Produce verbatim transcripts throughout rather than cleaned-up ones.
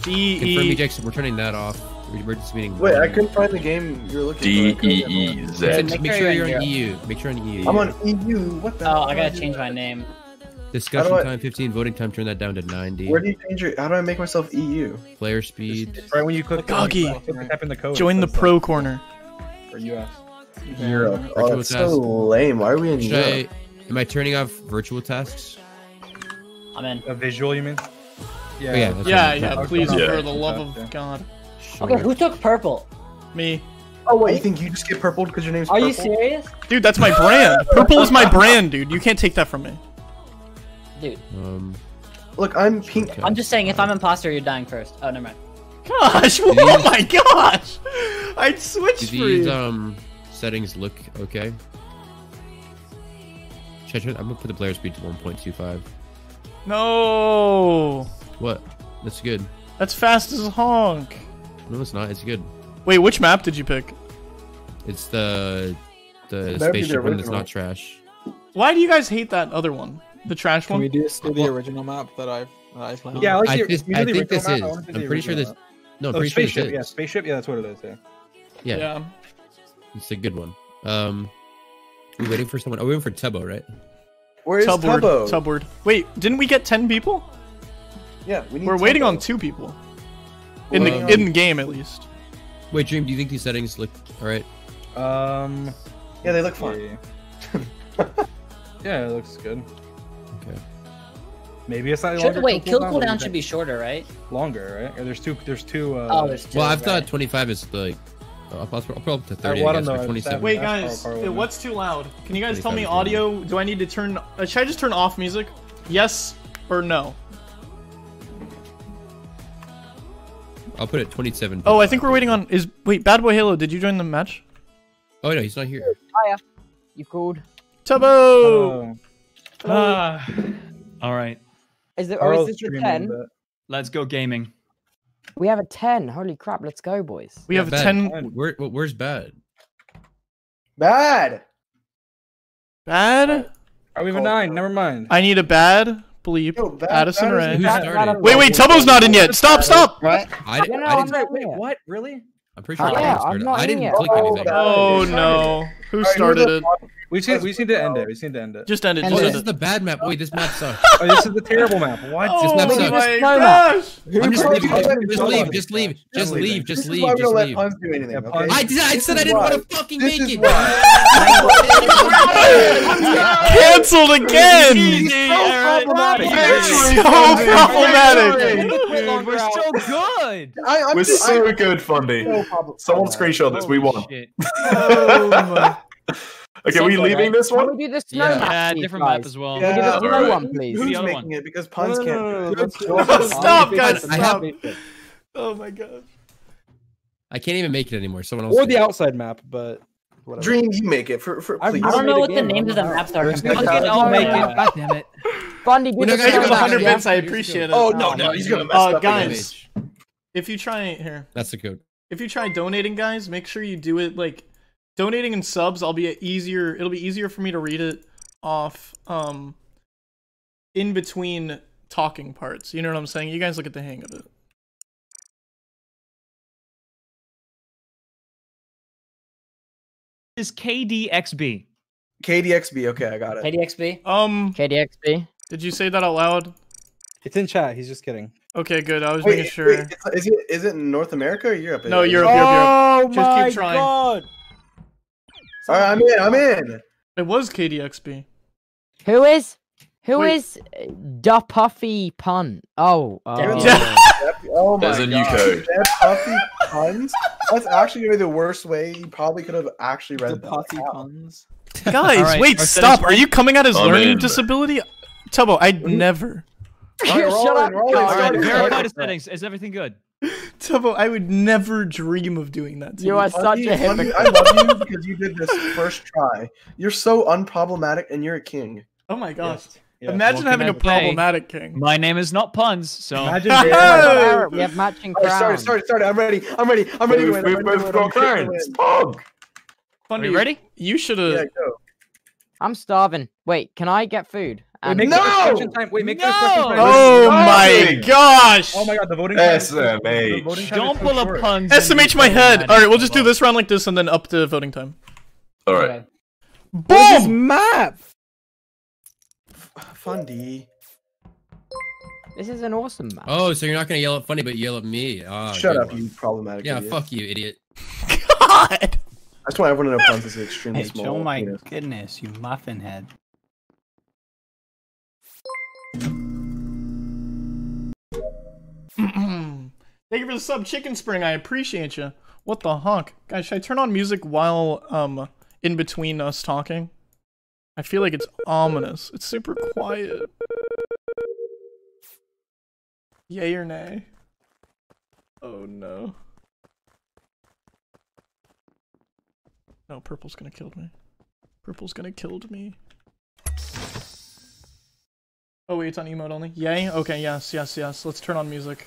D Confirm E. me, Jackson. We're turning that off. Emergency meeting. Wait, I couldn't find the game you're looking D for. E E Z. Make, make sure you're on E U. Make sure on E U. I'm on E U. What the? Oh, hell I do gotta do change that? my name. Discussion I- time fifteen. Voting time. Turn that down to ninety. Where do you change your? How do I make myself E U? Player speed. Right when you click, Goggy. like, type in the code. Join the pro corner. For U S. Europe. Oh, Virtual that's task. so lame. Why are we in Should Europe? I, am I turning off virtual tasks? I'm in. A visual, you mean? Yeah. Oh, yeah. That's Yeah, what I'm- yeah. Please, Yeah. for the love of God. Sure. Okay, who took purple? Me. Oh wait, you think you just get purpled because your name's Are purple? you serious? Dude, that's my brand. Purple is my brand, dude. You can't take that from me. Dude, Um. Look, I'm pink. Okay. I'm just saying, if I'm imposter, you're dying first. Oh, never mind. Gosh, oh my gosh! I'd switch Do for these you. um settings look okay? Should I turn, I'm gonna put the player speed to one point two five. No! What? That's good. That's fast as honk. No, it's not. It's good. Wait, which map did you pick? It's the the That'd be the spaceship one that's original. not trash. Why do you guys hate that other one? The trash Can one? we just do the original map that I've that I found? Yeah, I like I, the, this, you do I the think original this map, is. I wanna do the I'm pretty sure this. original No, I'm map. Oh, pretty sure spaceship. this Yeah, is. spaceship. Yeah, that's what it is. Yeah. Yeah, Yeah. it's a good one. Um, we're waiting for someone. Oh, we're waiting for Tubbo, right? Where's Tubward. Tubbo? Tubward. Wait, didn't we get ten people? Yeah, we need We're waiting Tubbo. on two people. In Waiting the on- in the game, at least. Wait, Dream. Do you think these settings look all right? Um. Yeah, they look fun. Yeah, yeah, it looks good. Okay. Maybe it's not Should, longer. wait, kill cooldown, what do you cooldown should think? be shorter, right? longer, right? Or there's two. There's two. Uh, Oh, there's two. Well, I've right. thought twenty-five is like. I'll, I'll, I'll put up to thirty. well, I I guess, don't or know, twenty-seven. Wait, That's guys, Carl- Carl uh, would what's too loud? Can you guys tell me twenty-seven. audio? Do I need to turn? Uh, should I just turn off music? Yes or no? I'll put it twenty-seven. Oh, I think we're waiting on. Is wait, Bad Boy Halo? Did you join the match? Oh no, he's not here. Hiya. You called? Tubbo. Oh. Ah, all right. Is it or is Carl's this a streaming ten? that. Let's go gaming. We have a ten. Holy crap! Let's go, boys. We have Bad. ten. Where, where- where's bad? Bad. Bad. Oh, we have a nine. Never mind. I need a bad bleep. Yo, bad- Addison bad is- Ray. Who Bad- started? bad- Wait, wait, Tubbo's not in yet. Stop, stop. Right? I, Yeah, no, I I'm didn't. not Wait, here. what? Really? I'm pretty sure Yeah, I I'm started. not I in didn't yet. click Oh, anything. bad. Oh Started. no. Who Alright, started who's it? the- We just, we just need to end it. We just need to end it. Just end it. And Oh, Just this end is it. the bad map. Wait, this map sucks. Oh, this is the terrible map. What? Oh map sucks. my No map. gosh. I'm just Who leaving. started- Just leave. Just leave. Just leaving. leave. Just This is leave. why we Just don't let leave. puns do anything. Yeah, Okay? puns- I did. I This said I is didn't why. want to fucking This make is it. Cancelled again. so problematic. So problematic. Dude, we're so good. I, I'm We're just, so I, good, Fundy. so problem- Someone screenshot this. We won. Shit. Oh my. Okay, are we Simple, leaving right? this Can one? we do the snow Yeah. map? Yeah, please, different guys? map as well. Yeah. Can we do the snow alright. one, please? Who's Who's making it? Because puns can't. Stop, guys. I Stop. have- Oh my god. I can't even make it anymore. Someone else. Or can. the outside map, but whatever. Dream, you make it for for I'm- please. I don't made know a what the game, names of the maps are. There's compared no to- time. I'll make Yeah. it. God damn it. Bundy, do We're the not Thank you gonna for the go hundred back, yeah. bits. I appreciate it. Oh no, no, he's gonna mess Uh, up. guys, if you try here, That's the code. if you try donating, guys, make sure you do it like donating in subs. I'll be easier. It'll be easier for me to read it off um in between talking parts. You know what I'm saying? You guys look at the hang of it. Is K D X B. K D X B. Okay, I got it. K D X B? Um, K D X B. did you say that out loud? It's in chat. He's just kidding. Okay, good. I was Wait, making sure. wait, it's- is it is it in North America or Europe? No, Europe, Europe, Europe. Just keep trying. God. All right, I'm in. I'm in. It was K D X B. Who is? Who Wait. is Da Puffy Pun? Oh, oh. Deputy. Oh my There's a new god. code. That puffy puns. That's actually gonna be the worst way. You probably could have actually read The that. potty Wow. puns. Guys, Alright, wait, our stop. settings- Are you coming at his I'm learning in. disability? Tubbo, I'd never. All right, Shut rolling, up. rolling, All right, starting, verify the starting. settings. Is everything good? Tubbo, I would never dream of doing that to You you. are such Funny, a funny, hypocrite. I love you because you did this first try. You're so unproblematic and you're a king. Oh my gosh. Yeah. Imagine What having can a I say? problematic king. My name is not puns, so. Imagine. Hey! Dave- We have matching All right, sorry, crowns. sorry, sorry. I'm ready. I'm ready. I'm ready to We've, win. I'm we've ready to both win. got I'm ready to crowns. win. Pog. Are Funny, you ready? You should have. Yeah, go. I'm starving. Wait, can I get food? Wait, And make No! sure there's question time. Wait, make sure there's question No! time. Oh my Nothing. gosh! Oh my god, the voting time is so- S M the H. voting time Don't is pull so up short. puns. S M H my and head. decide All right, we'll just do about- this round like this and then up to voting time. All right. Okay. What is this Boom! map? Fundy. this is an awesome map. Oh, so you're not gonna yell at Funny, but yell at me? Ah, Shut good up, one. you problematic Yeah, idiot. fuck you, idiot. God! I just want everyone to know Puns is extremely Hey, small. oh my penis. goodness, you muffin head. Thank you for the sub, Chicken Spring. I appreciate you. What the honk, guys? Should I turn on music while um in between us talking? I feel like it's ominous. It's super quiet. Yay or nay? Oh no. No, purple's gonna kill me. Purple's gonna kill me. Oh wait, it's on emote only. Yay? Okay, yes, yes, yes. Let's turn on music.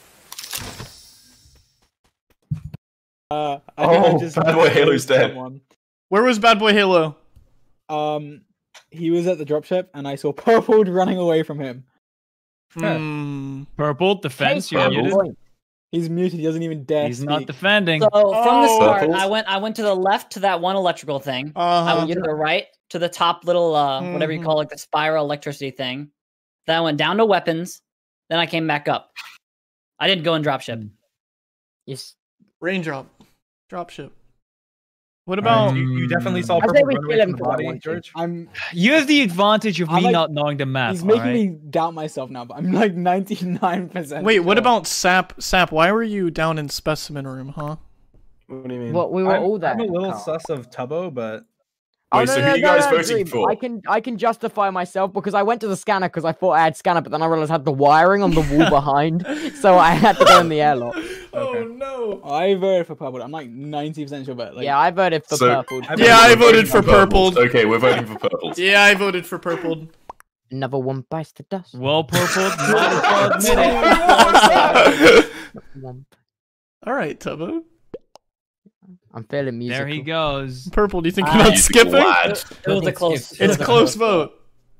Uh, I think I Oh, just Bad Boy Halo's dead. someone. Where was Bad Boy Halo? Um, he was at the dropship, and I saw Purple running away from him. Hmm. Purple defense. You're Purple. muted. He's muted. He doesn't even dare. He's not speak. defending. So from the Oh. start, Circles? I went I went to the left to that one electrical thing. I Uh-huh. went to the right to the top little uh whatever you Mhm. call it, like the spiral electricity thing. Then I went down to weapons. Then I came back up. I didn't go in dropship. Yes. Raindrop. Dropship. What Alright, about... you, you definitely saw I say Purple we run kill away him from the for that body, one, George. I'm. You have the advantage of I me like- not knowing the map. He's making alright? me doubt myself now, but I'm like ninety-nine percent. Wait, what sure. about Sap? Sap, why were you down in specimen room, huh? What do you mean? Well, we were I'm, all there. I'm a little Carl. sus of Tubbo, but Oh, Wait, no, so no, who you no, guys no, voting Dream. for? I can I can justify myself because I went to the scanner because I thought I had scanner, but then I realized I had the wiring on the wall behind, so I had to go in the airlock. Oh no. I voted for Purple. I'm like ninety percent sure, but like, Yeah, I voted for So- purple. I Yeah, I We're voted voting for purple. Okay, we're voting for purples. Yeah, I voted for purple. Another one bites the dust. Well, purple. Might as well admit it. One- Alright, Tubbo. I'm feeling musical. There he goes. Purple, do you think Ah, about Musical skipping? lad. It was a close. it It's was a a close vote.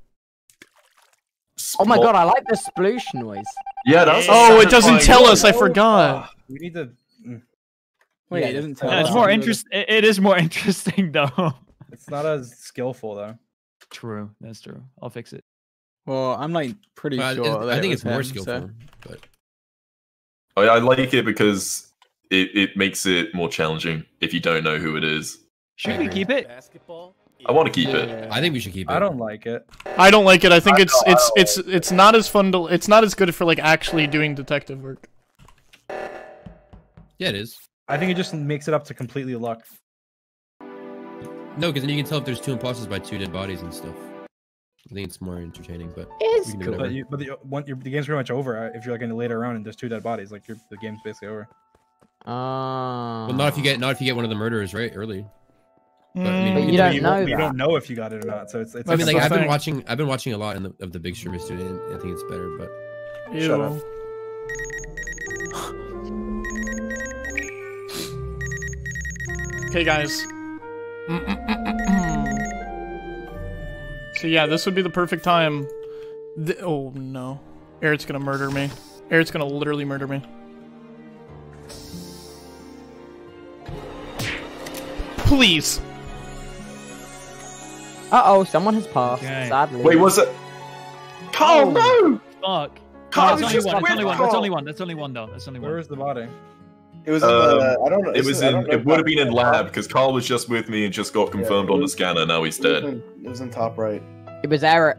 Oh my god, I like the sploosh noise. Yeah, that's. Oh, it doesn't satisfying tell noise. us, I forgot. we need to. mm. Yeah, Wait, it doesn't tell Yeah, it's us. more interest. It, it is more interesting though. It's not as skillful though. True. That's true. I'll fix it. Well, I'm like pretty Well, I- sure. I that it think was it's more him, skillful, so- but I, I like it because it, it makes it more challenging if you don't know who it is. Should we keep it? I want to keep it. I think we should keep it. I don't like it. I don't like it. I think I it's know, I it's don't it's it's not as fun to it's not as good for like actually doing detective work. Yeah, it is. I think it just makes it up to completely luck. No, because then you can tell if there's two imposters by two dead bodies and stuff. I think it's more entertaining, but It's we can do cool. whatever. But you, but the, one, your, the game's pretty much over uh, if you're like in the later round and there's two dead bodies. Like you're, the game's basically over. Ah. Well, not if you get not if you get one of the murderers right early. But, I mean, Mm. But we you can don't do- know You that. don't know if you got it or not. So it's. it's I mean, That's like the I've been thing. watching, I've been watching a lot in the, of the big streamers too, and I think it's better. But Ew. Shut up. Okay, guys. So yeah, this would be the perfect time. Th oh no, Eric's gonna murder me. Eric's gonna literally murder me. Please. Uh oh, someone has passed. Okay. Sadly. Wait, was it? Carl, no! Fuck. Carl, That's it's only just one. That's with only one. That's Carl. only one. That's only one though. That's only Where one. is the body? It was in Um, the. I don't know. It was I in. don't know It if would that have been in was lab top. because Carl was just with me and just got confirmed it on the was- scanner. Now he's It was dead. in- It was in top right. It was Eric.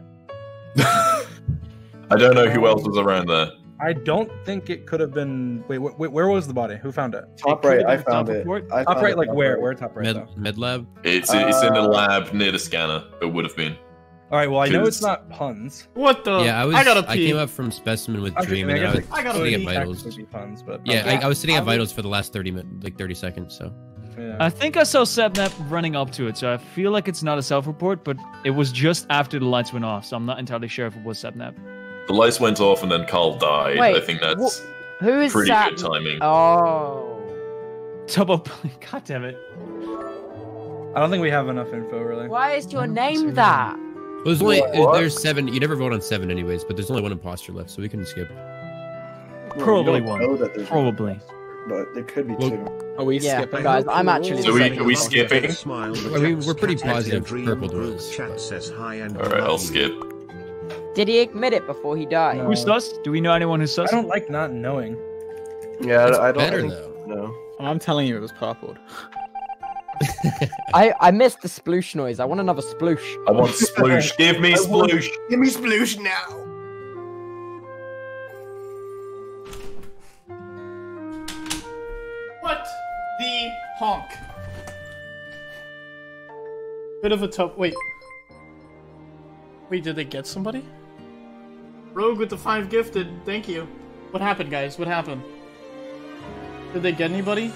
I don't know who else was around there. I don't think it could have been. Wait, wh- wh- where was the body? Who found it? Top could right. have I been found top it. report. I Top found right, it like top where? right. Where top right? med though? med lab. It's it's in the Uh, lab near the scanner. It would have been. All right. Well, I know it's Cause- not puns. What the? Yeah, I was. I gotta I pee. came up from specimen with Actually, Dream, I and guess I was it I gotta sitting pee. at vitals. Technically be puns, but Yeah, I, I was sitting I at would- vitals for the last thirty minutes, like thirty seconds. So yeah. I think I saw Sebnap running up to it, so I feel like it's not a self-report, but it was just after the lights went off, so I'm not entirely sure if it was Sebnap. The lights went off and then Carl died. I Wait, think that's Who is pretty that? good timing. Oh. Double. God damn it. I don't think we have enough info really. Why is your I'm name sorry. that? Well, there's only What? there's seven. You never vote on seven anyways, but there's only one imposter left, so we can skip. Well, you Probably don't one. know that there's Probably. one, But there could be Well, two. Are we Yeah, skipping? guys, I'm actually. So we- deciding are we to- skipping? Well, we- we're pretty positive purple doors, Chat but- says hi and All right, I'll love you. skip. Did he admit it before he died? No. Who's sus? Do we know anyone who's I sus? don't like not knowing. Yeah, It's I don't better, I think, though. No. I'm telling you, it was purpled. I I missed the sploosh noise. I want another sploosh. I want sploosh. Give me I want- sploosh. Give me sploosh now. What the honk? Bit of a tough. Wait. Wait, did they get somebody? Rogue with the five gifted. Thank you. What happened, guys? What happened? Did they get anybody?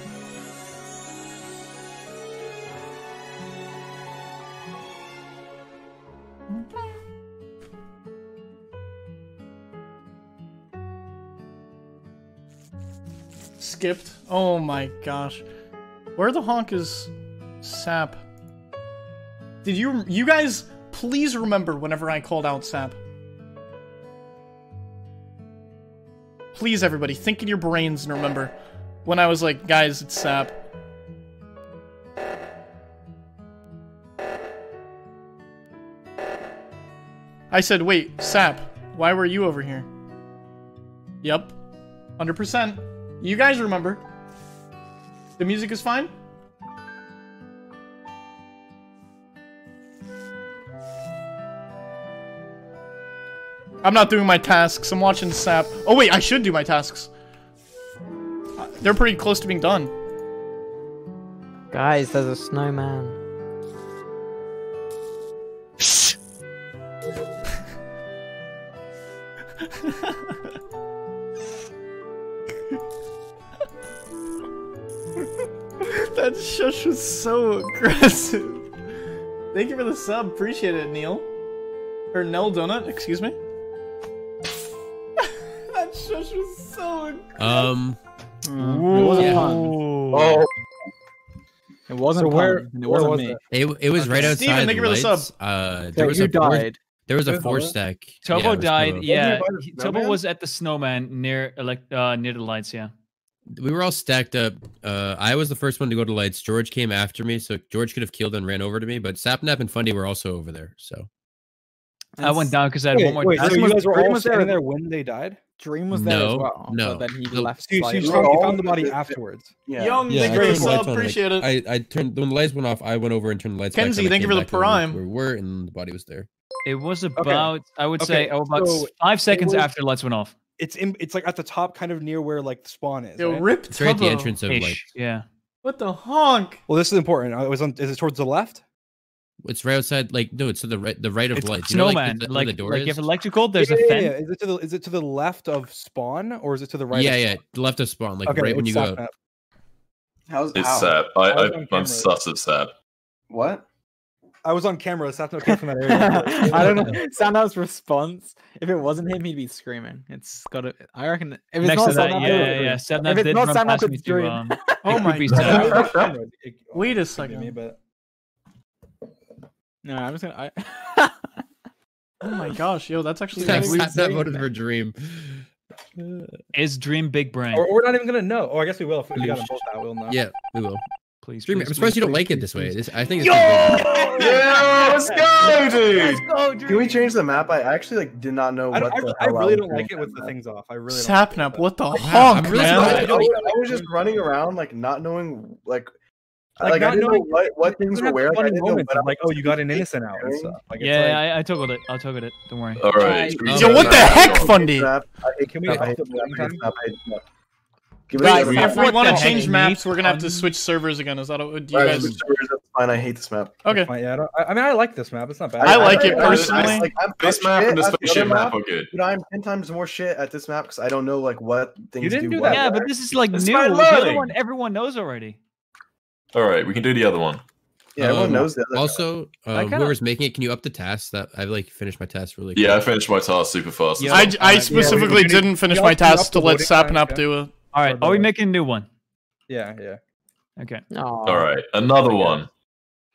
Skipped. Oh my gosh. Where the honk is Sap? Did you you guys please remember whenever I called out Sap? Please everybody, think in your brains and remember when I was like, guys, it's Sap. I said, wait, Sap, why were you over here? Yep. one hundred percent. You guys remember. The music is fine? I'm not doing my tasks. I'm watching Sap. Oh wait, I should do my tasks. Uh, They're pretty close to being done. Guys, there's a snowman. That shush was so aggressive. Thank you for the sub. Appreciate it, Neil. Or Nell Donut, excuse me. That shush was so aggressive. Um, Mm, it wasn't Yeah. fun. Oh, It wasn't So where- fun. It where wasn't was me. that? it it was right outside Steven, thank you the for the lights. sub. Uh, there Yeah, was you a four, died. there was a Wait, four hold on. stack. Tobo yeah, it was died. Tobo. Yeah, Wasn't he by the he- Tobo snowman? was at the snowman near elect uh, near the lights. Yeah. We were all stacked up. Uh, I was the first one to go to lights. George came after me, so George could have killed and ran over to me. But Sapnap and Fundy were also over there. So I went down because I had Wait, one more. wait, task. so you was- guys were Dream all was there. standing there when they died? Dream was there as No, well. no. But then he The- left. So you, so you, slightly. found, you found the all- body afterwards. yeah. Young, yeah, thank I you for the turned the lights sub. on, like, Appreciate it. I I turned when the lights went off. I went over and turned the lights back Kenzie, on. I thank you came for the back over prime. Where we were, and the body was there. It was about I would Okay, say oh, about so five seconds was- after the lights went off. It's in, it's like at the top, kind of near where like the spawn is. Yo, right? rip It's right at the Tubbo. entrance of Ish, like. yeah. What the honk? Well, this is important. Uh, It was on. Is it towards the left? It's right outside. Like no, it's to the right. The right of It's lights. You know, Snowman, like, the, like, where the door like is. if electrical, there's yeah, a yeah, fence. yeah. Is it to the is it to the left of spawn or is it to the right? yeah, of yeah, spawn? the left of spawn. Like Okay, right when it's you go. Sapnap. How's It's how? Sap. I, I was I, on I'm camera. sus of Sap. What? I was on camera. Sapnap came from that area. I don't know. Sandow's response. If it wasn't him, he'd be screaming. It's got to. I reckon. If it's Next not to that, Sandow's, yeah, it'll yeah, be yeah. Dream. Sapnap If it's did not run Sapnap, past it's me to, Dream. um, Oh it my could be god. Sap. Wait a Could be second. me, but No, I'm just gonna. I... Oh my gosh, yo, that's actually That, really that, that insane. voted for Dream. Is Dream big brain? or, or we're not even gonna know. Oh, I guess we will if we got them both out. We'll know. Yeah, we will. Please, Dream. please, I'm surprised please, you don't please, like it please, this way. please. This, I think it's. Yo! Yeah, let's go, dude. go, Can we change the map? I actually like did not know I, what I, the I hell really was don't like doing it with that the map. things off. I really don't. like it, Sapnap, but- what the I'm honk, really man? surprised I, you I don't- was, I was just running around like not knowing like Like, like, I not didn't know knowing- what, what You things don't were have where. Like, I funny didn't know moments what of, like, I oh, you got an innocent out and doing. stuff. Like, it's Yeah, like, I, I toggled it. I'll toggle it. Don't worry. All right. should we Yo, Yo, do what the that? heck, hate Fundy? Snap. I hate Can we Snap. I hate flip Snap. I hate one Snap. I hate Snap. Give it Guys, a if Snap. we What want the to change heck? maps, we're gonna have to Um, switch servers again. Is that what do you All right, guys? switch servers, that's fine. I hate this map. Okay. fine, yeah, I, don't, I, I mean, I like this map. It's not bad. I like I- it I- I- personally. like, I'm This I'm map shit and the at the spaceship other map are good. But I'm ten times more shit at this map because I don't know like what things You didn't do. do what. that. Yeah, but this is like It's new. my The other learning. one, everyone knows already. All right, we can do the other one. Yeah, everyone Um, knows that. Also, I um, kinda- whoever's making it, can you up the task? That I've like finished my task really. Yeah, I quick. finished my task super fast. Yeah. I, Uh, I yeah, specifically we- we- didn't finish we my upped- we upped task the to let voting time, Sapnap yeah. do it. All right, the are we way. making a new one? Yeah, yeah. Okay. Oh. All right, another one.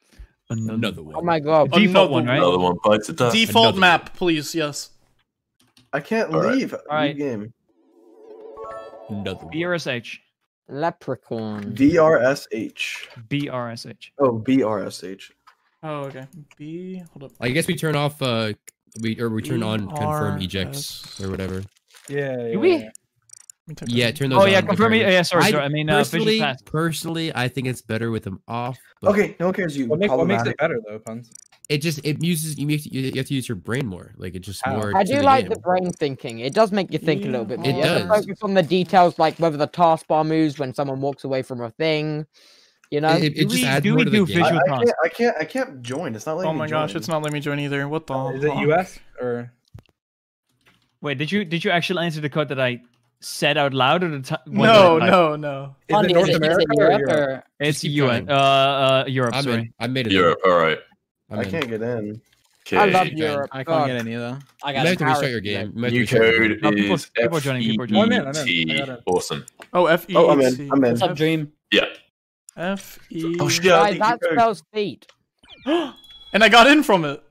Another one. Oh my god. Default Another one, right? Another one bites the dust. Default Another map, please. Yes. I can't All right. leave. All right. Leave game. Another one. B R S H. Leprechaun. D R S H. B R S H. Oh, B R S H. Oh, okay. B. Hold up. I guess we turn off. Uh, we or we turn on confirm B R ejects S. or whatever. Yeah. yeah, Do we? yeah. Let me type Yeah, that in. turn those. Oh yeah, on, confirm me. regardless. Yeah, sorry, I sorry. I mean, uh, Vision personally, Pass. personally, I think it's better with them off. But Okay, no one cares you. What, make, what makes Problematic. it better though, Puns? it just it uses you make you have to use your brain more. Like it's just How? more. I to do the like game. the brain thinking. It does make you think a little bit more. It You have to does. focus on the details, like whether the taskbar moves when someone walks away from a thing. You know. It, it Do just we- adds do more we to the do game. I, visual I task? can't. I can't. I can't join. It's not letting Oh me my gosh, join. it's not letting me join either. What the? Is it fuck? U S or? Wait, did you did you actually answer the code that I said out loud or the t- one No, that I typed? no, no. Is Funny, it North is, it, is America it or Europe Europe? or? It's keep U N. trying. Uh, uh, Europe. I'm sorry. in. I made it. in. Europe. All right. I'm I in. can't get in. Okay. I love Shit, Europe. I can't God. get any though. I You got might have it. to restart your game. You might have to New restart your code game. No, people- is people are F joining, E people are joining. Oh, I'm in, I'm in. I E T. got it. Awesome. Oh, F E Oh, I'm in. T. I'm in. What's up, Dream? Yeah. F E. Oh shit! I Guys, think that you code. spells feet. And I got in from it.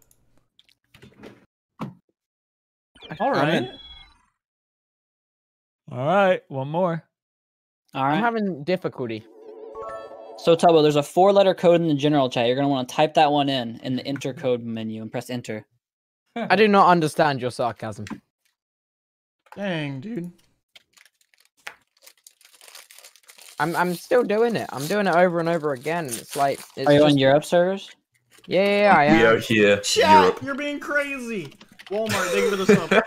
All I'm right. in. All right, one more. All I'm right. having difficulty. So Tubbo, there's a four-letter code in the general chat. You're gonna want to type that one in in the enter code menu and press enter. I do not understand your sarcasm. Dang, dude. I'm I'm still doing it. I'm doing it over and over again. It's like it's Are you just, on Europe servers? yeah, yeah, yeah, I We am. are here. Chat, Europe. you're being crazy. Walmart, thank you for the sub.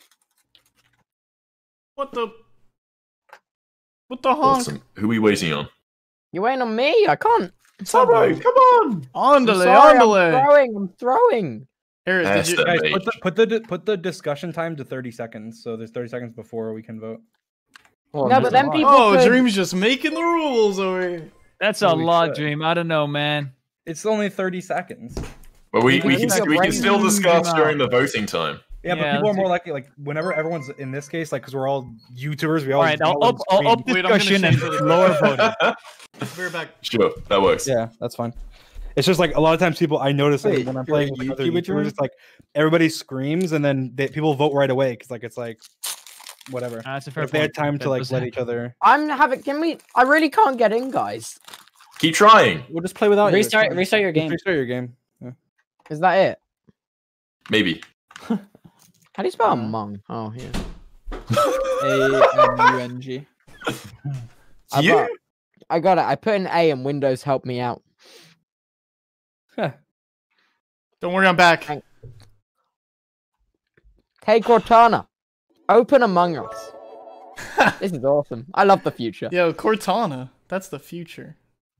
What the? What the honk? Awesome. Who are we waiting on? You ain't on me. I can't. Tubbo, come on. I'm Andale, sorry, I'm andale. throwing. I'm throwing. Eric, did That's you? the- Guys, Mate. put the put the put the discussion time to thirty seconds. So there's thirty seconds before we can vote. Well, No, I'm but just then alive. people Oh, could- Dream's just making the rules over here. That's a Holy lot, shit. Dream. I don't know, man. It's only thirty seconds. Well, we, You we can can use your we can brain still to discuss zoom during out. the voting time. Yeah, but Yeah, people are let's more do- likely like whenever everyone's in this case, like because we're all YouTubers, we all All right, I'll up, I'll up Wait, I'm gonna discussion change and really quick. lower voting. Be right back. Sure, that works. Yeah, that's fine. It's just like a lot of times people I notice like, Wait, when I'm you're a playing with other YouTuber, YouTubers, Drew? it's like everybody screams and then they, people vote right away because like it's like whatever. Ah, That's a fair If they had point. time That to like does let happen. each other, I'm having. Can we? I really can't get in, guys. Keep trying. we'll just play without you, it's Restart fine. restart your Just game. Restart your game. Yeah. Is that it? Maybe. How do you spell Uh, among? Oh, yeah. A M U N G. I You? got, I got it. I put an A and Windows helped me out. Don't worry, I'm back. Thank- Hey Cortana, open Among Us. This is awesome. I love the future. Yo, Cortana. That's the future.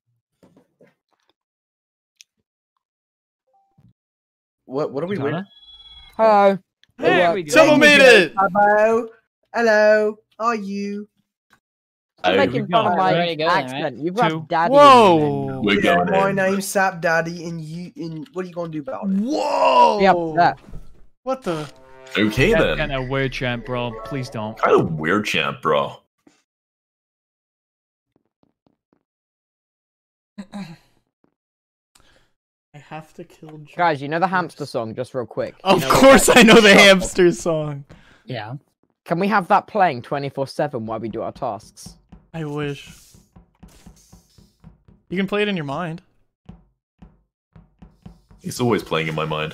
What? What are we waiting? Cortana? Hello. There we go. Someone made it. Hello. Hello. Are you? You're Oh, making fun of go. my There you go then, right? accent. You've Two. got daddy. in your name now. Whoa. We're Yeah, going my in. name's Sap Daddy, and you. And what are you gonna do about it? Whoa. Be upset. What the? Okay That's then. kind of weird, champ, bro. Please don't. Kind of weird, champ, bro. I have to kill. Dream. Guys, you know the hamster song, just real quick. You Of know what course, that- I know the hamster song. Yeah. Can we have that playing twenty-four seven while we do our tasks? I wish. You can play it in your mind. It's always playing in my mind.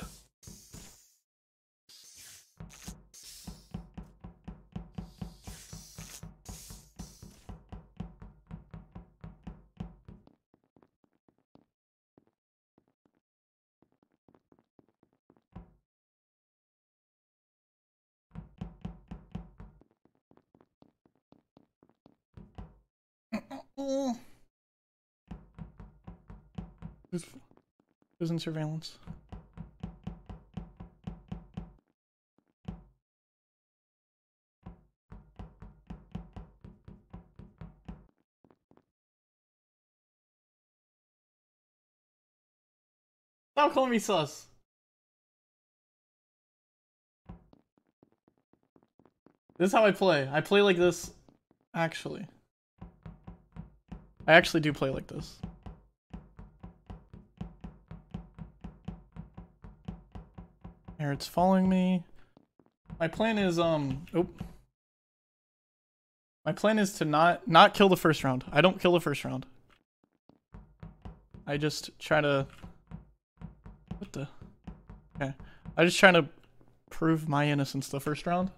Who's, who's in surveillance? Stop calling me sus. This is how I play. I play like this, actually. I actually do play like this. There, it's following me. My plan is um. Oh. My plan is to not not kill the first round. I don't kill the first round. I just try to. What the? Okay. I just try to prove my innocence the first round.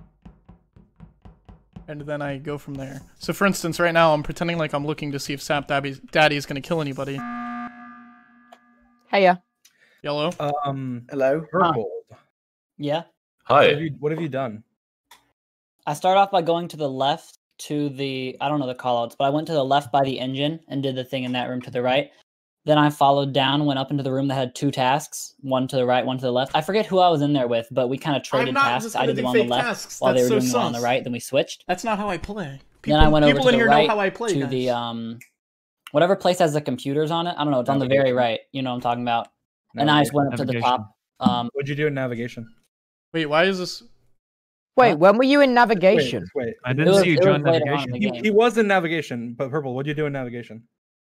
And then I go from there. So for instance, right now I'm pretending like I'm looking to see if Sap Daddy's Daddy is gonna kill anybody. Hey, yeah. Yellow. Um, Hello. purple. Yeah. What have Hi. you, what have you done? I start off by going to the left to the, I don't know the callouts, but I went to the left by the engine and did the thing in that room to the right. Then I followed down, went up into the room that had two tasks, one to the right, one to the left. I forget who I was in there with, but we kind of traded not tasks. just I gonna did the do one on the fake left tasks. while they That's were so doing the one on the sus. right. Then we switched. That's not how I play. People, then I went over people to in the here right know how I play, to guys. the um, whatever place has the computers on it. I don't know. It's on the very right. You know what I'm talking about. And I just went up to the Navigation. top. Um, What'd you do in navigation? Wait, why is this? Wait, Huh? when were you in Wait, navigation? wait. I it didn't was, see you it was join later on in navigation. the He, game. he was in navigation, but purple. What'd you do in navigation?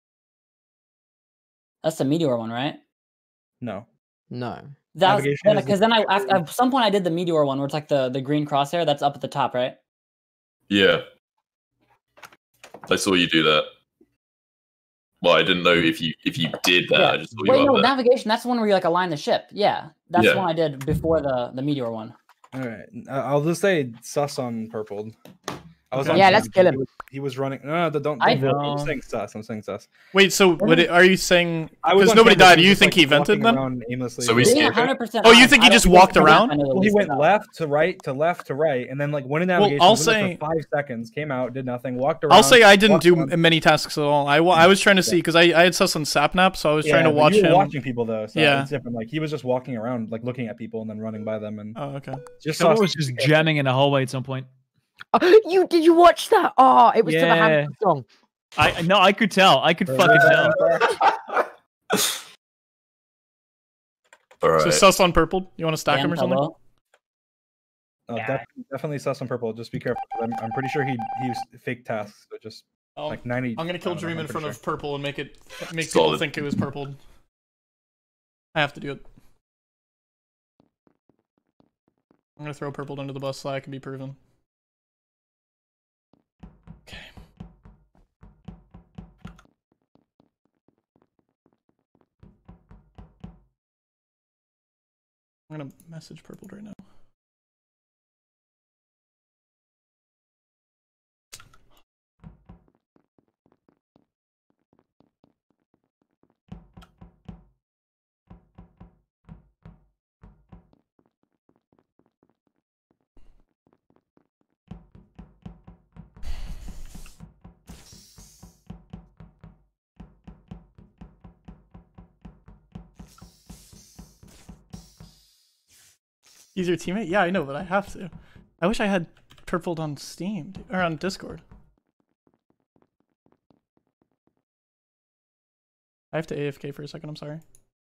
That's the meteor one, right? No. No. That was Navigation is the because then I computer. after, at some point I did the meteor one where it's like the the green crosshair that's up at the top, right? Yeah. I saw you do that. Well, I didn't know if you if you did that. Yeah. I just saw you Wait, up no, there. navigation. That's the one where you like align the ship. Yeah, that's Yeah. the one I did before the the meteor one. All right. I- I'll just say sus on purple. I was Okay. on Yeah, team. let's kill him. He was, he was running. No, no, don't. I don't vote. I'm know. saying sus. I'm saying sus. Wait, so what? It, are you saying? I was Because on nobody camera, died. he Do you was, think like, he vented walking them? around aimlessly. So we Being skipped one hundred percent Oh, you honest, think I he don't just think walked I around? know Well, that he we went skipped out. left to right to left to right, and then like went in Well, navigation. I'll was in there say- for five seconds, came out, did nothing, walked around. I'll say I didn't walked do around. many tasks at all. I, wa- I was trying to see because I, I had sus on Sapnap, so I was trying to but watch you were him. watching people though, so Yeah. it's different. Like he was just walking around, like looking at people and then running by them, and Oh, okay. just Someone sus- was just jamming in a hallway at some point. Oh, you did you watch that? Oh, it was to the Yeah. Hamilton song. I no, I could tell. I could fucking tell. All right. So sus on purple. You want to stack Damn, him or something? Pablo. Oh, def- definitely sus on purple. Just be careful. I'm, I'm pretty sure he he used fake tasks, so just Oh, like ninety. I'm gonna kill I don't know, Dream I'm in pretty front sure. of purple and make it make people Solid. think it was purple. I have to do it. I'm gonna throw purple under the bus so that can be proven. Okay. I'm gonna message purple right now. He's your teammate? Yeah, I know, but I have to. I wish I had purpled on Steam dude, or on Discord. I have to A F K for a second. I'm sorry.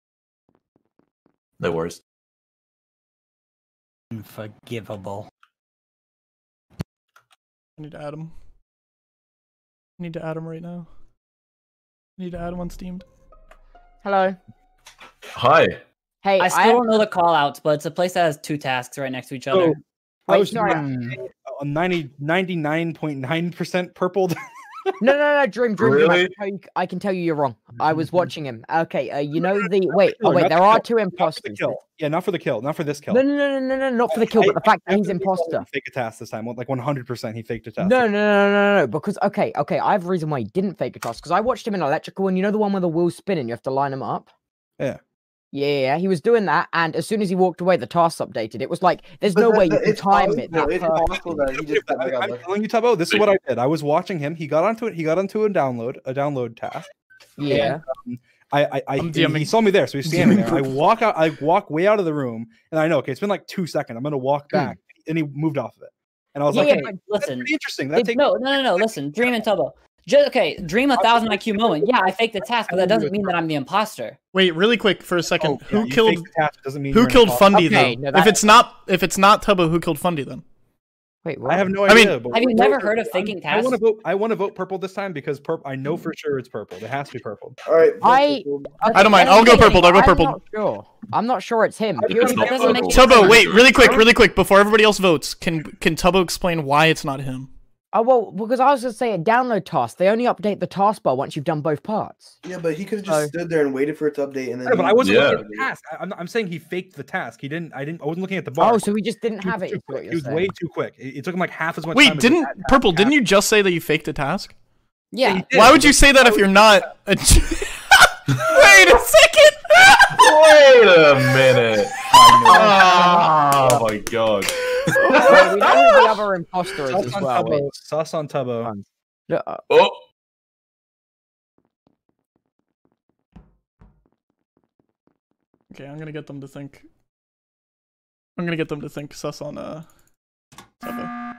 No worries. Unforgivable. I need to add him. I need to add him right now. I need to add him on Steam. Hello. Hi. Hey, I I, still don't know the call outs, but it's a place that has two tasks right next to each other. Oh, I wait, was sorry. a ninety ninety-nine point nine percent purple. No, no, no, Dream, Dream, Dream. I Really? can, tell you, I can tell you you're wrong. I was watching him. Okay, uh, you know the wait. No, Oh wait, not there the are kill, two Not for the imposters. kill. Yeah, not for the kill. Not for this kill. No, no, no, no, no, no, not for the kill, but the fact that he's definitely saw him imposter. Fake a task this time. Like one hundred percent, he faked a task. No, no, no, no, no, no, because okay, okay, I have a reason why he didn't fake a task because I watched him in electrical, and you know the one where the wheels spin and you have to line them up. Yeah. Yeah, he was doing that, and as soon as he walked away, the tasks updated. It was like, there's no But way the- you can it's time possible- it. That It's perfect. possible that he just I, I'm telling you, Tubbo, this is what I did. I was watching him. He got onto it. He got onto a download, a download task. Yeah. I, I, I I'm he, DMing he saw me there, so he's standing DMing there. I purple. walk out. I walk way out of the room, and I know. Okay, it's been like two seconds. I'm gonna walk back, and he moved off of it. And I was Yeah, like, yeah, hey, but that's listen. pretty interesting. It- That takes no, no, no, no. Listen, Dream and Tubbo. Just, okay, Dream a thousand I Q moment. Yeah, I faked the task, but that doesn't mean that I'm the imposter. Wait, really quick for a second. Oh, who yeah, you killed faked the task, doesn't mean who you're an killed imposter. Fundy Okay, though? no, If that- it's not if it's not Tubbo, who killed Fundy then? Wait, I what? have no I mean- idea. but Have you we're- never we're- heard of I'm- faking I want to tasks? vote. I want to vote purple this time because purple. I know for sure it's purple. It has to be purple. All right. vote I- purple. I don't mind. I'll go purple. I'll go I'm purple. not sure. I'm not sure it's him. I- Purely It's not because it makes purple. Tubbo, wait, really quick, really quick, before everybody else votes, can can Tubbo explain why it's not him? Oh well, because I was gonna say a download task. They only update the taskbar once you've done both parts. Yeah, but he could have just Oh. stood there and waited for it to update, and then. Yeah, but he- I wasn't Yeah. looking at the task. I, I'm, I'm saying he faked the task. He didn't. I didn't. I wasn't looking at the bar. Oh, so we just didn't He was have it. too Is what quick. you're He was saying. way too quick. It, it took him like half as much time. Wait, as didn't that task Purple, didn't happened. you just say that you faked a task? Yeah. he did, Why would but you say that if you're not a... Wait a second! Wait a minute. Oh my god. Well, we know who the other imposter is Sus as on well. Tubbo. It's- Sus on Tubbo. Fun. Yeah, uh, Oh. Okay, I'm gonna get them to think. I'm gonna get them to think sus on uh Tubbo.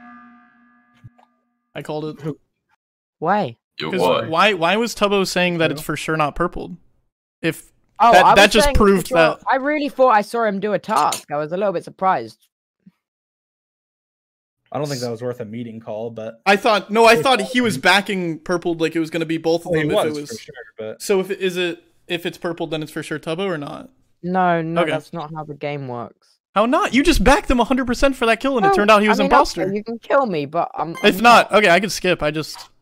I called it. Why? Yo, 'Cause why? why why was Tubbo saying that it's for sure not purpled? If Oh, That- I that was just saying for proved sure- that- I really thought I saw him do a task. I was a little bit surprised. I don't think that was worth a meeting call, but I thought no, I thought he was backing purpled like it was gonna be both of oh, he them if was, it was for sure. But So if it is it if it's purpled then it's for sure Tubbo or not? No, no, Okay. that's not how the game works. How not? You just backed him one hundred percent for that kill and it No, turned out he I was mean, imposter. okay, you can kill me, but I'm. If I'm not, okay, I could skip. I just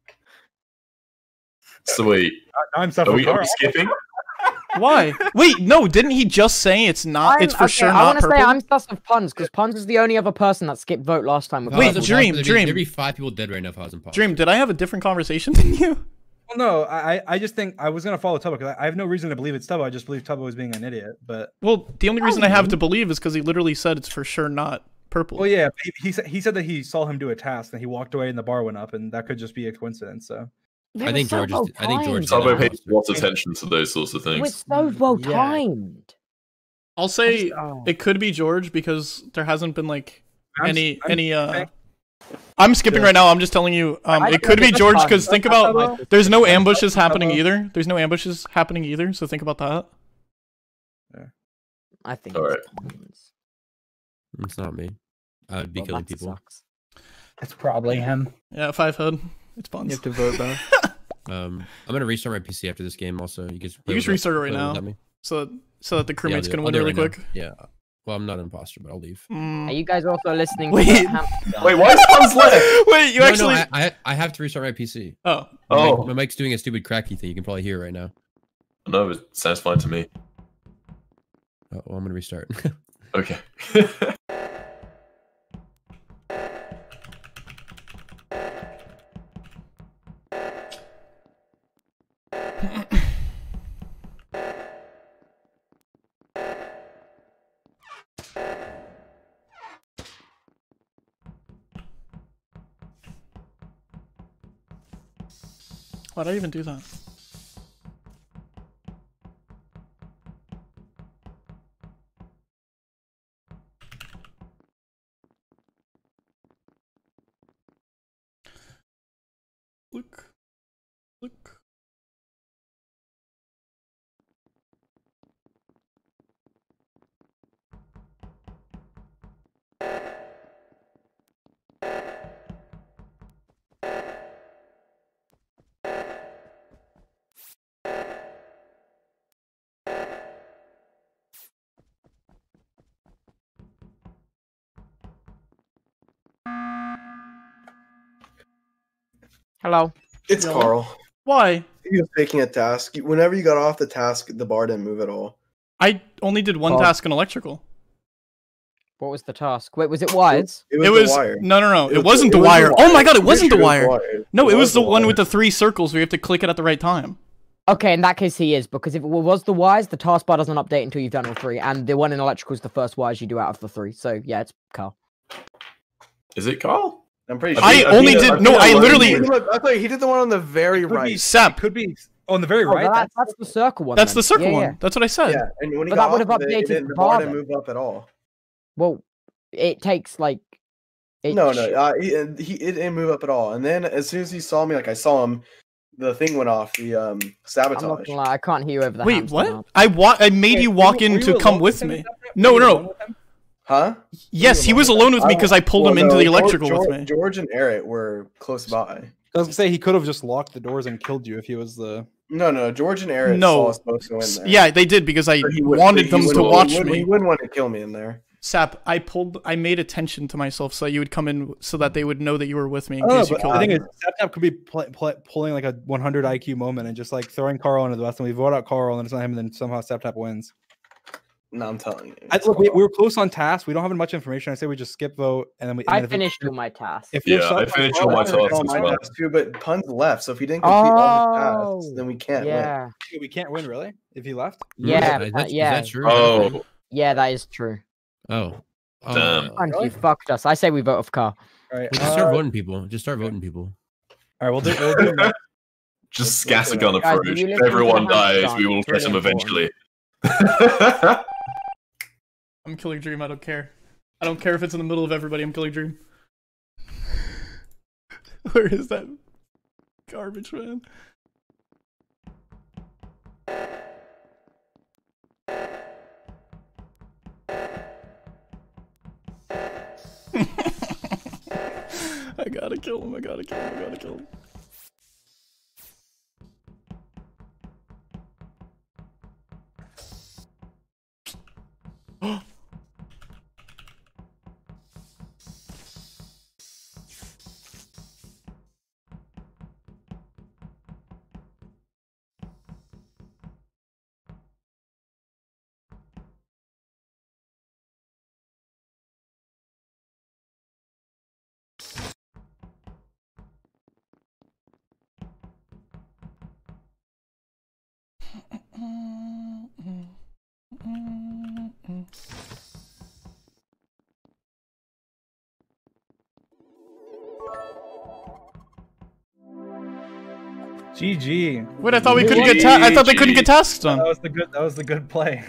So wait, now I'm are suffering. we, are we skipping? why? Wait, no, didn't he just say it's not I'm- it's for okay, sure I not want to purple? say I'm sus of Puns because Puns was the only other person that skipped vote last time. With If I Wait, was Puns. imposter, Dream, there'd be- Dream. There'd be five people dead right now if I was imposter. Dream, did I have a different conversation than you? Well, no, I I- I just think I was gonna follow Tubbo because I, I have no reason to believe it's Tubbo. I just believe Tubbo was being an idiot. But Well, the only reason I have to believe is because he literally said it's for sure not purple. well, yeah, he, he said he said that he saw him do a task, and he walked away, and the bar went up, and that could just be a coincidence. So It I think was so George is- well I think George timed. is Tubbo Yeah. pays lots of attention to those sorts of It was things. so well Yeah. timed. I'll say oh. it could be George because there hasn't been like I'm s- any I'm any uh saying- I'm skipping Yeah. right now. I'm just telling you. Um, I it think could be it's George fun. because think That's about not Tubbo. there's no That's ambushes not happening Tubbo. either. There's no ambushes happening either. So think about that. I think. All it's right. Puns. It's not me. I would be Well, killing that people. sucks. It's probably him. Yeah, five head. It's You Buns. have to vote though. Um, I'm gonna restart my P C after this game. Also, you guys. You just restart it right play now. without me. So so that the Yeah, I'll crewmates do can it. I'll win do it really right now. quick. Yeah. Well, I'm not an imposter, but I'll leave. Mm. Are you guys also listening? Wait. To that ham- Wait, why is Buns left? Wait, you no, actually? no, I, I I have to restart my P C. Oh, My, Oh. mic, my mic's doing a stupid cracky thing. You can probably hear it right now. No, it sounds fine to me. Oh, well, I'm gonna restart. Okay. why'd I even do that? Look, look. Hello. It's Yo. Carl. Why? He was taking a task. Whenever you got off the task, the bar didn't move at all. I only did one Oh. task in electrical. What was the task? Wait, was it wires? It was, It was the wire. no, no, no. It, was wasn't it the was wire. Oh my god, it I'm wasn't the pretty sure wire. it was No, it was the one wire. with the three circles where you have to click it at the right time. Okay, in that case, he is because if it was the wires, the taskbar doesn't update until you've done all three, and the one in electrical is the first wires you do out of the three. So yeah, it's Carl. Is it Carl? I'm pretty I sure. I think- only think- did I no. think I I literally learned- Look, I thought he did the one on the very Could be- right. Sap. could be on the very Oh, right. that, that's the circle one. That's then. the circle Yeah, one. yeah. That's what I said. Yeah, and when he But got that would have off of it, it updated didn't- the the bar bar didn't then. move up at all. Well, it takes like. It No, sh- no, uh, he, uh, he it didn't move up at all. And then as soon as he saw me, like I saw him, the thing went off. The um I'm not sabotage. gonna lie, I can't hear you over the Wait, hamster what? now. I wa- I made Wait, you were walk were in you to alone come with him, me. Separate? No, Were you no, alone no. with him? Huh? Yes, he was alone with me because I pulled Well, him into no, the George- electrical George, with me. George and Eric were close by. I was gonna say he could have just locked the doors and killed you if he was the. No, no, George and Eric No. saw us both go in S- there. Yeah, they did because I So he would- wanted he them would- to he watch would- me. He wouldn't want to kill me in there. Sap, I pulled, I made attention to myself so that you would come in, so that they would know that you were with me in Oh, case you but killed the thing me. is, Saptap could be pl- pl- pulling like a one hundred I Q moment and just like throwing Carl under the bus, and we vote out Carl, and it's not him, and then somehow Saptap wins. No, I'm telling you. I, look, we, we were close on task. We don't have much information. I say we just skip vote, and then we. and I then if it- finished all my tasks. If you're Yeah, stuck I on finished Carl, all my I finished tasks all as I well. know too, but Pun's left, so if he didn't complete all Oh, his tasks, then we can't win. yeah, We can't win, really? If he left? yeah, Is uh, that, is yeah, that true? Oh, yeah. That is true. Oh. Oh. Damn. And you fucked us. I say we vote for Carl. All right. Well, just uh, start voting people. Just start voting people. all right, we'll do. We'll do that. just Let's- let's do scattergun Guys, approach. will you If listen to everyone the hamster dies, dance? we will It's catch them really important. eventually. I'm killing Dream, I don't care. I don't care if it's in the middle of everybody, I'm killing Dream. Where is that garbage man? I gotta kill him, I gotta kill him, I gotta kill him. G G. Wait, I thought we couldn't get ta- I thought they couldn't get tasks done. That was the good. That was the good play.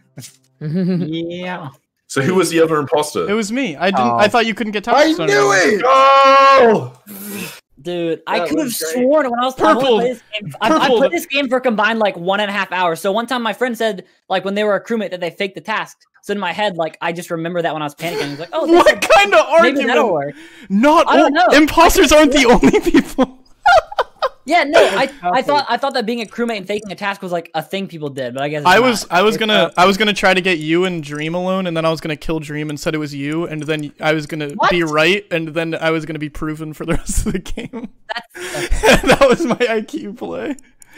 Yeah. So who was the other imposter? It was me. I didn't. Oh. I thought you couldn't get I tasks done. knew it! Oh! Dude, I That could have was great. sworn when I was I've only Purple. played this game, I, I Purple. played this game for combined like one and a half hours. So one time my friend said like when they were a crewmate that they faked the task. So in my head, like I just remember that when I was panicking. I was like, oh, this What is- kind of maybe that'll argument? work. Not I don't all- know. imposters aren't the only people. Yeah, no, I I thought I thought that being a crewmate and faking a task was like a thing people did, but I guess it's I not. was I was It's gonna not- I was gonna try to get you and Dream alone, and then I was gonna kill Dream and said it was you, and then I was gonna be What? right, and then I was gonna be proven for the rest of the game. That's, That was my I Q play.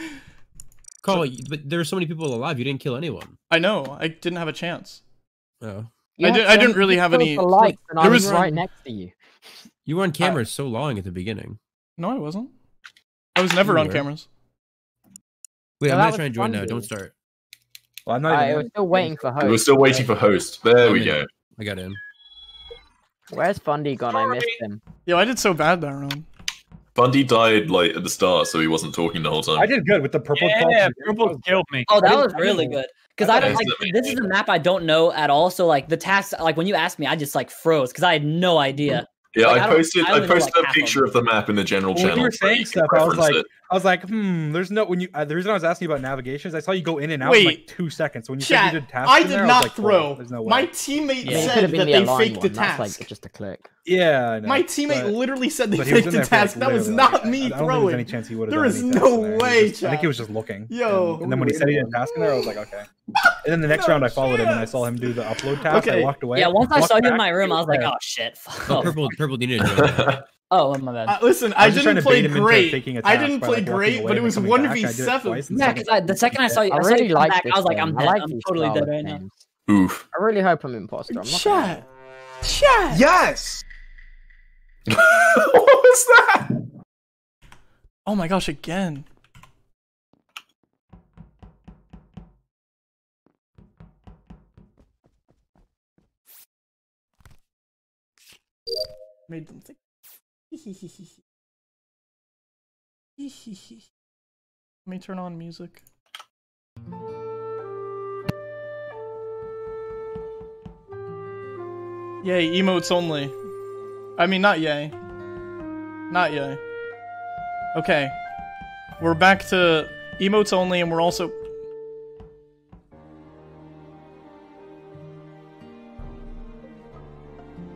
Carl, you- but there were so many people alive. You didn't kill anyone. I know. I didn't have a chance. Oh. You I had did- I so didn't many really have people any- for likes, and there I was was- right next to you. You were on camera so long at the beginning. No, I wasn't. I was never You on were. cameras. Wait, No, I'm that gonna was try and join now. Fundy. Don't start. Well, I'm not I even. was in. still waiting for We're host. still waiting for host. There we I'm go. in. I got in. Where's Fundy gone? I missed him. Yo, I did so bad that round. Bundy died like at the start, so he wasn't talking the whole time. I did good with the purple. Yeah, top. purple killed me. oh, that I was didn't- really good. Because I don't That's like the main this is thing. a map I don't know at all. So like the tasks, like when you asked me, I just like froze because I had no idea. yeah, like, I I don't- posted I I, only know, posted like, a half of picture of the map in the general When you channel. were so saying you can stuff, I was reference like, it. I was like, hmm. There's no when you. Uh, the reason I was asking about navigations, I saw you go in and out Wait. in like two seconds. So when you Chat, said you did tasks, I in did there, not I was like, whoa, throw. there's no way. My teammate Yeah. It could said have been that the they aligned faked the one. That's task. like just a click. yeah, I know, My teammate but- literally said they but he was faked in the there for, like, task. That was literally, not like, me I don't think there's throwing. any chance he would have There done is any tasks no in there. He way, just- I think he chat. was just looking. Yo. And, and then when he said he did task in there, I was like, okay. And then the next No round, I followed him and I chance. saw him do the upload task. Okay. I walked away. Yeah, once I walked saw you in back, my room, I was like, yeah. oh shit. Oh, Oh, purple, purple, you need to join. oh my bad. Uh, listen, I I, was just trying didn't to play bait him into great. faking a I task didn't by, play like, walking great, away but it and was coming one back. I v did it seven. twice, and Yeah, second- because I, the second I saw you, I I saw really you come like back. this I was like, game. I'm I dead. like I'm these totally style dead of right now. games. Oof. I really hope I'm imposter. I'm not gonna Chat. Chat. Yes! what was that? Oh my gosh, again. Made them think. Let me turn on music. Yay, emotes only. I mean, not yay. Not yay. Okay. We're back to emotes only, and we're also...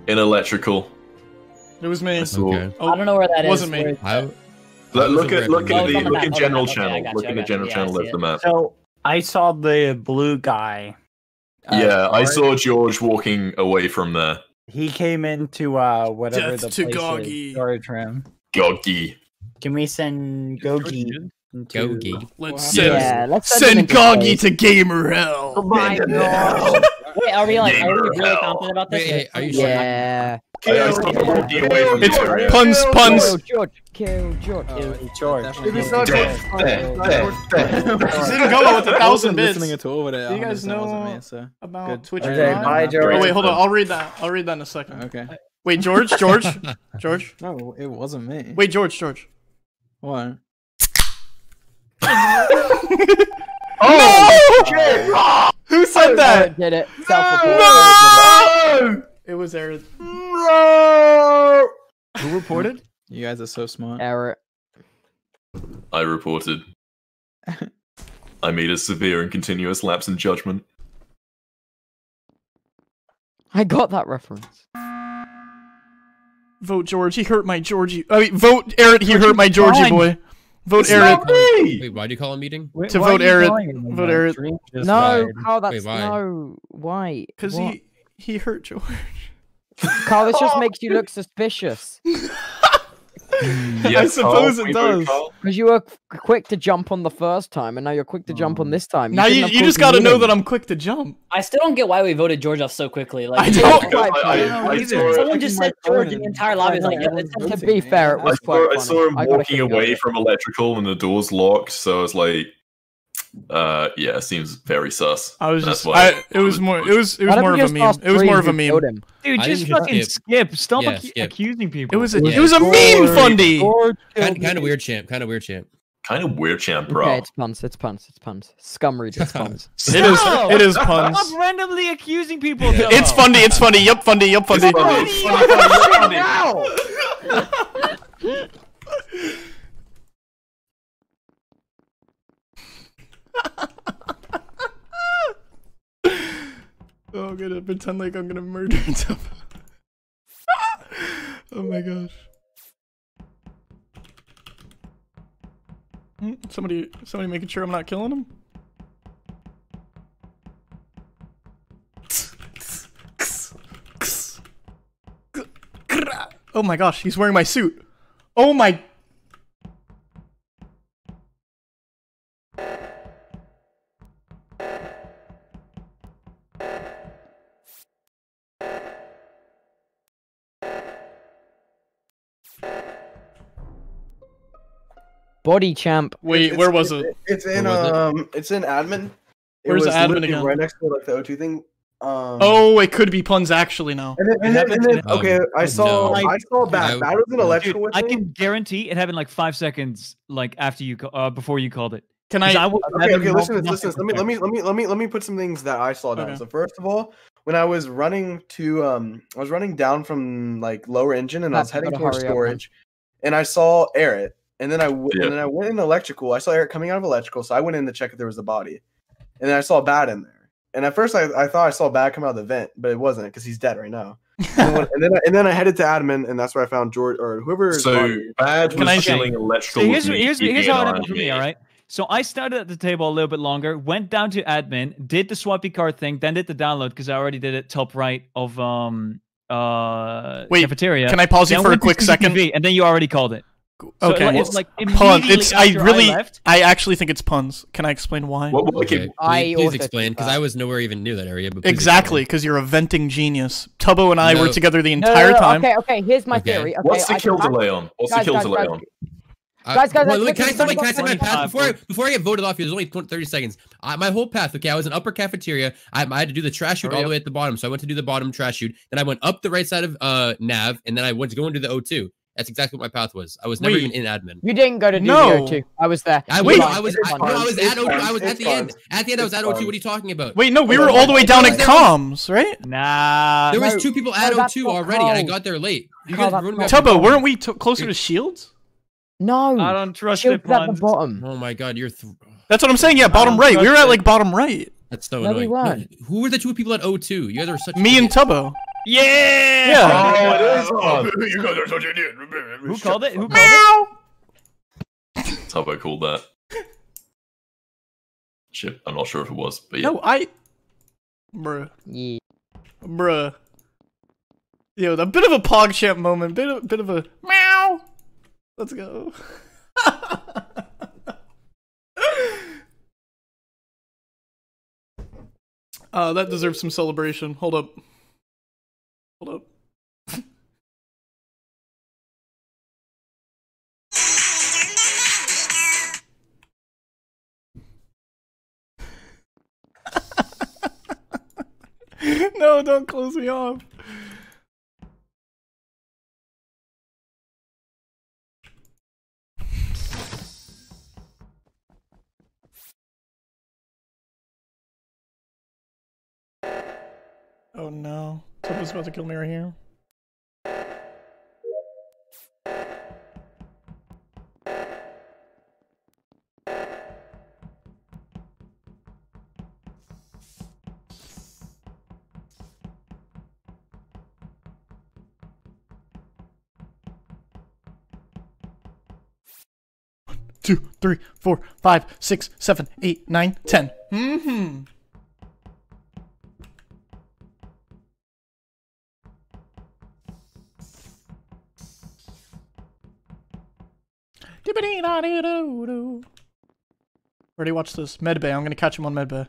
in electrical. It was me. I saw. Okay. Oh, I don't know where that is. wasn't me. Where is I, that? Look, look at look Oh, at it's the on the look map. in Okay, general okay, I channel. got Look you, in I the got general you. Yeah, I channel see of the it. map. So I saw the blue guy. uh, Yeah, I George. saw George walking away from there. He came into uh whatever Death the to place Goggy. is, storage room. Goggy. Can we send Gogi? into- Gogi. Let's Wow. send, Yeah, let's send, them send into Goggy space. to gamer hell. Wait, are we like are we Gamer really hell. confident about this? Wait, hey, are you sure? Yeah. I, I started walking away from It's the area. puns, Kill puns. George. Kill George. Oh, Kill it's George. definitely It's George. not There, George. there, It's not there, George. there. Didn't go with a I thousand wasn't bits. listening to over there. Do you guys one hundred percent wasn't know me, so. about Good. Twitch Okay, Prime? bye, George. Oh wait, hold on. I'll read that. I'll read that in a second. Okay. Wait, George, George, George. No, it wasn't me. Wait, George, George. What? Oh no! Who said that? Eric did it. Self-report. No! It was Aaron. No! Who reported? You guys are so smart. Eric. I reported. I made a severe and continuous lapse in judgment. I got that reference. Vote George. He hurt my Georgie. I mean, vote Aaron. He hurt my Georgie fine. boy. Vote It's Aaron. not me! Wait, why do you call a meeting? Wait, To why are vote you Aaron. calling him Vote that? Aaron. Dream just No, died. Carl, that's Wait, why? no. Why? Because What? he he hurt George. Carl, this just makes you look suspicious. I suppose it does. Because you were qu- quick to jump on the first time, and now you're quick to jump on this time. Now you, shouldn't have you called just the got to know meeting. that I'm quick to jump. I still don't get why we voted George off so quickly. Like, I don't. Quite I, funny. I, know I either. saw, someone just my said George, phone and the and- entire lobby was like, I "Yep, know it's him." To voting be me. fair, it I was saw, quite I funny. saw him I gotta walking give you away that. from electrical and the doors locked, so I was like, uh, yeah, it seems very sus. I was That's just. why I, it was more. It was. It Why was don't more we of a just meme. ask It was Dream more of a who meme. killed him? Dude, I just think we should fucking skip. skip. Stop Yeah, ac- skip. accusing people. It was. A, Yeah. It was a meme, Fundy. George Kind, killed kind of me. weird, champ. Kind of weird, champ. Kind of weird, champ, bro. Okay, it's puns. It's puns. It's puns. Scum read. It's puns. It is. Stop! It is puns. Stop randomly accusing people. It's Fundy. It's funny. Yup, Fundy. Yup, Fundy. It's funny. It's funny, funny, funny. Oh, I'm gonna pretend like I'm gonna murder him. Oh my gosh. Hmm, Somebody, somebody making sure I'm not killing him. Oh my gosh, he's wearing my suit. Oh my. Body champ. Wait, It's- where was it? It's in Where was it? um, it's in admin. It Where's was admin literally again? right next to like the O two thing. Um, Oh, it could be puns actually now. and then, and then, and then Um, okay, I saw, no. I saw I- bad. Bad was an Dude, electrical. I thing. can guarantee it happened like five seconds, like after you, ca- uh, before you called it. Can 'Cause I? will- Okay, that okay, involved listen, nothing listen. Let me, with let me, let me, let me, let me put some things that I saw down. Okay. So first of all, when I was running to, um, I was running down from like lower engine, and I Pat, was you heading gotta towards hurry up, man. storage, and I saw Eric, and then I, w- Yeah. and then I went into electrical. I saw Eric coming out of electrical, so I went in to check if there was a body, and then I saw Bad in there. And at first, I, I thought I saw Bad come out of the vent, but it wasn't because he's dead right now. and, then, when- and then, I, and then I headed to admin, and that's where I found George or whoever. So bad Can was I- chilling So electrical. here's, with me, here's, keeping here's an how it eye happened on for me, all right? So I started at the table a little bit longer, went down to admin, did the swappy card thing, then did the download because I already did it top right of um uh Wait, cafeteria. Can I pause you Then for a went to quick second? C C T V, and then you already called it. So Okay. it's like Pun. immediately It's. I after really. left. I actually think it's puns. Can I explain why? What, what, Okay. okay. I Please, please also explain, think because that. I was nowhere even near that area. But please Exactly, explain. because you're a venting genius. Tubbo and I No. were together the No, no, entire no, time. Okay, okay. Here's my Okay. theory. Okay, What's the I kill can- delay on? What's Guys, the kill guys, delay guys. on? Uh, Guys, guys, well, guys, wait, can I quick, say my, quick, can I say my quick, path quick. before before I get voted off? There's only twenty, thirty seconds. I, my whole path. Okay, I was in upper cafeteria. I, I had to do the trash chute Hurry all up. the way at the bottom, so I went to do the bottom trash chute. Then I went up the right side of uh nav, and then I went to go into the O two. That's exactly what my path was. I was never Wait. even in admin. You didn't go to D D No. O two. I was there. I You wait, lied. I was, It's I, no, fine. I was It's at O two. fine. I was It's at the end. fine. At the end, I was It's at O two. fine. What are you talking about? Wait, no, we Hold were on, all the way hold down on. at comms, right? Nah. There was no, two people no, at O that's two not already, and I how. got there late. You Carl, guys that's ruined not my how. Tubbo, weren't we t- closer to shields? No. I don't trust Shield it, was at the Pons. bottom. Oh my god, you're. Th- That's what I'm saying. Yeah, bottom don't right. We were trust at it. like bottom right. That's so No, we annoying. weren't. Who were the two people at O two? You guys are such. Me and idiots. Tubbo. Yeah! Yeah. Oh, it is on. Who called it? Who called Meow. Tubbo called that. Shit, I'm not sure if it was, but yeah. No, I. Bruh. Yeah. Bruh. Yo, a bit of a PogChamp moment. Bit of, bit of a meow. Let's go. uh, that deserves some celebration. Hold up. Hold up. No, don't close me off. Oh no. Someone's about to kill me right here. Two, three, four, five, six, seven, eight, nine, ten. Mm-hmm. Already watched this. Medbay. I'm gonna catch him on Medbay.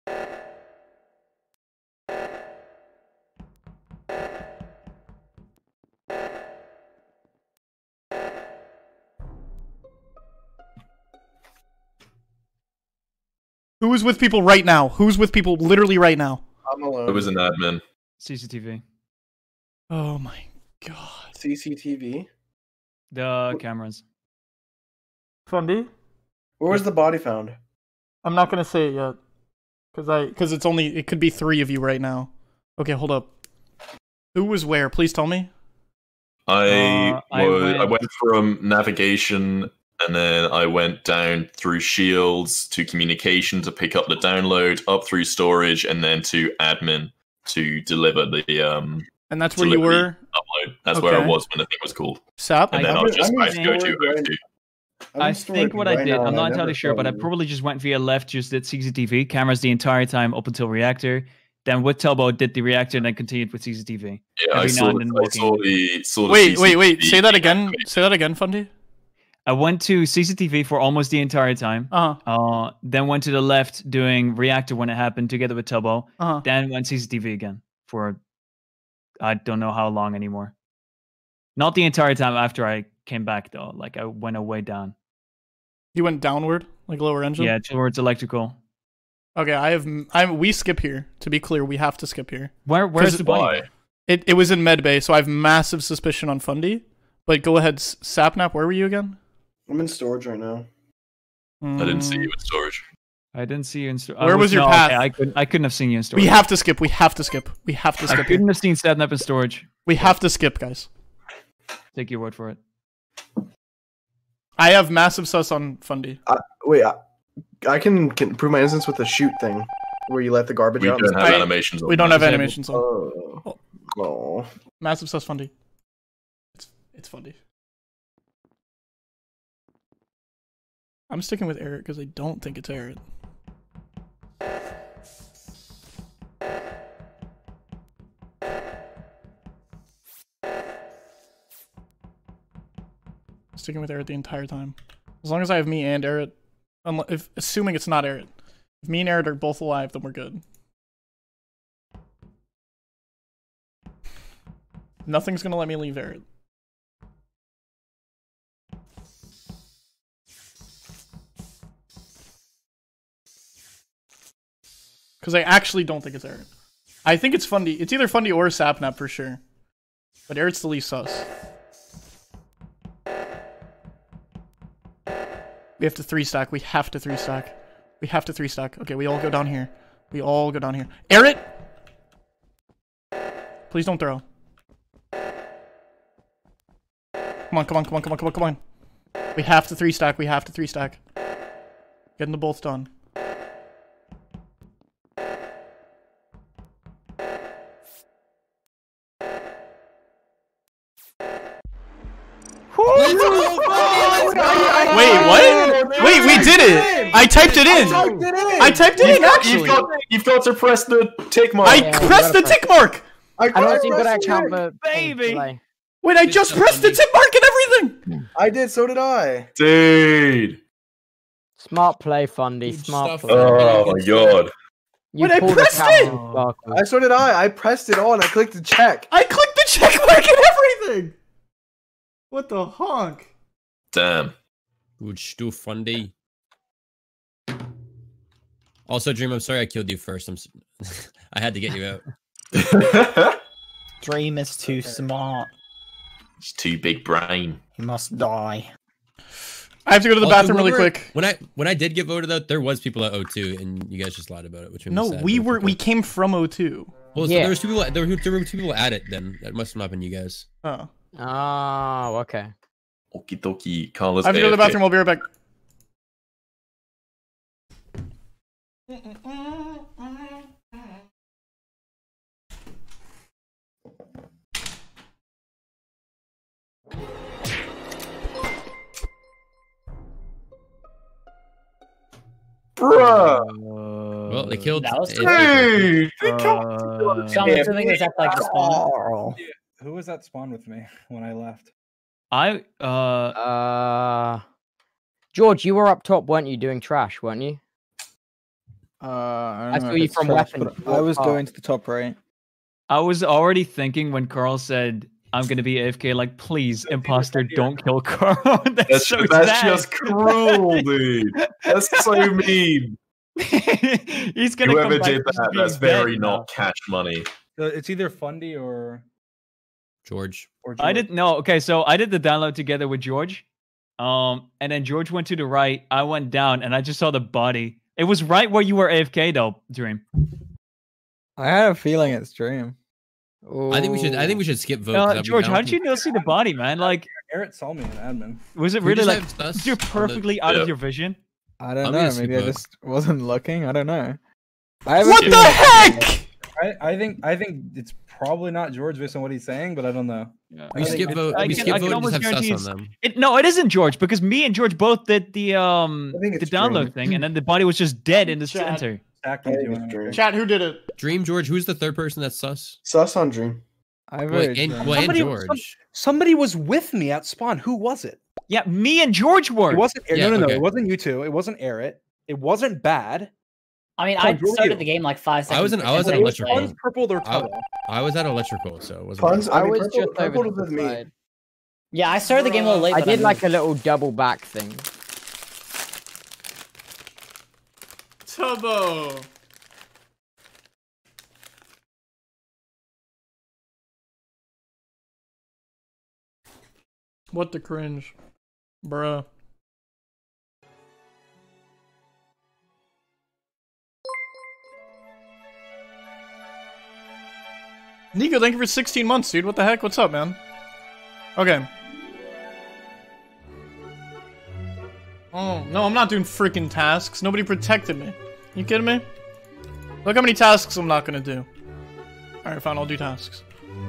Who is with people right now? Who's with people literally right now? I'm alone. It was an admin. C C T V. Oh my god. C C T V. The cameras. Fundy? Where was the body found? I'm not gonna say it yet. Cause I cause it's only it could be three of you right now. Okay, hold up. Who was where? Please tell me. I, Uh, I was, went- I went from navigation and then I went down through shields to communication to pick up the download, up through storage, and then to admin to deliver the um And that's where you delivery were? upload. That's where I Okay. was when the thing was called. Sap? And then I- I was just I'm about to go to ignoring O two. I'm I in think storage what I right did, now, I'm and not I entirely never sure, but I saw you. probably just went via left, just did C C T V, cameras the entire time up until reactor. Then with Telbo did the reactor and then continued with C C T V. Yeah, I Every saw, now and then I walking. saw the saw the Wait, wait, wait. C C T V Say that again. activated. Say that again, Fundy. I went to C C T V for almost the entire time. Uh-huh. Uh, then went to the left doing reactor when it happened together with Telbo. Uh-huh. Then went C C T V again for I don't know how long anymore. Not the entire time after I came back though. Like I went away down. You went downward, like lower engine? Yeah, towards electrical. Okay, I have I we skip here. To be clear, we have to skip here. Where where's 'Cause the body? Why? It it was in Medbay, so I have massive suspicion on Fundy. But go ahead, S- Sapnap, where were you again? I'm in storage right now. I didn't see Mm, you in storage. I didn't see you in store. Where was your no, path? Okay, I couldn't. I couldn't have seen you in storage. We have to skip. We have to skip. We have to I skip here. couldn't have seen Sadnap in storage. We have to skip, guys. Take your word for it. I have massive sus on Fundy. Wait, I, I can, can prove my innocence with the shoot thing, where you let the garbage We out. don't have I- animations. On We don't that. have Disabled. animations on. Oh. Oh. Massive sus Fundy. It's it's Fundy. I'm sticking with Eric because I don't think it's Eric. Sticking with Eric the entire time. As long as I have me and Eric, unle- if assuming it's not Eric. If me and Eric are both alive, then we're good. Nothing's gonna let me leave Eric. Because I actually don't think it's Eric. I think it's Fundy. It's either Fundy or Sapnap for sure. But Eric's the least sus. We have to three stack. We have to three stack. We have to three stack. Okay, we all go down here. We all go down here. Eric! Please don't throw. Come on, come on, come on, come on, come on, come on. We have to three stack. We have to three stack. Getting the both done. did it. I typed it in. I typed it in. I typed it You've in. got, Actually, you've got, you've got to press the tick mark. I Yeah, you pressed the gotta tick mark. I, I don't think pressed that it count in. for Baby. delay. Wait, I It's just so pressed the funny. tick mark and everything. I did. So did I. Dude. Smart play, Fundy. Good Smart stuff. play. Oh my god. You Wait, I pulled a pressed Captain it! Sparkle. I so did I. I pressed it on. I clicked the check. I clicked the check mark and everything. What the honk? Damn. Good stuff, Fundy. Also, Dream, I'm sorry I killed you first. I'm. s- I had to get you out. Dream is too smart. It's too big brain. He must die. I have to go to the Also, bathroom really whoever- quick. When I when I did get voted out, there was people at O two, and you guys just lied about it, which made me No, sad, we but were okay. we came from O two. Well, so Yeah. there was two people. There were, there were two people at it. Then that must have not been you guys. Oh. Oh, okay. Okie dokie. Carlos. I have to go to the A F K. bathroom. I'll be right back. Bruh. Well, they killed. That was it- Dude. Uh, So I'm assuming it's at like the spawn. Oh. Who was that spawn with me when I left? I uh Uh, George, you were up top, weren't you, doing trash, weren't you? Uh, I, don't I know saw if you it's from trash, weapons. but I was Oh. going to the top right. I was already thinking when Carl said I'm gonna be A F K, like please, imposter, don't kill Carl. that's, That's, so that's sad. just cruel, dude. That's so mean. He's gonna come Whoever back did just that, being that's very dead not now. cash money. So it's either Fundy or George. or I George. didn't know. Okay, so I did the download together with George. Um, and then George went to the right, I went down, and I just saw the body. It was right where you were A F K though, Dream. I had a feeling it's Dream. I think we should. I think we should skip vote. 'cause Uh, that'd be George, how balanced. did you not see the body, man? Like, Garrett saw me in admin. was it We really just like have sus you're on the- perfectly out Yeah. of your vision? I don't I'm know. gonna Maybe skip I vote. just wasn't looking. I don't know. I have a What feeling the it's Dream. heck? I, I think I think it's probably not George based on what he's saying, but I don't know. Yeah. We I skip think vote. I We can- skip I can vote and almost just have guarantee sus on them. It, no, it isn't George because me and George both did the um I think the it's download Dream. thing, and then the body was just dead in the Chad. center. Zach I was think doing it's it. Dream. Chat, who did it? Dream George. Who's the third person that's sus? Sus on Dream. I Well, voted and, Dream. well, and Somebody- George. some- Somebody was with me at spawn. Who was it? Yeah, me and George were. It wasn't. Yeah, no, no, no. okay. It wasn't you two. It wasn't Errit. It wasn't bad. I mean, Come I on, who are started you? the game like five seconds. I was in- I was before in it electrical. playing. One's purple or I- Tubbo. I was at electrical, so it wasn't. Puns. bad. I I mean, was purple, just over purple to was the with me. side. Yeah, I started the game a little late. I but did like moved. a little double back thing. Tubbo. What the cringe, bruh. Nico, thank you for sixteen months, dude. What the heck? What's up, man? Okay. Oh, no, I'm not doing freaking tasks. Nobody protected me. You kidding me? Look how many tasks I'm not gonna do. Alright, fine, I'll do tasks.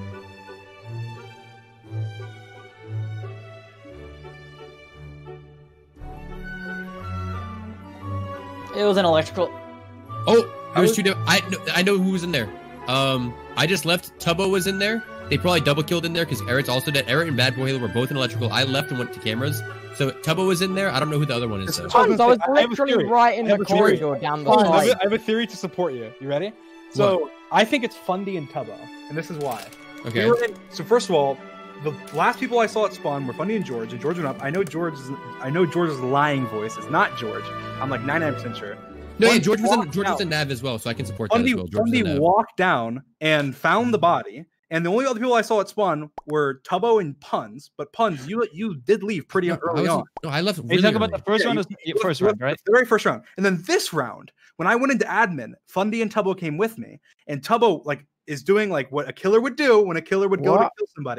It was an electrical. Oh, there was two. di- I know, I know who was in there. Um, I just left. Tubbo was in there. They probably double killed in there because Eric's also dead. Eric and Bad Boy Halo were both in electrical. I left and went to cameras. So Tubbo was in there. I don't know who the other one is. Though. I was Puns, I was gonna say, I have a literally theory. right in I have the a theory. corridor down the I have, side. a, I have a theory to support you. You ready? So I think it's Fundy and Tubbo, and this is why. Okay. We were in- so first of all, the last people I saw at spawn were Fundy and George, and George went up. I know George's. I know George's lying voice is not George. I'm like ninety-nine percent sure. No, yeah, Fundy George was in walked George was out. in Nav as well, so I can support that Fundy, as well. George was Fundy in Nav. walked down and found the body, and the only other people I saw at spawn were Tubbo and Puns. But Puns, you you did leave pretty No, I early was- on. No, I left Are you really talking about early. the first Yeah, round? you- Or you yeah, left- first you round, left right? The very first round, and then this round, when I went into admin, Fundy and Tubbo came with me, and Tubbo like is doing like what a killer would do when a killer would go to What? kill somebody.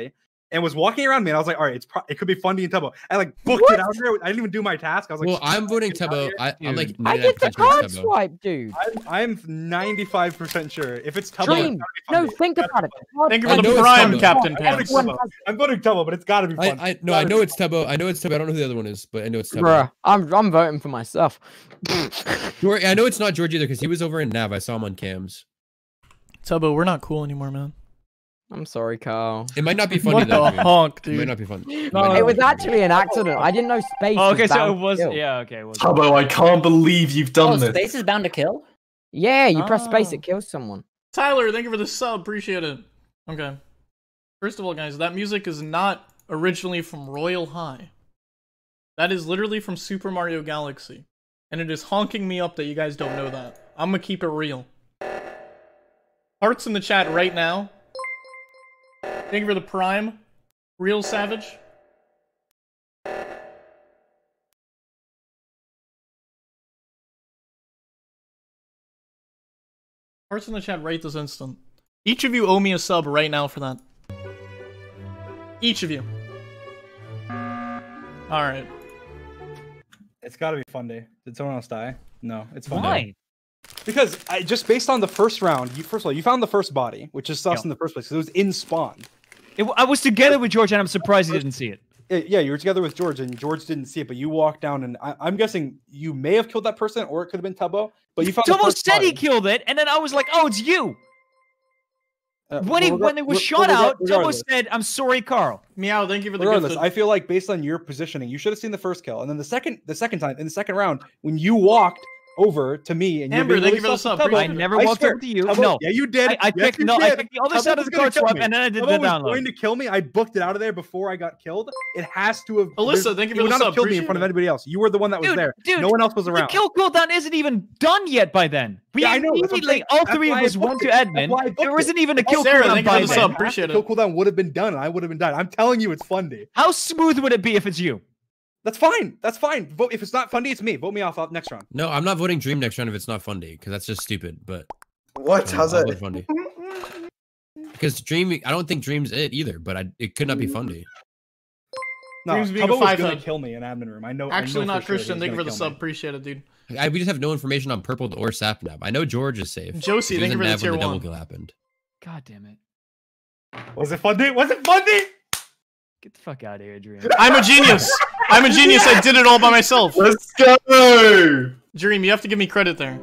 and was walking around me, and I was like, all right, it's pro- it could be Fundy and Tubbo. I like booked What? it out there. I didn't even do my task. I was like, Well, I'm voting Tubbo. I, I'm like I get the ninety-nine percent sure card it's Tubbo. swipe, dude. I'm, I'm ninety-five percent sure. If it's Tubbo, Dream. it's gotta No, be think about it. Thank you I for know the it's prime, Tubbo. Captain I'm voting Pants. Tubbo. I'm voting Tubbo, but it's got to be fun. I, I no, I know it's Tubbo. I know it's Tubbo. I don't know who the other one is, but I know it's Tubbo. Bruh, I'm I'm voting for myself. George, I know it's not George either because he was over in Nav. I saw him on cams. Tubbo, we're not cool anymore, man. I'm sorry, Carl. It might not be funny What though. the Dream. honk, It might dude? not be fun. No, might no, not It be was funny. actually an accident. I didn't know space. Oh, okay, was so bound it to was. kill. Yeah, okay. It was. Tubbo, I can't believe you've done Oh, this. space is bound to kill. Yeah, you press space, Oh. it kills someone. Tyler, thank you for the sub. Appreciate it. Okay. First of all, guys, that music is not originally from Royal High. That is literally from Super Mario Galaxy. And it is honking me up that you guys don't know that. I'm gonna keep it real. Hearts in the chat right now. Thank you for the prime. Real Savage. Hearts in the chat right this instant. Each of you owe me a sub right now for that. Each of you. Alright. It's got to be Fundy. Did someone else die? No, it's Fundy. Why? Because I just based on the first round, you first of all, you found the first body, which is sus Yeah. in the first place because it was in spawn. It, I was together with George, and I'm surprised he didn't see it. Uh, Yeah, you were together with George, and George didn't see it, but you walked down, and I, I'm guessing you may have killed that person, or it could have been Tubbo. But you found the Tubbo first said he body. killed it, and then I was like, "Oh, it's you." Uh, When he well, when it was reg- shot reg- out, Tubbo regardless. said, "I'm sorry, Carl." Meow, thank you for the Regardless, gift. I feel like based on your positioning, you should have seen the first kill, and then the second, the second time in the second round, when you walked over to me and Amber, you're thank being you for really the sus sub. to Tubbo, Appreciate I it. never I walked swear, over to you. Tubbo- No, yeah, you did. I, I Yes, picked you no, I did. picked the other Tubbo side of was the gonna card kill swap, me. and then I did Tubbo the was download. going to kill me. I booked it out of there before I got killed. It has to have. Alyssa, there's- thank you he for would the not have sub. killed me in Appreciate front of it. anybody else. You were the one that was Dude, there. dude, no one else was The around. kill cooldown isn't even done yet by then. We Yeah, I know, that's what I'm immediately, saying. all That's three of why I us went booked to it. That's admin. why I booked There wasn't it. even a kill Sarah, cooldown thank you by for the then. sub. Half Appreciate the kill it. cooldown would have been done, and I would have been died. I'm telling you, it's Fundy. How smooth would it be if it's you? That's fine. That's fine. Vote if it's not Fundy, it's me. Vote me off uh, next round. No, I'm not voting Dream next round if it's not Fundy because that's just stupid. But What? um, How's I'll that? vote Fundy. Because Dream, I don't think Dream's it either. But I, it could not be Fundy. No, Dreams being a Tubbo was five gonna head. kill me in admin room. I know. I Actually, know not for sure Christian. he was Thank you for gonna the kill sub. me. Appreciate it, dude. I, we just have no information on Purple or Sapnap. I know George is safe. Josie, He thank you was for in the Nav when tier double one. kill happened. God damn it! Was it Fundy? Was it Fundy? Get the fuck out of here, Dream. I'm a genius. I'm a genius. I did it all by myself. Let's go! Dream, you have to give me credit there.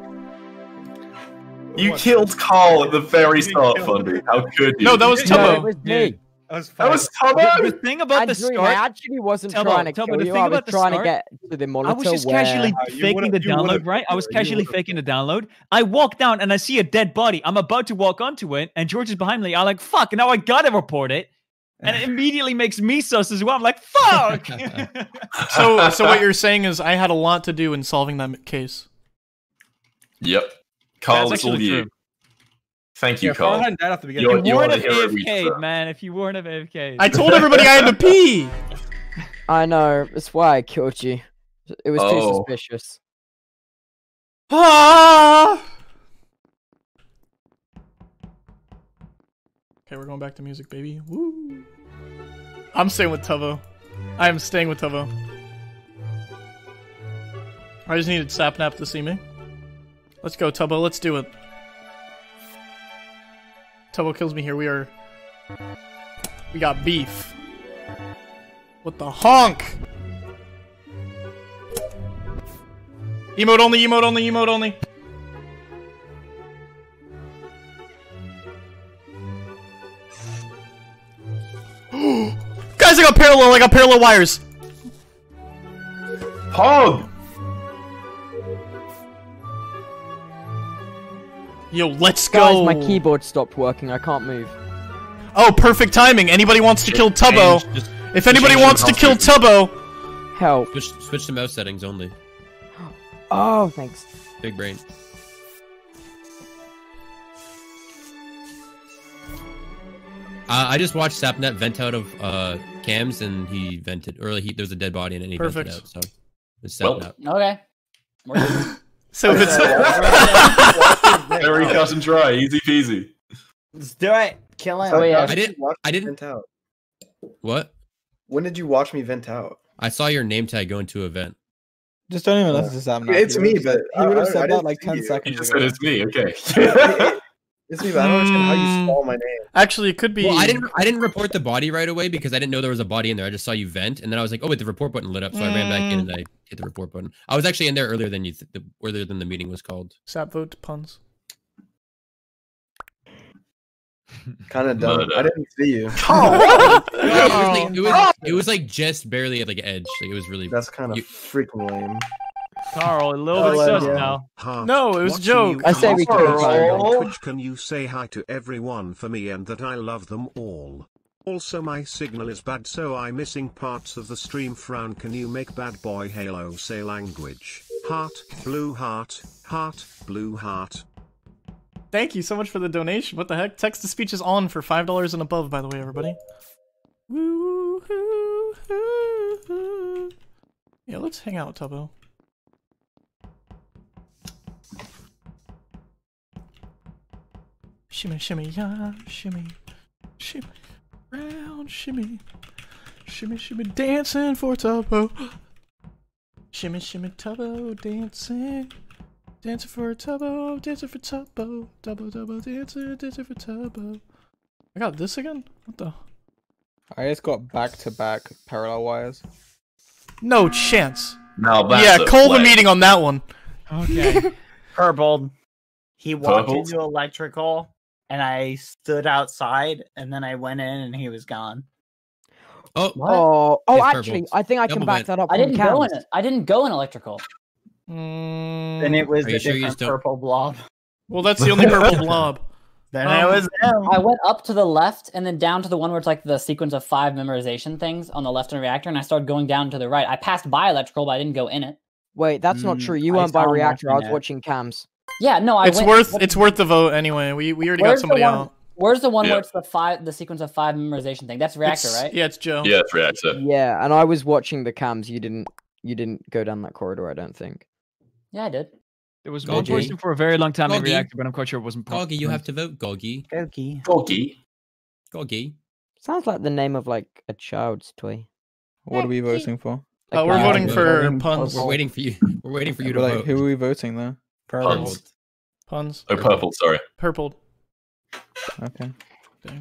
You What? killed Carl at the very You didn't start, kill Fundy. How could you? No, that was No, No, Tubbo. it was me. That was That fine. was The, the Tubbo! thing about And the Dream, I start, actually wasn't Tubbo, trying to Tubbo, kill the you. thing I was about the trying start- to get to the monitor I was just where... casually Uh, you faking would've- the you would've download, right? I was killed her. You casually would've faking the download. I walk down and I see a dead body. I'm about to walk onto it, and George is behind me. I'm like, fuck, now I gotta report it. And it immediately makes me sus as well. I'm like, fuck! So, so what you're saying is I had a lot to do in solving that case. Yep. Carl, That's it's all actually you. true. Thank you, Yeah, Carl Carl. hadn't died off the beginning. You're- You you're weren't the have hero we A F K'd, deserve. man. If you weren't have A F K'd. I told everybody I had to pee. I know, that's why I killed you. It was too Oh. suspicious. Ah! Okay, we're going back to music, baby. Woo! I'm staying with Tubbo. I am staying with Tubbo. I just needed Sapnap to see me. Let's go, Tubbo. Let's do it. Tubbo kills me here. We are... We got beef. What the honk? Emote only, emote only, emote only. Guys, I got parallel, I got parallel wires. Pog! Yo, let's Guys, go. my keyboard stopped working. I can't move. Oh, perfect timing. Anybody wants to kill Tubbo? Change- just If anybody change wants the to kill mouse Tubbo, Help. Switch, switch to mouse settings only. Oh, thanks. Big brain. Uh, I just watched Sapnet vent out of uh, cams, and he vented, or he there was a dead body, and then he Perfect. vented out. So it's Well, Sapnet. Okay. We're good. so if it's Very cut and dry, easy peasy. Let's do it. Kill him. Oh, yeah. I didn't. I didn't. Vent out. What? When did you watch me vent out? I saw your name tag go into event. Just don't even listen to Sam. now. It's He me, would've said- but he would I- have I said that didn't like see ten you. seconds You just ago. said it's me. Okay. It's me, but I don't understand how you spell my name. Actually, it could be. Well, I didn't. I didn't report the body right away because I didn't know there was a body in there. I just saw you vent, and then I was like, "Oh, wait, the report button lit up." So I ran back in and I hit the report button. I was actually in there earlier than you. Th- the, earlier than the meeting was called. Sap vote puns. Kind of dumb. Murder. I didn't see you. No, it, was like, it, was, it was like just barely at like edge. Like it was really. That's kind of You- freaking lame. Carl, a little Oh, bit uh, sus yeah. now. Heart, No, it was a watching joke. you I say we come keep on it live on going. Twitch, can you say hi to everyone for me and that I love them all? Also my signal is bad so I'm missing parts of the stream. Frown, can you make bad boy Halo say language? Heart, blue heart, heart, blue heart. Thank you so much for the donation. What the heck? Text to speech is on for five dollars and above, by the way, everybody. Woo-hoo-hoo-hoo. Yeah, let's hang out, Tubbo. Shimmy, shimmy, yeah, shimmy, shimmy, round, shimmy, shimmy, shimmy, dancing for Tubbo. Shimmy, shimmy, Tubbo, dancing. Dancing for Tubbo, dancing for Tubbo, Tubbo, Tubbo, dancing, dancing for Tubbo. I got this again? What the? I just got back-to-back parallel wires. No chance. Now that's Yeah, a call the play. meeting on that one. Okay. Purple. He walked Purple? into electrical, and I stood outside, and then I went in, and he was gone. Oh, Oh, oh, It's actually, purple. I think I can Double back vent. that up. I from didn't go in cams. it. I didn't go in electrical. Mm, Then it was Are a you sure you different just don't- purple blob. well, that's the only purple blob. Then Um, it was him. I went up to the left and then down to the one where it's like the sequence of five memorization things on the left in the reactor, and I started going down to the right. I passed by electrical, but I didn't go in it. Wait, that's not Mm, true. You I weren't by saw him reactor. I was watching it. watching cams. Yeah, no, I It's went. worth it's worth the vote anyway. We we already got Where's the somebody one- out. Where's the one Yeah. where it's the five, the sequence of five memorization thing? That's reactor, It's- right? Yeah, it's Joe. Yeah, it's reactor. Yeah, and I was watching the cams. You didn't. You didn't go down that corridor. I don't think. Yeah, I did. There was one Goggy. person for a very long time in Goggy. reactor, but I'm quite sure it wasn't. Goggy, you have to vote. Goggy. Goki. Goggy. Goggy. Sounds like the name of like a child's toy. What are we voting for? Uh, we're Like, voting yeah, for voting puns. We're waiting for you. We're waiting for you to But, like, vote. who are we voting though? Puns. Puns. Oh, purple. Sorry. Purple. Okay. Dang.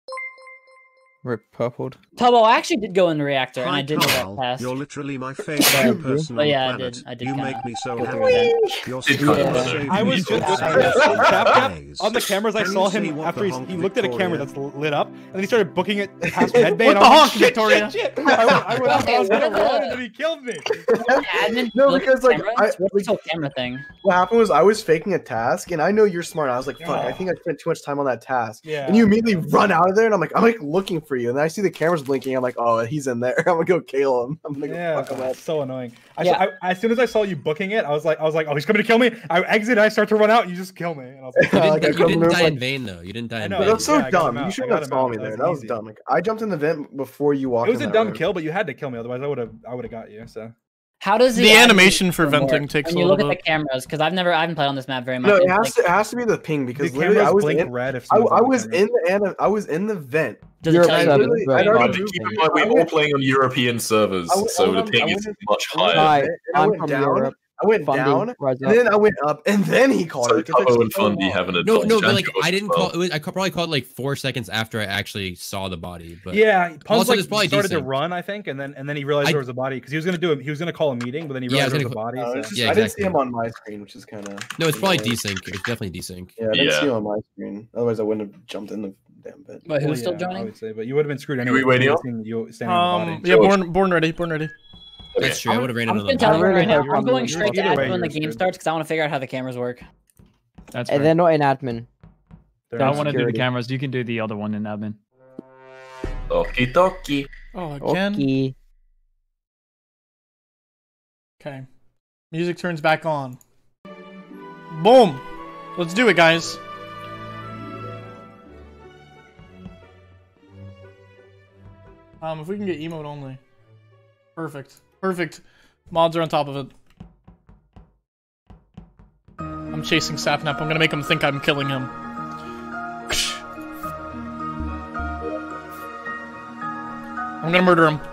Rip purpled. Tubbo, I actually did go in the reactor, and Hi, I did do that Carl. test. You're literally my Yeah, favorite person but on yeah, I the planet. did- I did you kinda make me so go happy. through that. Your Did smile kinda- saves I me was from just sadness Tap Tap days. on the cameras. I Can saw you see him what after the he, honk he looked at a camera Victoria- that's lit up, and then he started booking it past Medbay. What and the I was honk, like, shit, Victoria? shit, shit. I went, I went up, I was Okay, gonna what are run, the- and then he killed me. Admin, No, look at because, the like, camera. I- What's this whole camera thing? What happened was I was faking a task, and I know you're smart. I was like, "Fuck!" I Yeah. think I spent too much time on that task. Yeah. And you immediately run out of there, and I'm like, "I'm like looking for you," and then I see the cameras blinking. I'm like, "Oh, he's in there." I'm gonna go kill him. I'm gonna go Yeah, fuck him up. that's so annoying. I, Yeah. saw, I, as soon as I saw you booking it, I was like, I was like, oh, he's coming to kill me. I exit, I start to run out, and you just kill me. And I was like, You Like, I didn't, you come didn't in, die like- in vain though. You didn't die I in know, But vain. that's so Yeah, I got him dumb. out. You I shouldn't got have him saw out. me That there. was That was easy. dumb. Like, I jumped in the vent before you walked. it was in a that dumb room. kill, but you had to kill me, otherwise I would have, I would have got you. So How does the, The admin animation for system venting work takes when a you look little at the cameras? Because I've never, I haven't played on this map very much. No, it It's has like- to. It has to be the ping the because literally cameras I was blink in. red if I, someone's I on the was camera. in the ana- I was in the vent. Does You're it tell I you? upset. literally, Right. I'd already But moved keep in. in mind, we're I all went- playing on European servers, I went- so I the went- ping I is went- much I went higher. Hi, and I I'm went from down. Europe. I went Fundy, down, rise and up. then I went up, and then he called So it. It took Tubbo and so Fundy long. have an No, advantage. no, but and like George I as didn't well. call. It was, I ca- probably called like four seconds after I actually saw the body. But Yeah, Punz Also, like there's probably started to decent. run, I think, and then and then he realized I- there was a body because he was gonna do it. He was gonna call a meeting, but then he Yeah, I was realized there was a gonna body. No, so- it's just, Yeah, I didn't see exactly. him on my screen, which is kind of. no, it's probably desync. It's definitely desync. Yeah, I didn't Yeah. see him on my screen. Otherwise, I wouldn't have jumped in the damn bit. But Well, who's still yeah, I joining? would say, but you would have been screwed Who anyway. we waiting because on? you were standing on the Um, body. yeah, George. born, born ready, born ready. That's true. I would have ran I'm into just the gonna tell I you really right now. hope I'm I'm going not straight to either way, admin when the you're game screwed. starts because I want to figure out how the cameras work. That's And right. they're not in admin. They're I not want to do the security. cameras. You can do the other one in admin. Okie dokie. Oh, again. Okay. Okay. Music turns back on. Boom. Let's do it, guys. Um, if we can get emote only. Perfect. Perfect. Mods are on top of it. I'm chasing Sapnap. I'm gonna make him think I'm killing him. I'm gonna murder him.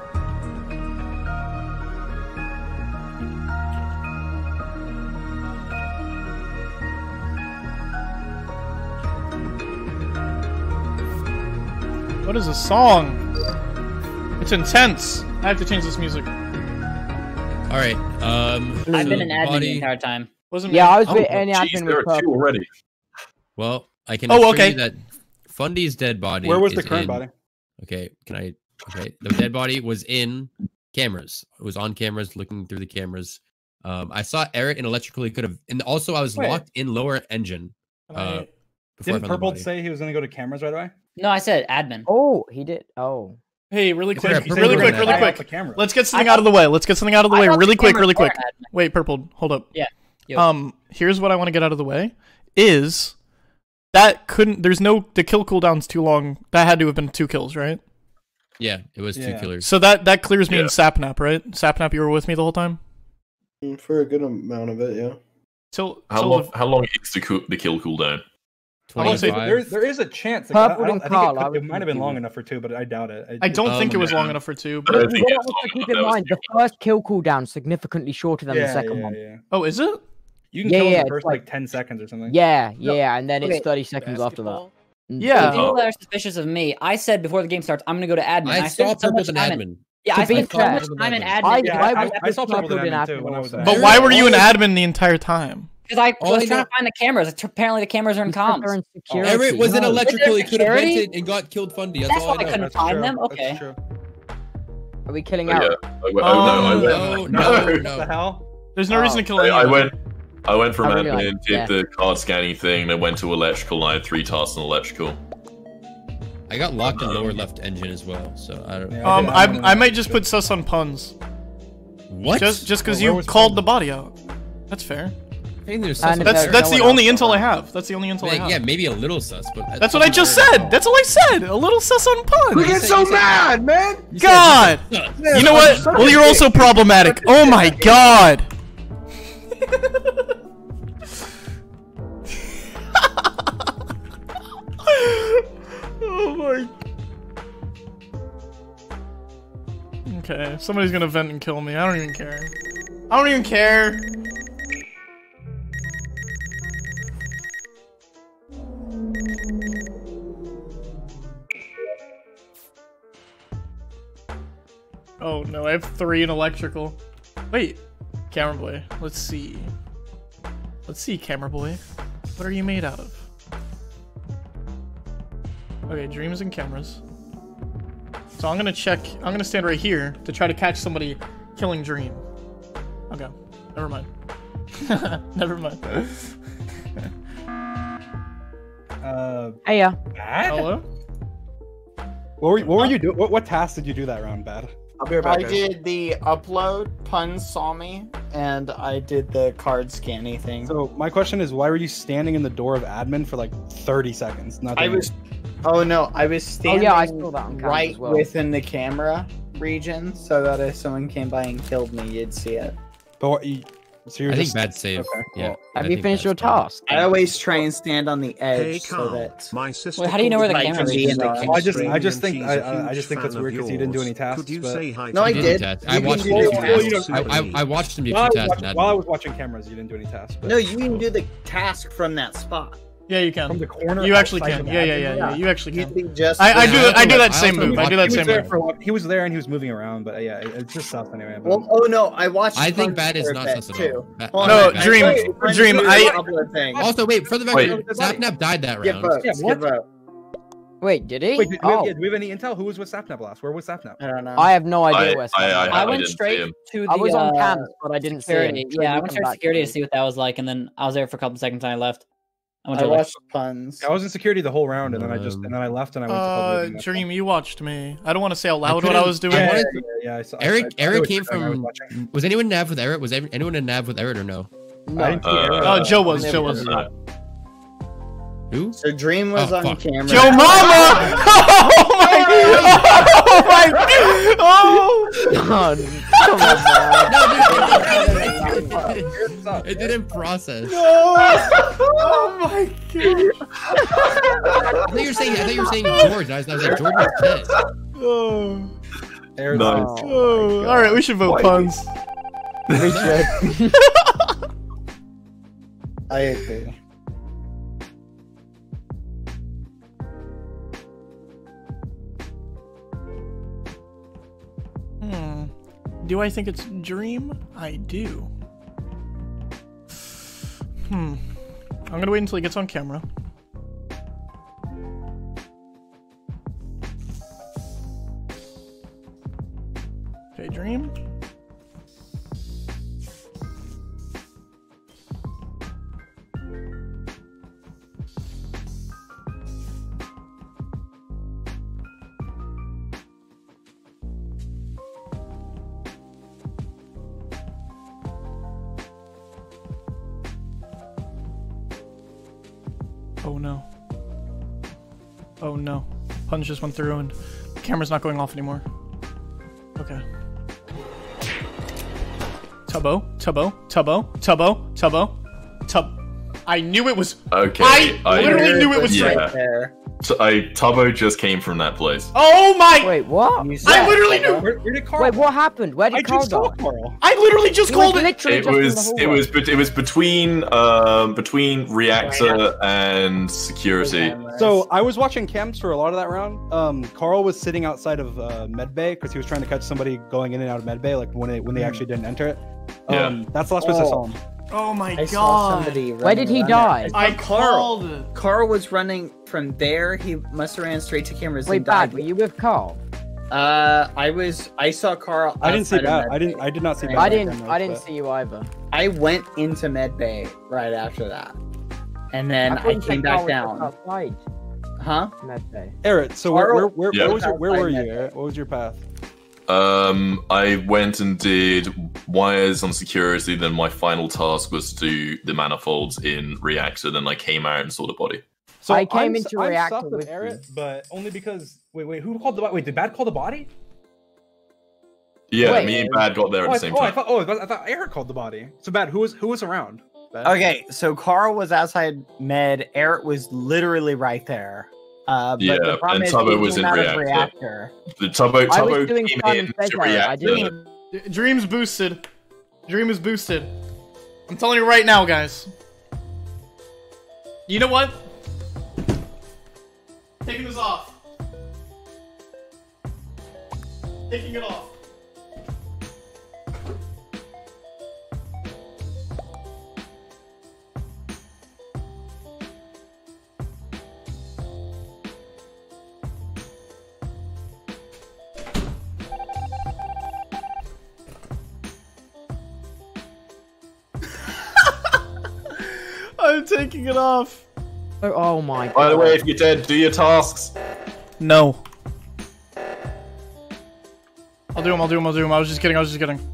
What is this song? It's intense. I have to change this music. All right. Um, I've been an so admin body- the entire time. Wasn't Yeah, me. I was Oh, with any geez, admin there with are two purple. already. Well, I can Oh, assure okay. you that Fundy's dead body. Where was the is current in- body? Okay, can I? Okay, the dead body was in cameras. It was on cameras, looking through the cameras. Um, I saw Eric in electrical. He could have, and also I was Wait. locked in lower engine. Uh, before I Didn't found the Purple body. say he was going to go to cameras right away? No, I said admin. Oh, he did. Oh. Hey, really Is quick, there a really purple quick, in really that? quick. The camera. Let's get something I out of the way. Let's get something out of the I way thought really the quick, cameras really were quick. admin. Wait, Purple, hold up. Yeah. Yo. Um, here's what I want to get out of the way. Is that couldn't? There's no the kill cooldown's too long. That had to have been two kills, right? Yeah, it was two Yeah. killers. So that that clears me Yeah. in Sapnap, right? Sapnap, you were with me the whole time. Mm, For a good amount of it, yeah. Till How till long? the- How long is the cool, the kill cooldown? I would say There, twenty-five. there is a chance. Like, I, I, Purple don't- and I think Carl, it, I could- would it might have think been long you- enough for two, but I doubt it. I don't Um, think it was yeah. long enough for two. I But don't You think gotta it's also long keep enough. in That was mind the first kill cooldown significantly shorter than yeah, the second yeah, one. yeah. oh, is it? You can Yeah, kill in yeah, the it's first like- like ten seconds or something. Yeah, yeah, and then Okay. it's thirty seconds after that. Basketball? Mm. Yeah. The people that are suspicious of me, I said before the game starts, I'm gonna go to admin. I, I saw spent so Purple much an time in, admin. yeah, To I be spent so fair- much time in I- admin. I, Yeah, I, I- was I saw Purple purple in in admin too admin when I was also. there. But Very why were you an well. admin the entire time? Because I All I was trying know- to find the cameras. Apparently, the cameras are in Because they're comms. in security. Everett was in No. electrical. He Is could there have security? vented and got killed Fundy. That's, That's all I why I know. couldn't That's find true. them? That's Okay. true. Are we killing Oh, yeah. out? I went, oh no, I Oh, went. No, no, What no. the hell? There's no reason to kill I, I anyone. went. I went from I really admin, like- did yeah. the card scanning thing, then went to electrical. And I had three tasks in electrical. I got locked in lower left engine as well, so I don't. Yeah, I Um, did- I don't know. I might just put sus on puns. What? Just just because Where you was called Pun? the body out. That's fair. I think there's And sus- That's there's that's no the one only else intel I around. have. That's the only intel I Yeah, have. yeah, maybe a little sus, but That's what I just said. That's all I said. A little sus on puns. We get so mad, man! God! You know what? Well, you're also problematic. Oh my god! Oh my. Okay, somebody's gonna vent and kill me. I don't even care. I don't even care. Oh no, I have three in electrical. Wait, camera boy. Let's see. Let's see, camera boy. What are you made out of? Okay, dreams and cameras. So I'm gonna check. I'm gonna stand right here to try to catch somebody killing Dream. Okay, never mind. Never mind. Uh, Hey, yeah. bad? Hello? What were, what were you doing? What, what task did you do that round, bad? I'll be right back. I guys. did the upload, Puns saw me, and I did the card scanning thing. So my question is, why were you standing in the door of admin for like thirty seconds? Not I doing was, oh no, I was Oh, standing yeah, I saw that on camera right as well. within the camera region, so that if someone came by and killed me, you'd see it. But what, you, so you're I just think bad save. Okay. Yeah. Have I you think finished bad your save. task? I always try and stand on the edge Hey so Carl, that. my sister. Wait, how do you know where the called camera me is? in Well, I just, I Australian, just think, she's I, a I I huge just think that's fan weird of because you didn't do any yours. tasks. Could you but- say hi No, to I He me? did. tasks. You I can watched do him do it two while- well, you tasks. don't- I, I, I watched him do two While I, was tasks. watching, and while I admin. was watching cameras, you didn't do any tasks. But No, you can do the task from that spot. Yeah, you from can. the corner. You actually outside can. of Yeah, admin, yeah, yeah, yeah. You actually You can. think just I, I Yeah, do. I I do also- that I same also move. I watched do that he was same there move. for a while- he was there and he was moving around, but uh, yeah, it, it's just sus anyway. But Well, oh no, I watched. I think Puns bad is for a not bit, sus at too. all. Ba- Hold No, on, bad- bad- Dream- Wait, Puns Dream, did I- a couple of things. Also, wait, for the Wait. record, Sapnap died that Skip round. vote. Yeah, Skip what? vote. Wait, did he? wait, do, do, we have, oh, yeah, do we have any intel? Who was with Sapnap last? Where was Sapnap? I don't know. I have no idea I- where. I- Sapnap I- I is. went didn't see straight him. to the I was on uh, cams, but I didn't see security. him. Yeah, I Maybe went come straight to back security to me. see what that was like, and then I was there for a couple seconds and I left. I went I to watched Puns. I was in security the whole round, and then I just Um, and then I left and I went to Uh, public. Dream, you watched me. I don't want to say out loud what I couldn't- was doing. I Yeah, wanted yeah, yeah, yeah, I saw, I- Eric, I, I know Eric what came you're saying, I was from. watching. Was anyone nav with Eric? Was every- anyone in nav with Eric or no? I No. didn't see Uh, Eric. Uh, Joe was. Never Joe was. did. Who? So Dream was Oh, on fuck. camera. Joe Mama! Oh my! Oh my! Oh! God, come on, man. No, dude, it, it, it, it didn't process. No! Oh my god! I thought you were saying. I thought you were saying George. I was, I was like, George is dead. Oh. Aaron, Nice. Oh, all right, we should vote Why? puns. We should. I agree. Hmm. Do I think it's Dream? I do. Hmm. I'm gonna wait until he gets on camera. Okay, Dream. Oh no. Oh no. Punch just went through and the camera's not going off anymore. Okay. Tubbo, Tubbo, Tubbo, Tubbo, Tubbo, Tub. I knew it was. Okay. I literally knew it was yeah. right there. So I Tubbo just came from that place. Oh my! Wait, what? I literally knew. Where, where did Carl? Wait, what happened? Where did I Carl just saw go? Carl. I literally just He was called it. literally It just in the was it hallway. was bet- it was between um between reactor and security. So I was watching cams for a lot of that round. Um, Carl was sitting outside of uh, medbay because he was trying to catch somebody going in and out of medbay, like when they when they actually didn't enter it. Yeah. Um, that's the last place I saw him. Oh my I saw god! somebody. Where did he running die? around there. I called it. Carl was running from there. He must have ran straight to cameras. Wait, and died. Bad, were you with Carl? Uh, I was. I saw Carl. I didn't see outside of that. I didn't. I did not see Right. that. I didn't. I didn't see you either. I went into medbay right after that, and then thought I, you said came Carl back was just down. outside. Huh? Medbay. Eric, so where where where, Yeah. where was your, where were you? Outside Eric? What was your path? Um, I went and did wires on security. Then my final task was to do the manifolds in reactor. Then I came out and saw the body. So I came I'm, into I'm reactor stuck with with Eric, you. but only because wait wait who called the body? Wait, did Bad call the body? Yeah, Wait. me and Bad got there at Oh, I, the same oh, I time. thought oh I thought- I thought Eric called the body. So Bad, who was who was around? Bad? Okay, so Carl was outside med. Eric was literally right there. Uh, but Yeah, the problem and is Tubbo he was came in out of reactor. reactor. The Tubbo I was Tubbo doing came fun in and to fed there. I reactor. didn't. Dream's boosted. Dream is boosted. I'm telling you right now, guys. You know what? Taking this off. Taking it off. I'm taking it off. Oh, oh my god. By the way, if you're dead, do your tasks. No. I'll do them, I'll do them, I'll do them. I was just kidding, I was just kidding.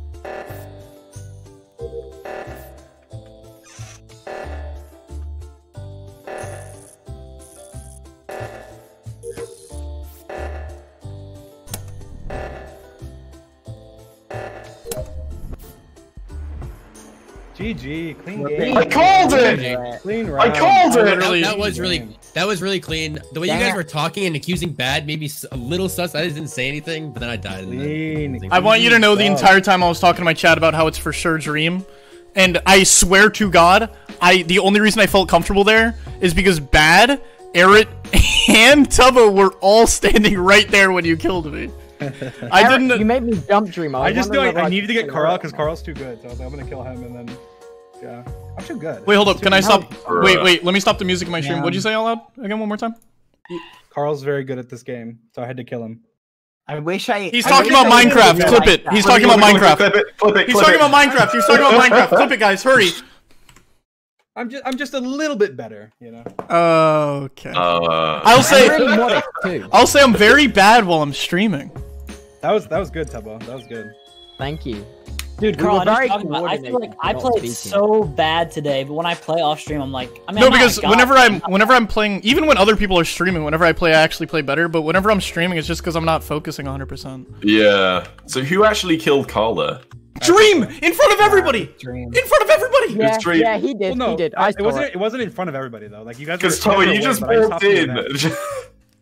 G G, clean We're game. paying I called it! Clean I round. called That, it! Literally- that was really that was really clean. The way you guys Damn. were talking and accusing Bad made me s- a little sus. I just didn't say anything, but then I died. and then- Clean. I want you to know the Wow. entire time I was talking to my chat about how it's for sure Dream. And I swear to God, I the only reason I felt comfortable there is because Bad, Eric, and Tubbo were all standing right there when you killed me. I Eric, didn't. You made me jump Dream. I was just knew wondering I, I whether needed to get could Carl kill because Carl's too good. So I was like, I'm gonna kill him and then yeah, I'm too good. Wait, hold up. Can I stop? Bruh. Wait, wait. Let me stop the music in my stream. Yeah. What'd you say out loud? Again, one more time. Carl's very good at this game, so I had to kill him. I wish I. He's I talking wish about I would've Minecraft. been Clip like it. that. He's talking about Clip it, Minecraft. Clip it, clip it, He's clip talking it. about Minecraft. He's talking about Minecraft. Clip it, guys. Hurry. I'm just I'm just a little bit better, you know. Okay. Uh, I'll say. I'm really modest too. I'll say I'm very bad while I'm streaming. That was that was good, Tubbo. That was good. Thank you. Dude, We Carl, were I'm just very talking about, I feel like coordinated, I not played speaking. so bad today, but when I play off stream, I'm like, I mean, No, I'm not because a god, whenever but I'm not- whenever I'm playing, even when other people are streaming, whenever I play, I actually play better. But whenever I'm streaming, it's just because I'm not focusing one hundred percent. yeah. So who actually killed Carla? Dream in front of everybody. Dream. In front of everybody. Yeah, Dream. yeah, he did. Well, no, he did. I it saw wasn't. it. It wasn't in front of everybody though. Like you guys. Because were Tubbo, further you away, just but I walked stopped you in. there.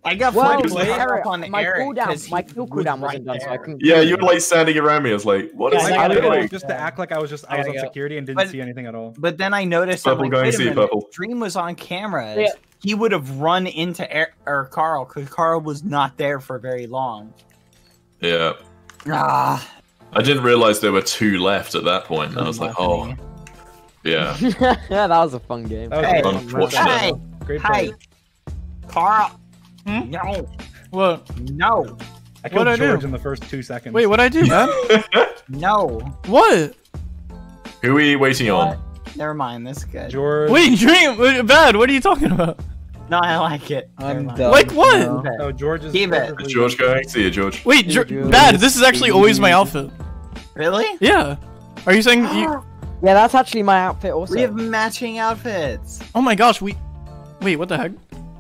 I got Well, flames Eric, up on my Eric cooldown, 'cause my he kill was cooldown right wasn't done, so I there. couldn't. Yeah, kill you were him. like standing around me. I was like, what Yeah, is I I got he did doing? it just to act like I was just I I was on got- security and didn't but- see anything at all. But then I noticed, I'm Purple like, going wait a see minute, purple. Dream was on camera. Yeah. He would have run into er- or Carl because Carl was not there for very long. Yeah. Ah, I didn't realize there were two left at that point. And I was like, oh, yeah. Yeah, that was a fun game. That was Hey, great. Unfortunate. hey, Great hey, play. Carl. Hmm? No, What? no, I killed What'd I do? George in the first two seconds. Wait, what'd I do, man? no. What? Who are we waiting on? What? Never mind. This is good. George. Wait, Dream, uh, bad. What are you talking about? No, I like it. I'm Never mind. done. Like what? No. Okay. Oh, George is. Keep it. perfectly- Is George going? See you, George. Wait, Yeah, Dr- Drew. bad. This is actually always my outfit. Really? Yeah. Are you saying you? Yeah, that's actually my outfit also. We have matching outfits. Oh my gosh, we. Wait, what the heck?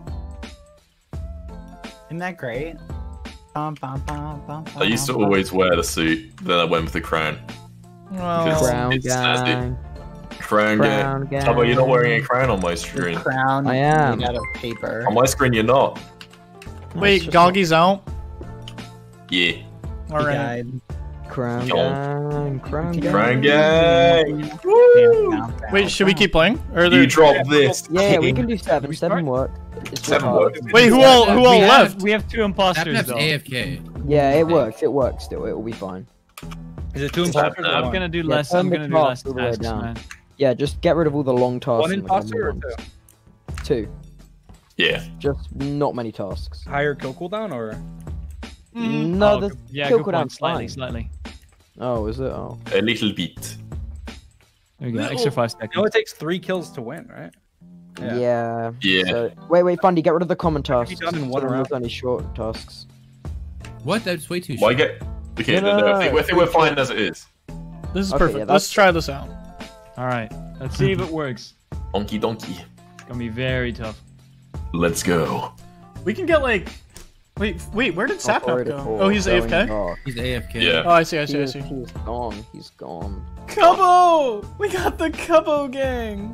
Isn't that great? Bum, bum, bum, bum, I used to bum, bum. always wear the suit, then I went with the crown. Well, Crown It's snazzy. gang. Crown Crown game. How about you're not gang. wearing a crown on my The screen? crown I am. made out of paper. On my screen, you're not. wait, just Goggy's out. Yeah. All He right. died. Crown Yo. gang. Crown gang. Crown gang. Down, down, Wait, should we down. keep playing? Or are there... You drop this. Yeah, we can do seven. Seven work. It's Seven hard. works. Wait, who all who we all have, left? We have two imposters Snapnap's though. A F K. Yeah, it works. It works still. It will be fine. Is it two Snap, imposters? or snap. I'm one? gonna do Yeah, less. turn I'm the gonna do clock less all the way tasks, down. man. Yeah, just get rid of all the long tasks. One and we'll have imposter or more two? ones. Two. Yeah. Just not many tasks. Higher kill cooldown or? Mm, No, Oh, the good- yeah, kill good point. cooldown's Slightly, fine. slightly. Oh, is it? Oh. A little bit. There you go. Extra five You know seconds. it takes three kills to win, right? Yeah. Yeah. So, wait, wait, Fundy, get rid of the common That could tasks. be done in so one then round. there's only short tasks. What? That's way too Why short. get? Okay, No, no, no, no, no, I think, no. I think we're fine as it is. This is Okay, perfect. yeah, Let's that's- try this out. All right. Let's see if it works. Donkey donkey. It's gonna be very tough. Let's go. We can get like. Wait, wait. Where did Sapnap Operator go? four, Oh, he's A F going K. dark. He's A F K. Yeah. Oh, I see. I see. I He's, see. he's gone. He's gone. Cubbo! We got the Cubbo gang.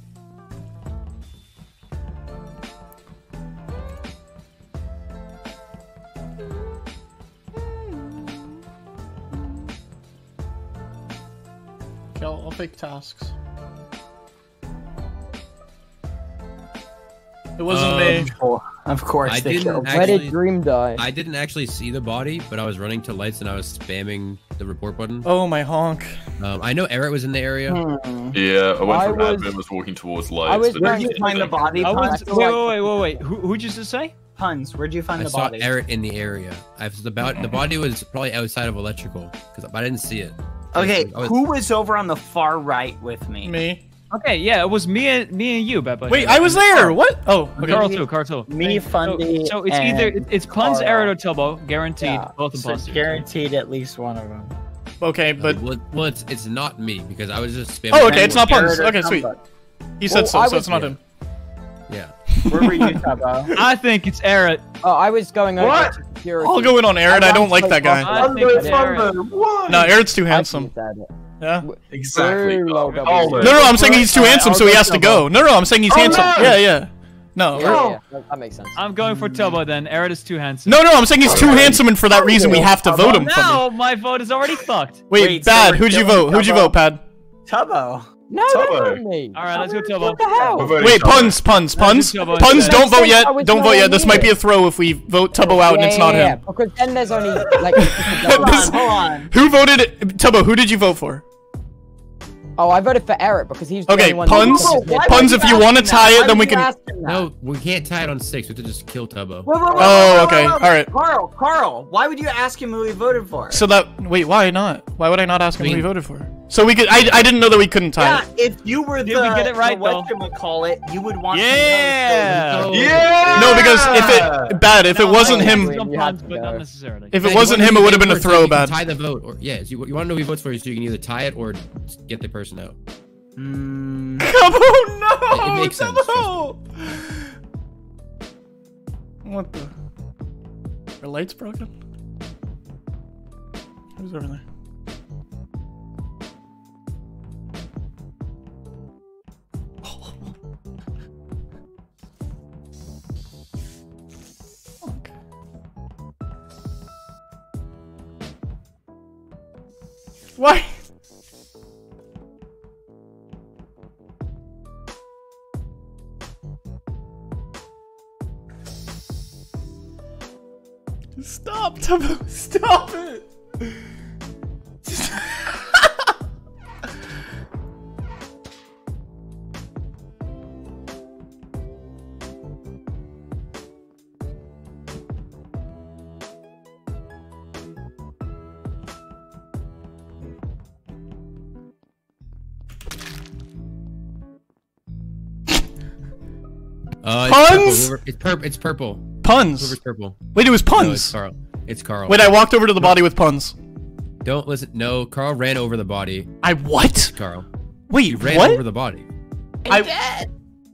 Okay, I'll, I'll pick tasks. It wasn't Um, me. Oh, of course, I they didn't killed. Where actually. did Dream die? I didn't actually see the body, but I was running to lights and I was spamming the report button. Oh my honk. Um, I know Eric was in the area. Hmm. Yeah, I went I from was- admin, was walking towards lights. I was but Where'd trying you to find the body? I was, Puns? wait, wait, wait, wait, wait. Who, who'd you just say? Puns, where'd you find I the saw body? Eric in the area. I was about the body was probably outside of electrical because I didn't see it. Okay, I was- who was over on the far right with me? Me. Okay, yeah, it was me and me and you, Beppa. Wait, I was there. What? Oh, okay. Carl too, Carl too. Me, Fundy, So, so it's either and it's Puns, Carl. Eric, or Tubbo, guaranteed. Yeah, Both so imposters. guaranteed at least one of them. Okay, but well, well, it's it's not me because I was just spamming. oh, okay, it's not Jared Puns. or Okay, sweet. somebody. He said Well, so, I so was it's not there. him. Yeah. Where were you, Tubbo? I think it's Eric. Oh, I was going over What? to security. I'll go in on Aaron. I don't like that guy. I think it's Eric. What? No, Aaron's too I handsome. think that- Yeah. Exactly. Very low Oh, double oh, zero. No, no, I'm saying he's too Alright, handsome, I'll so he go has to Tubbo. go. No, no, I'm saying he's Oh, handsome. no! Yeah, yeah. No, Yeah, right. yeah, that- that makes sense. I'm going for Tubbo then. Eric is too handsome. no, no, I'm saying he's too handsome, and for that reason we have to vote him. Funny. No, my vote is already fucked. Wait, Wait, so Bad. we're Who'd you killing vote? Who'd you Tubbo? vote, Pad? Tubbo. No, Tubbo. that's not me. All right, let's go What Tubbo. the hell? We're voting Wait, Tubbo. puns, puns, puns, Tubbo puns. instead. Don't vote I yet. was Don't vote nowhere yet. This might be near. a throw if we vote Tubbo out and it's Yeah, not yeah, him. yeah, because then there's only like. Hold This- on, hold on. Who voted? Tubbo, who did you vote for? Oh, I voted for Eric because he's the Okay, only one. puns. That- Whoa, why Puns, would if you ask wanna him that? tie it, Why then we would you can- ask him that? No, we can't tie it on six. We have to just kill Tubbo. Whoa, whoa, whoa, Oh, whoa, whoa, okay, whoa. all right. Carl, Carl, why would you ask him who he voted for? So that wait, why not? Why would I not ask him who he mean- voted for? So we could. I, I didn't know that we couldn't tie Yeah, it. if you were the, Did we get it right, the though? whatchamacallit, you would want Yeah. to know. Yeah. No, because if it bad, if it No, wasn't I him, think some You had Puns, to but go. not necessarily. if Yeah, it you wasn't wanna him, know it who would have they been a vote, so throw. you can Bad. Tie the vote, or yeah, you, you want to know who he votes for, so you can either tie it or get the person out. Mm, Come on, no! It makes sense, no! What the? Are lights broken? Who's over there? Why? Stop, Tubbo. Stop it. Uh, Puns? It's purple. It's purple. Puns. Whoever's purple. Wait, it was puns. No, it's Carl. It's Carl. Wait, I walked over to the body with puns. Don't listen. No, Carl ran over the body. I what? It's Carl. Wait, you ran what? over the body. I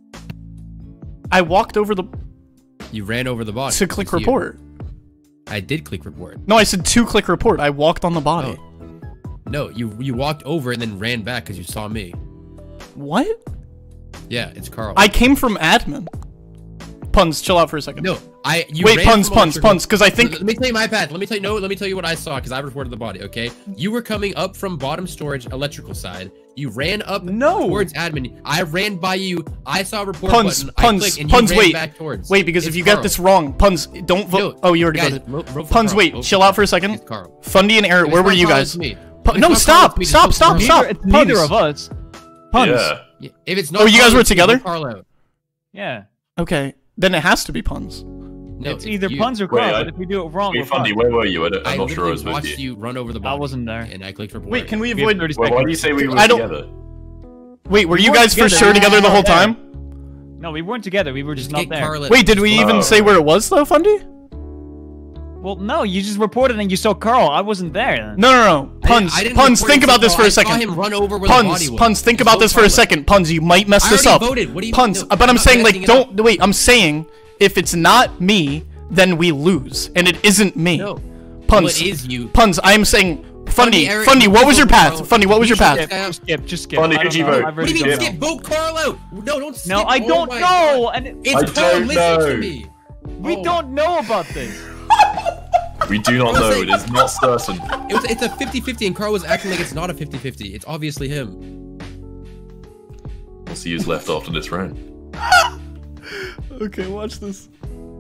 I walked over the You ran over the body. to click It's you. report. I did click report. No, I said to click report. I walked on the body. No, you you walked over and then ran back because you saw me. What? Yeah, it's Carl. I came from admin. Puns, chill out for a second. No, I you Wait, ran puns, from puns, electrical- puns, because I think Let me tell you my path. Let me tell you no. Let me tell you what I saw because I reported the body. Okay, you were coming up from bottom storage electrical side. You ran up no towards admin. I ran by you. I saw a report puns, button. I puns, clicked and puns. you ran wait, back towards. wait, because It's if you Carl. get this wrong, puns, don't vote. No, oh, you already guys, voted. vote- vote for Puns, Carl. wait, Vote for chill out for a second. It's Carl. Fundy and Eric, If where it's were not you Carl, guys? it's me. Pu- If no, it's not Carl, stop, it's me. Just stop, vote stop, for me. stop. It's Puns. neither of us. Puns. Yeah. Yeah, If it's not Oh, you guys Carl, were it's me. together? Vote Carl out. Yeah. Okay, then it has to be puns. No, it's either you. puns or Wait, Carl, I- but if we do it wrong, Wait, we're Fundy, fucked. where were you? I don't, I'm I not sure I was literally with watched you. you run over the I body. wasn't there. And I clicked report. Wait, can we We have avoid? thirty Wait, why do seconds. you say we were I don't- together? Wait, were We you weren't guys for together. sure together the whole Yeah. time? No, we weren't together. We were just, Just not get there. Carl at- Wait, did we even Oh. say where it was though, Fundy? Well, no, you just reported and you saw Carl. I wasn't there. Then. No, no, no. Puns, I didn't puns. report Think it to about this Carl. for a I saw second. him run over where the body Puns, was. puns. Think Just about vote this for a Carl out. second. Puns, you might mess I this already up. voted. What do you- Puns, no, but I'm I'm not saying messing like it don't wait. I'm saying if it's not me, then we lose, and it isn't me. No. Puns. Well, it is you. Puns. I am saying. Fundy, Eric, Fundy, you what was vote your path? Carl. Fundy, what was You your should path? skip. Just skip, just skip. Funny, I could don't you know. vote? I What do really you mean don't skip? know. Vote Carl out. No, don't skip. No, I Oh don't my know. God. And it- It's I Carl. don't Listen know. to me. we Oh. don't know about this. We do not know. It is not certain. It was, it's a fifty fifty, and Carl was acting like it's not a fifty fifty. It's obviously him. We'll see who's left after this round. Okay, watch this.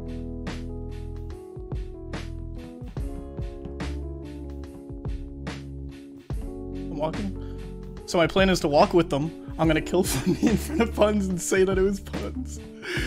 I'm walking. So my plan is to walk with them. I'm gonna kill Fundy in front of Puns and say that it was Puns.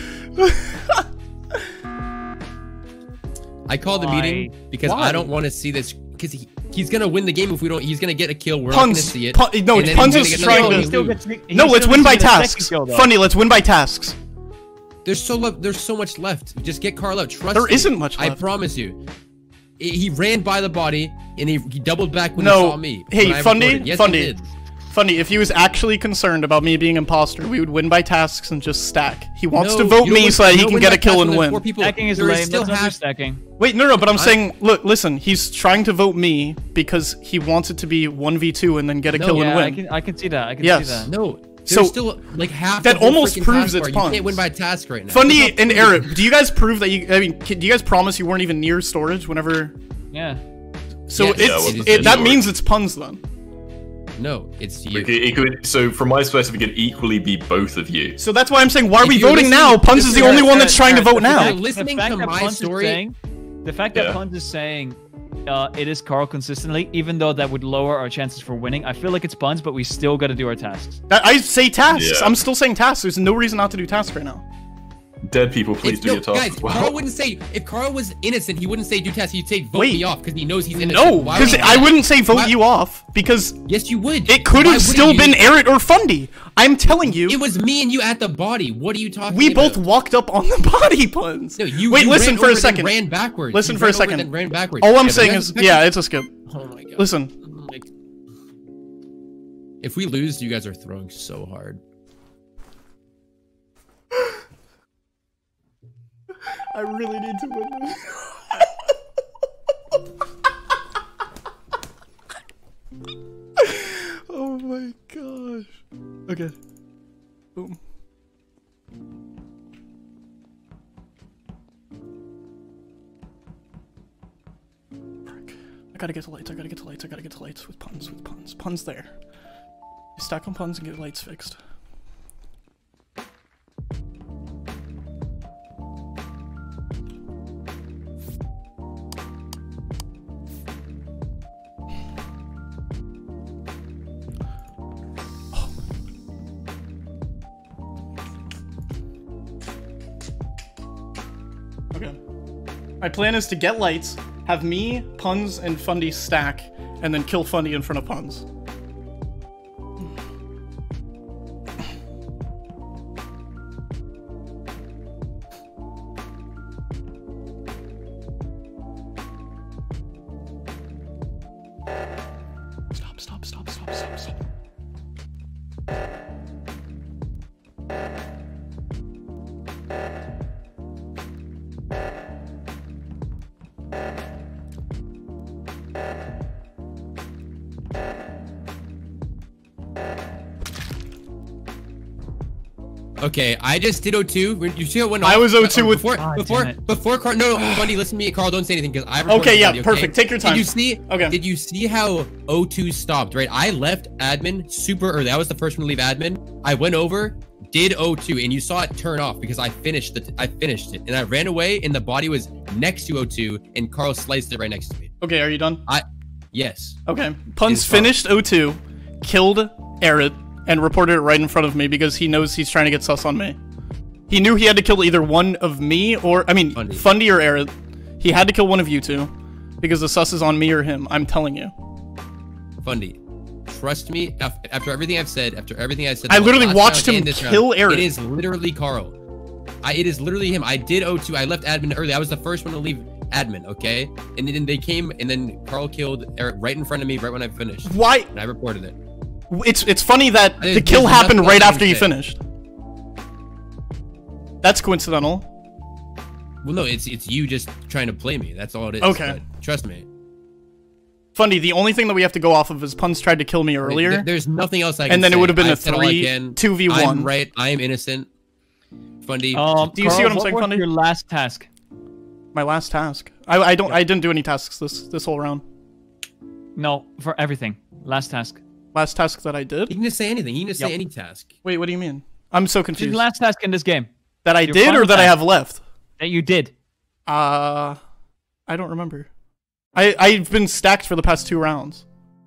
I called the Why? meeting because Why? I don't want to see this. Because he, he's gonna win the game if we don't. He's gonna get a kill. We're not gonna Puns. see it. Pun- no, and then Puns he's is gonna get trying another to. one He still and gets- lose. he No, still let's gets win to by get a second tasks. kill, though. Fundy, let's win by tasks. There's so lo- there's so much left. Just get Carl out. Trust There me. isn't much I left. promise you. He he ran by the body and he, he doubled back when No. he saw me. Hey, when I Fundy, reported. Yes, Fundy. he did. Funny, if he was actually concerned about me being imposter, we would win by tasks and just stack. He wants No, to vote you don't me win- so that you he don't can win get by a kill tasks and when there's win. four people. Stacking is There is lame. still That's not half- stacking. Wait, no, no, but I'm I- saying, look, listen, he's trying to vote me because he wants it to be one v two and then get a No, kill and Yeah, win. I can, I can see that. I can Yes. see that. No. There's So, still like half that the whole almost freaking proves task it's bar. You puns. can't win by task right now. Funny That's not and proven. Eric, do you guys prove that you, I mean, can, do you guys promise you weren't even near storage whenever? Yeah. So Yes. it's, Yeah, I wasn't it, that near means it's puns then. No, it's It you. could, it could, so from my perspective, it could equally be both of you. So that's why I'm saying, why are If we you're voting listening- now? Puns if is the you're- only one Eric, that's trying to Eric, vote the now. fact- Listening the fact to that my Puns is story- saying- the fact that Yeah. Puns is saying uh, it is Carl consistently, even though that would lower our chances for winning, I feel like it's Puns, but we still got to do our tasks. I I say tasks. Yeah. I'm still saying tasks. There's no reason not to do tasks right now. Dead people, please If, do no, your task guys, as well. Carl wouldn't say if Carl was innocent, he wouldn't say do tasks. He'd say vote Wait. me off because he knows he's innocent. No, Why because would he I do that? wouldn't say vote Why- you off because Yes, you would. it could Why have wouldn't still you? been Eric or Fundy. I'm telling you. It was me and you at the body. What are you talking We about? both walked up on the body, Puns. No, you. Wait, you listen ran for a over, then second. Ran backwards. Listen You for a ran over, second. then ran backwards. All I'm Yeah, but saying that's is, effective. yeah, it's a skip. Oh my god. Listen, Like, if we lose, you guys are throwing so hard. I really need to win this. Oh my gosh. Okay. Boom. Frick. I gotta get to lights. I gotta get to lights. I gotta get to lights with puns. With puns. Puns there. Stack on puns and get lights fixed. Okay. My plan is to get lights, have me, Puns, and Fundy stack, and then kill Fundy in front of Puns. Stop, stop, stop, stop, stop, stop. Okay, I just did O two. You see how it went off? I was O two with- before God before damn it. before Carl. No, no, Fundy, listen to me, Carl. Don't say anything because I. Okay, recorded yeah, Fundy, perfect. Take your time. Did you see? Okay. Did you see how O two stopped? Right, I left admin super early. I was the first one to leave admin. I went over, did O two, and you saw it turn off because I finished the. I finished it, and I ran away, and the body was next to O two, and Carl sliced it right next to me. Okay, are you done? I. Yes. Okay. Puns It's fine. finished O two, killed Eret, and reported it right in front of me because he knows he's trying to get sus on me. He knew he had to kill either one of me or, I mean, Fundy, Fundy or Eret. He had to kill one of you two because the sus is on me or him. I'm telling you. Fundy, trust me. af- After everything I've said, after everything I said, I the literally last watched round him and this kill round, Eric. It is literally Carl. I, it is literally him. I did O two. I left admin early. I was the first one to leave admin. Okay, and then they came, and then Carl killed Eric right in front of me, right when I finished. Why? And I reported it. It's it's funny that There's- the kill there's happened nothing right else I after can you say. finished. That's coincidental. Well, no, it's it's you just trying to play me. That's all it is. Okay. but trust me. Fundy, the only thing that we have to go off of is Puns tried to kill me earlier. There- there's nothing else I can And then it say. would have been a I've said all I three, can. two v one. I'm right. I am innocent. Fundy. Um, Do you see Carl, what I'm saying, was Fundy? Your last task. My last task. I I don't I didn't do any tasks this this whole round. No, for everything. Last task. Last task that I did. You can just say anything. You can just Yep. say any task. Wait, what do you mean? I'm so Your confused. last task in this game. That I Your did or final that I task. have left? That you did. Uh, I don't remember. I I've been stacked for the past two rounds.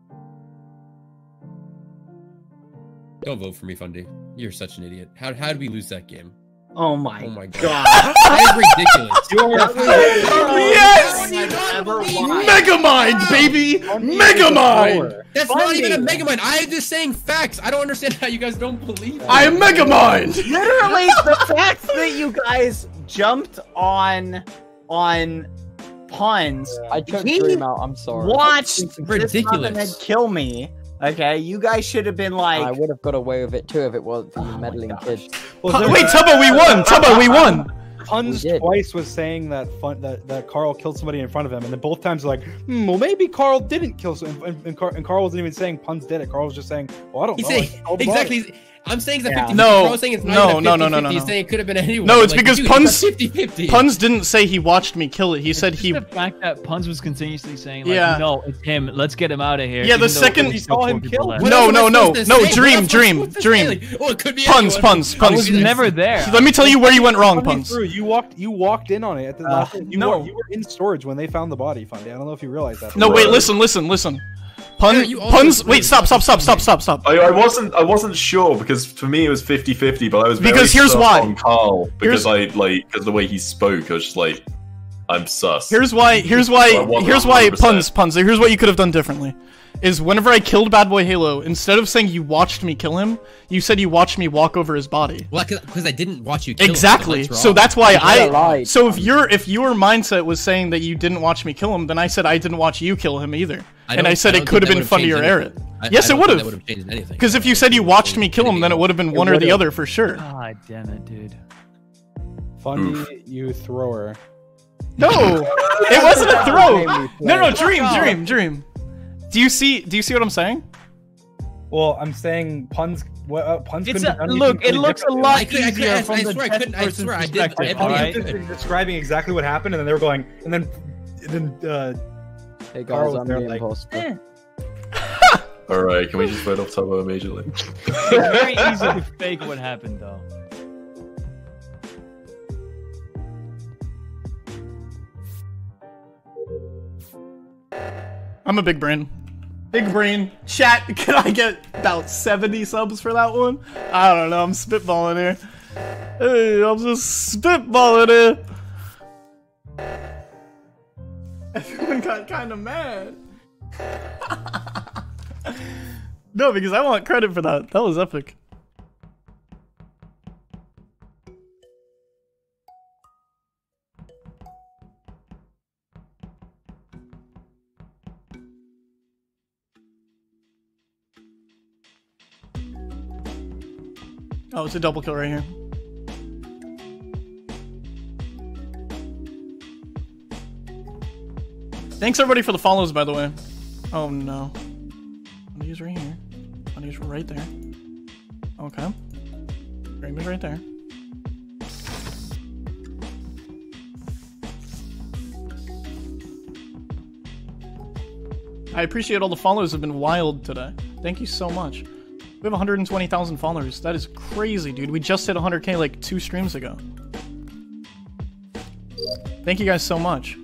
Don't vote for me, Fundy. You're such an idiot. How how did we lose that game? Oh my, Oh my god. god. That is ridiculous. You are Yes! Ever won. Megamind, baby! Megamind! That's not Fundy. even a Megamind. I am just saying facts. I don't understand how you guys don't believe it. I am Megamind! Literally, the fact that you guys jumped on on puns. I took He Dream out. I'm sorry. watched ridiculous. this Motherhead kill me. Okay, you guys should have been like. I would have got away with it too if it wasn't for you meddling kids. Pu- Wait, Tubbo, we won! Tubbo, we won! Puns We did. twice was saying that fun that, that Carl killed somebody in front of him, and then both times like, hmm, well maybe Carl didn't kill some, and, and, Car- and Carl wasn't even saying Puns did it. Carl was just saying, well I don't He's know. I saying killed the body." exactly. I'm saying it's a Yeah. fifty. No, Carl's saying it's not no, even a no, no, fifty no, no, He's no. saying it could have been anyone. No, it's Like, because dude, Puns- fifty fifty. Puns didn't say he watched me kill it. He said he. The fact that Puns was continuously saying, like, Yeah. no, it's him. Let's get him out of here. Yeah, the even though second- there's You still saw four him people kill- left. What No, else am I no, no, supposed to no, say? What dream, else am I dream, supposed to dream. say? Like, oh, it could be Puns, anyone. puns, I puns. was He was never there. Let me tell you where you went wrong, Funny Puns. through, You walked you walked in on it at the Uh, last you, no. were, you were in storage when they found the body, Fundy. I don't know if you realized that. No, wait, Right. listen, listen, listen. Pun, Yeah, you also puns. agree Wait, with stop, that. stop, stop, stop, stop, stop. I, I wasn't I wasn't sure because for me it was fifty fifty, but I was very Because here's sus why. on Carl because Here's- I like because the way he spoke, I was just like, I'm sus. Here's why. Here's Well, I why. wasn't Here's one why. hundred percent. Puns, puns. Here's what you could have done differently. Is whenever I killed Bad Boy Halo, instead of saying you watched me kill him, you said you watched me walk over his body. Well, because I didn't watch you kill him, Exactly. so that's So wrong. that's why You I. lied. So if your if your mindset was saying that you didn't watch me kill him, then I said I didn't watch you kill him either, I and don't- I said I it don't could have think been that Fundy or would've Eret. changed anything. I- Yes, I it don't would think that have. would've changed anything. Because if you said you watched me kill him, then it would have been one or the would've. other for sure. God damn it, dude. Fundy, you thrower. No, it wasn't a throw. No, no, Fuck dream, off. dream, dream. Do you see? Do you see what I'm saying? Well, I'm saying Puns. What uh, Puns It's couldn't a, have done look, it anything looks a differently. lot I could- I could- easier I- from I the swear I test couldn't- I person's swear I did perspective, everything I I alright? was just describing exactly what happened, and then they were going, and then, and then, uh, Hey guys, Carl was I'm there, the like, imposter. Eh. All right, can we just vote off Tubbo immediately? It's very easy to fake what happened, though. I'm a big brain. Big brain. Chat, can I get about seventy subs for that one? I don't know, I'm spitballing here. Hey, I'm just spitballing here. Everyone got kind of mad. No, because I want credit for that. That was epic. Oh, it's a double kill right here. Thanks everybody for the follows, by the way. Oh no. Fundy's right here. Fundy's right there. Okay. Dream is right there. I appreciate all the follows have been wild today. Thank you so much. We have one hundred twenty thousand followers. That is crazy, dude. We just hit one hundred K like two streams ago. Thank you guys so much.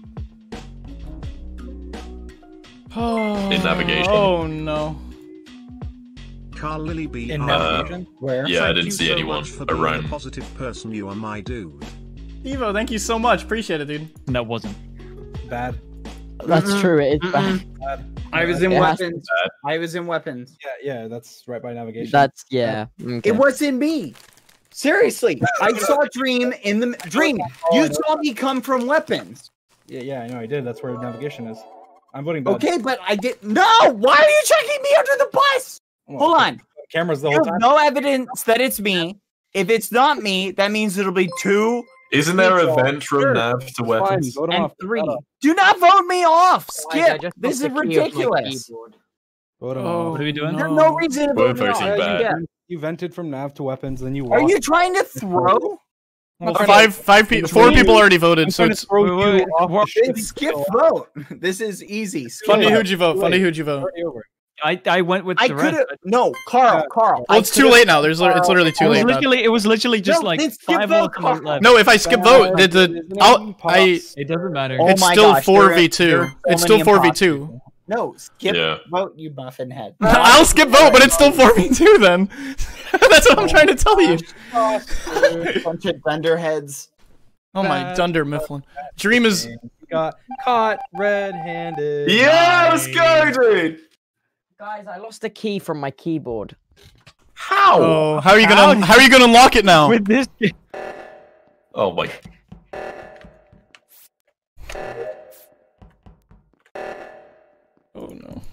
Oh, In navigation. Oh no. Carl Lily B. In R. navigation? Where? Yeah, I Thank didn't you see so anyone much for being around. the positive person you are, my dude. Evo, thank you so much. Appreciate it, dude. That wasn't bad. That's true. It is bad. I was in It has- weapons. I was in weapons. Yeah, yeah, that's right by navigation. That's yeah. Okay. It wasn't me. Seriously, I saw Dream in the Dream. You saw me come from weapons. Yeah, yeah, I know I did. That's where navigation is. I'm voting bad. Okay, but I did no. Why are you checking me under the bus? Well, Hold on. Cameras the There's whole time. no evidence that it's me. If it's not me, that means it'll be two. Isn't there a people. vent from Sure. nav to weapons? Vote him And off. three. Do not vote me off. Guys, I Skip. just This is lost the key of my ridiculous. keyboard. Vote him Oh, off. What are we doing? There's no reason to We're vote me off. voting bad. Yeah. You vented from nav to weapons, then you Are walked. you trying to throw? Well, Five, five people, four people already voted, I'm so trying to it's. throw Wait, you wait, off the what- ship. Skip vote. This is easy. Skip Fundy, vote. who'd you vote? Fundy, Wait. who'd you vote? Already over. I I went with I the could rest. have no, Carl. Carl. Well, I it's too could've- late now. There's, li- it's literally too It was late. Now. literally, it was literally just No, like then skip five vote, votes on the Carl. left. No, if I skip vote, the, the I'll, I It doesn't matter. Oh it's my still gosh, four there are- v two. there are so It's still many four v imposters. two. No, skip Yeah. vote, you muffin head. I'll skip vote, but it's still four v two then. That's what I'm trying to tell you. Bunch of dunderheads. Oh my Bad. dunder mifflin. Dream is. You got caught red-handed. Yeah, let's go, dude. Guys, I lost the key from my keyboard. How? Oh, how are you gonna? How are you gonna unlock it now? With this, Oh my. Oh no.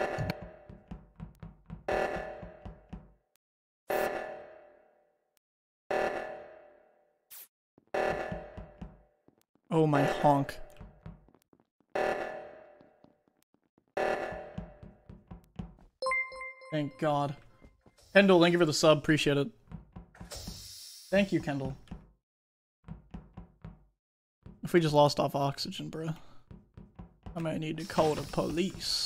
Oh my honk. Thank God. Kendall, thank you for the sub. Appreciate it. Thank you, Kendall. If we just lost off oxygen, bruh, I might need to call the police.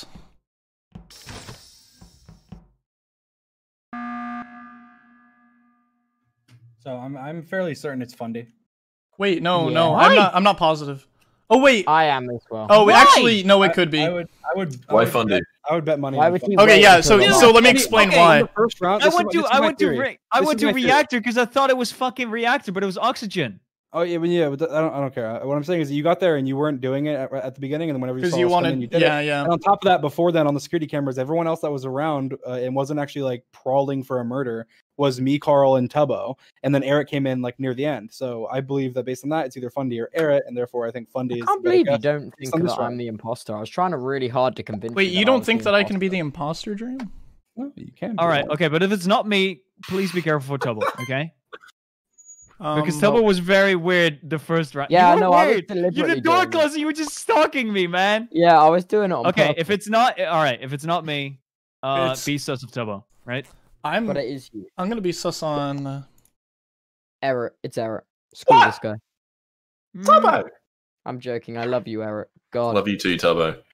So I'm I'm fairly certain it's Fundy. Wait, no, Yeah. no, Why? I'm not. I'm not positive. Oh wait. I am as well. Oh, Why? actually, no, it could be. I would I would I Why would Fundy? bet- I would bet money. Why on would Fundy. he Okay, wait yeah. until So, the so last let me minute? explain okay, why. The first round. I this is went my- to this is I my went to theory. re- I This went is to my theory. reactor because I thought it was fucking reactor, but it was oxygen. Oh yeah, but yeah, but th- I don't I don't care. Uh, What I'm saying is you got there and you weren't doing it at, at the beginning, and then whenever you Because saw you us come in, wanted, you did yeah, it. yeah. And on top of that, before then, on the security cameras, everyone else that was around uh, and wasn't actually like prowling for a murder was me, Carl, and Tubbo. And then Eric came in like near the end. So I believe that based on that, it's either Fundy or Eric, and therefore I think Fundy I is. can't the better believe you guess. don't based think on that this I'm round. the imposter. I was trying to really hard to convince Wait, you. you that I don't was think the that I can be imposter. the imposter, Dream? Well, you can. All do right, that. okay, but if it's not me, please be careful for Tubbo, okay? Um, Because Tubbo was very weird the first round. Yeah, you were no, I was weird. You're deliberately the door doing it. closer. You were just stalking me, man. Yeah, I was doing it on Okay, purpose, if it's not, all right, if it's not me, uh, It's- be sus of Tubbo, right? I'm. but it is you. I'm gonna be sus on. Uh, Eric, it's Eric. Screw this guy. Tubbo. I'm joking. I love you, Eric. God. Love you too, Tubbo.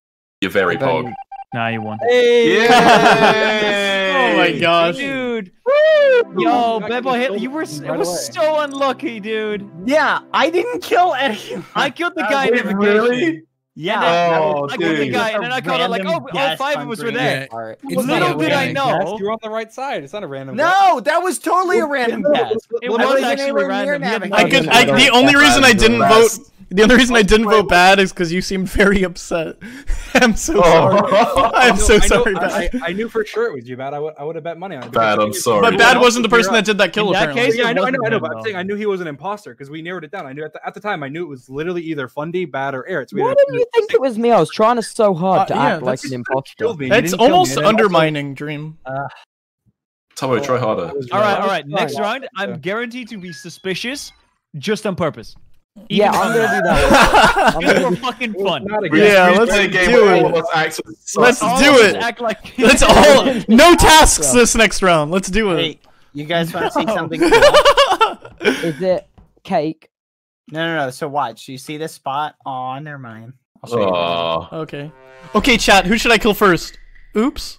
You're very Then- pog. Nah, you won. Hey! Oh my gosh. Dude. Yo, Bad Boy Halo, you were s- it Right was away. so unlucky, dude. Yeah, I didn't kill anyone. I killed the That guy in was- navigation. Really? Yeah. And then Oh, I killed the dude. guy, and then I called out like, Random oh, all guess five of us were on there. Yeah. Alright. It's Little not a did I random know. Yes, you're on the right side. It's not a random. No, that was totally a random guess. It I was wasn't actually anywhere near random. He had I navigation. could. I, the only reason I didn't vote. The only reason I didn't vote bad is because you seemed very upset. I'm so sorry. I'm so I know- sorry, I, bad. I, I knew for sure it was you, bad. I would I would have bet money on it. Bad, I'm sorry. But bad wasn't the person that did that kill. In that apparently. case, Yeah, I know, I It know, I know. wasn't But him, I'm saying I knew he was an imposter because we narrowed it down. I knew at the, at the time I knew it was literally either Fundy, Bad, or Eric. So we Why had didn't you think it was me? I was trying to so hard Uh, to yeah, act like that's- an imposter. killed me. You That's didn't kill me, almost and then also- undermining Dream. Tubbo, try harder. I was All right, right. all right. Next Fine. round, I'm guaranteed to be suspicious, just on purpose. Yeah, Even I'm if gonna do that. Just for fucking fun. Not a We, guess. Yeah, we let's play a game do where it. all of us act as Let's sus. do All of us it. Act like Let's all no tasks this next round. Let's do it. Hey, you guys want to see No. something cool? Is it cake? No, no, no. So watch. You see this spot? Oh, never mind. I'll show you. Aw. Okay. Okay, chat. Who should I kill first? Oops.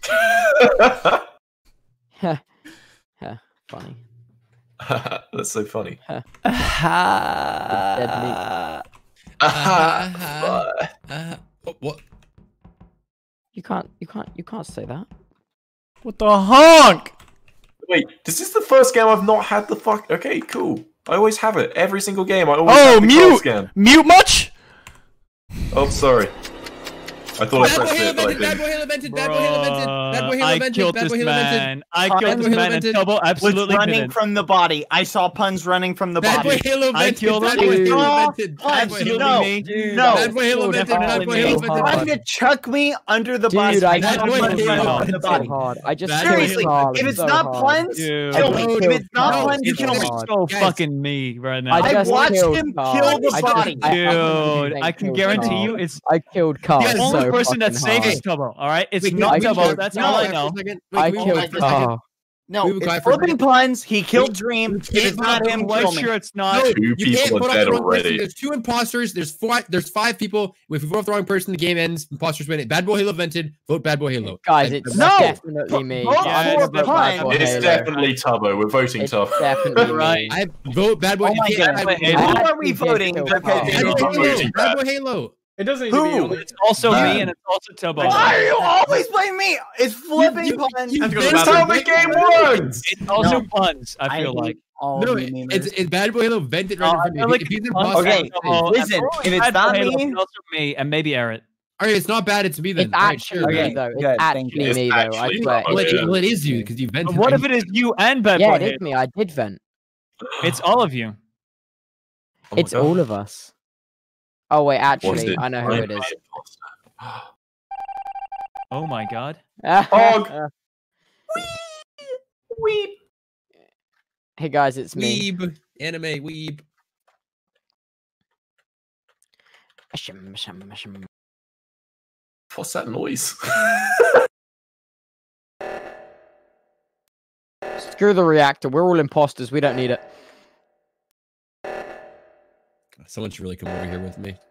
Funny. That's so funny. Uh, oh, what? You can't. You can't. You can't say that. What the honk? Wait, this is the first game I've not had the fuck. Okay, cool. I always have it. Every single game. I always Oh, have the mute. card scan. Mute much? Oh, sorry. I thought I Bad Boy pressed Halo it, but I invented, Bad didn't. Boy Halo invented, Bad Boy Halo invented, Bad Boy Halo I invented, killed Bad this Boy Halo invented. man. I Bad killed Boy this Halo man, and invented. Tubbo Was absolutely running didn't. from the body. I saw puns running from the Bad Boy body. Halo I invented, killed Bad him. Boy Halo No, invented, Bad Boy Halo no, invented. no. Bad Boy Halo invented, Bad Boy Halo He's invented. trying to chuck me under the bus. Dude, I and Bad I'm Boy running Halo from the so body. hard. I just Bad killed Seriously, Carl if it's so not hard. puns, Dude. kill me. If it's not No, puns, it's kill me. not. so Guys. fucking me right now. I I just watched killed him Carl. kill the I just- body. I Dude, absolutely I can killed guarantee Carl. you it's I killed Carl You guys- the only so person fucking that's safe hard. is Tubbo. All right, it's Wait, not I Tubbo. killed- That's No, all I for a know. second. Wait, I can we killed quiet for a second? Carl. No, We were it's quiet for a flipping second. puns. He killed We- Dream. If It's it's not not him. I'm quite Kill me. sure it's not. No, Two you people can't are vote off dead the wrong person. already. There's two imposters. There's four. There's five people. If we vote off the wrong person, the game ends. Imposters win it. Bad Boy Halo invented. Vote Bad Boy Halo. Guys, And- it's No! definitely me. Vote I'm for gonna vote Pun. Bad Boy It's Halo. definitely Tubbo. We're voting It's tough. definitely Right. me. I vote Bad Boy. Oh my you can't- God. Bad Wait, Who I are actually we did voting? kill Okay, Carl. Boy I'm Halo. voting Bad Bad. Boy Halo. It doesn't need Who? to be only. It's also Yeah. me and it's also Tubbo. Why are you always blaming me? It's flipping You- puns. you- I have to go to the That's bathroom. how the game works! It's also No. puns. I feel hate like. all No, of you it's, memers. it's Bad Boy Halo vented No, right in I front of feel me. like If he's it's an puns. imposter, Okay, Tubbo, and listen, probably if it's Bad Boy not Halo, me- it's also me and maybe Eric. all right, it's not bad. It's me then. It's All right, actually sure. Okay, me though. It's good, thank actually you. It's me though. I actually swear. Tubbo. Well, it, Yeah. well, it is you because you vented. What right? if it is you and Bad Yeah, Boy it is Halo? me. I did vent. It's all of you. Oh my It's God. all of us. Oh wait, Was actually, it I know who I'm it is. the imposter? Oh my god. Og. Weep. Hey guys, it's me. Weeb, anime, weeb. Shum, shum, shum. What's that noise? Screw the reactor. We're all imposters. We don't need it. Someone should really come over here with me.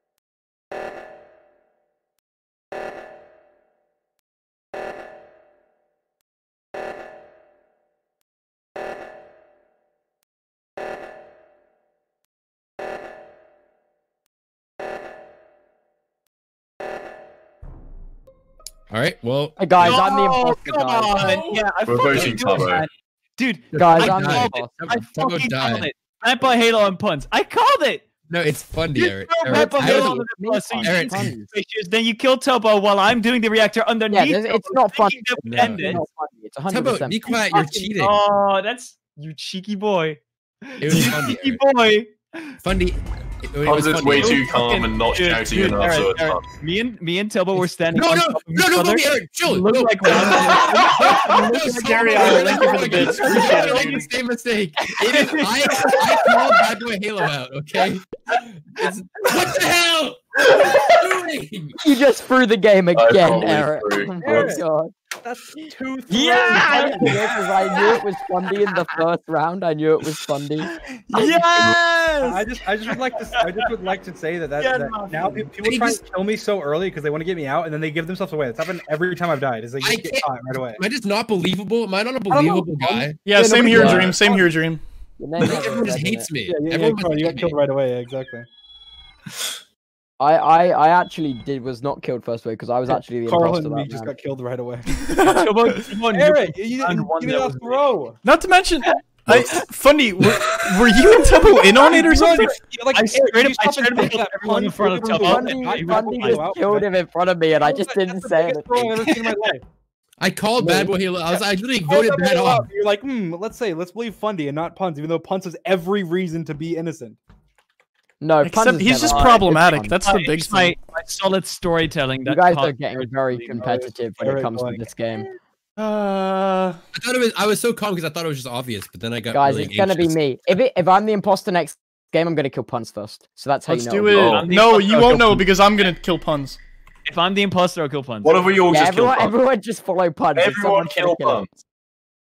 All right. Well, Hey guys, I'm the Oh, imposter. come Guys. on. Yeah, I We're fucking voting knew it, Tubbo. man. Dude, Guys, I I'm the called it. imposter. I Tubbo fucking died. called it. Bad Boy Halo and puns. I called it. no, it's fun, You Eric. throw Eric, Bad Boy I Halo was- under the bus, so you Eric. think it's suspicious, then you kill Tubbo while I'm doing the reactor underneath. Yeah, there's- it's Tubbo, not fun. thinking that we No. end it. It's not funny. It's one hundred Tubbo, percent. be quiet. You're cheating. Oh, that's you cheeky boy. It was You funny, cheeky Eric. boy. Fundy. It, it was Hamza's funny. way too calm and not Dude, shouting dude, enough, Eric, so it's Eric, fun. Me and me and Tubbo were standing. No, on no, top of no, each no, other. no, Eric, chill. Look no. like one. No, Gary, I'll thank you for the bits. Appreciate it, Don't make dude. the same mistake. It is, I, I called Bad Boy Halo out, okay? It's, what the hell? You just threw the game I again, probably Eric. threw- Oh my Eric. god. That's two. Yeah! Because I knew it was Fundy in the first round. I knew it was Fundy. Yes! I just, I just would like to, I just would like to say that, that, Yeah, that Muffin. now pe- people They try just- to kill me so early because they want to get me out, and then they give themselves away. That's happened every time I've died. Is they I just get can't- caught right away. Am I just not believable? Am I not a don't know. believable guy? Yeah, Yeah, same nobody here, does. Dream. Same here, Dream. Your I name think hasn't everyone just said hates it. me. Yeah, yeah, yeah, Everyone must Carl, you hate got killed me. right away. Yeah, exactly. I, I, I actually did was not killed first way because I was actually the Carl imposter and me that just round. got killed right away. Come on, come on. Eric, you found didn't one give me that enough was me. throw. Not to mention, I, Funny, were, were you and Tubbo in on it or something? Like, I Eric, straight you up- I stop and straight up think killed that everyone in front of everyone Tubbo. was Fundy, not even Fundy follow just out killed for him in front of me, and I just That's didn't the say biggest throw I've ever anything. seen in my life. I called No. Bad Boy Halo. I was I literally You voted called that Halo off. out. You're like, hmm, let's say, let's believe Fundy and not Puns, even though Puns has every reason to be innocent. No, Except Puns is he's never just lied. problematic. It's That's fun. the big It's my, thing. my solid storytelling. You That guys caused are getting Eric to very believe. competitive when it Eric, comes to like- this game. Uh, I thought it was. I was so calm because I thought it was just obvious, but then I got Guys, really it's gonna be anxious. me. If it, if I'm the imposter next game, I'm gonna kill Puns first. So that's how let's you do know. it. Oh. No, you won't know because I'm gonna kill Puns. If I'm the imposter, I'll kill Puns. What if we all Yeah, just kill everyone, Puns? everyone just follow Puns. If Everyone someone's gonna kill kill him. Puns.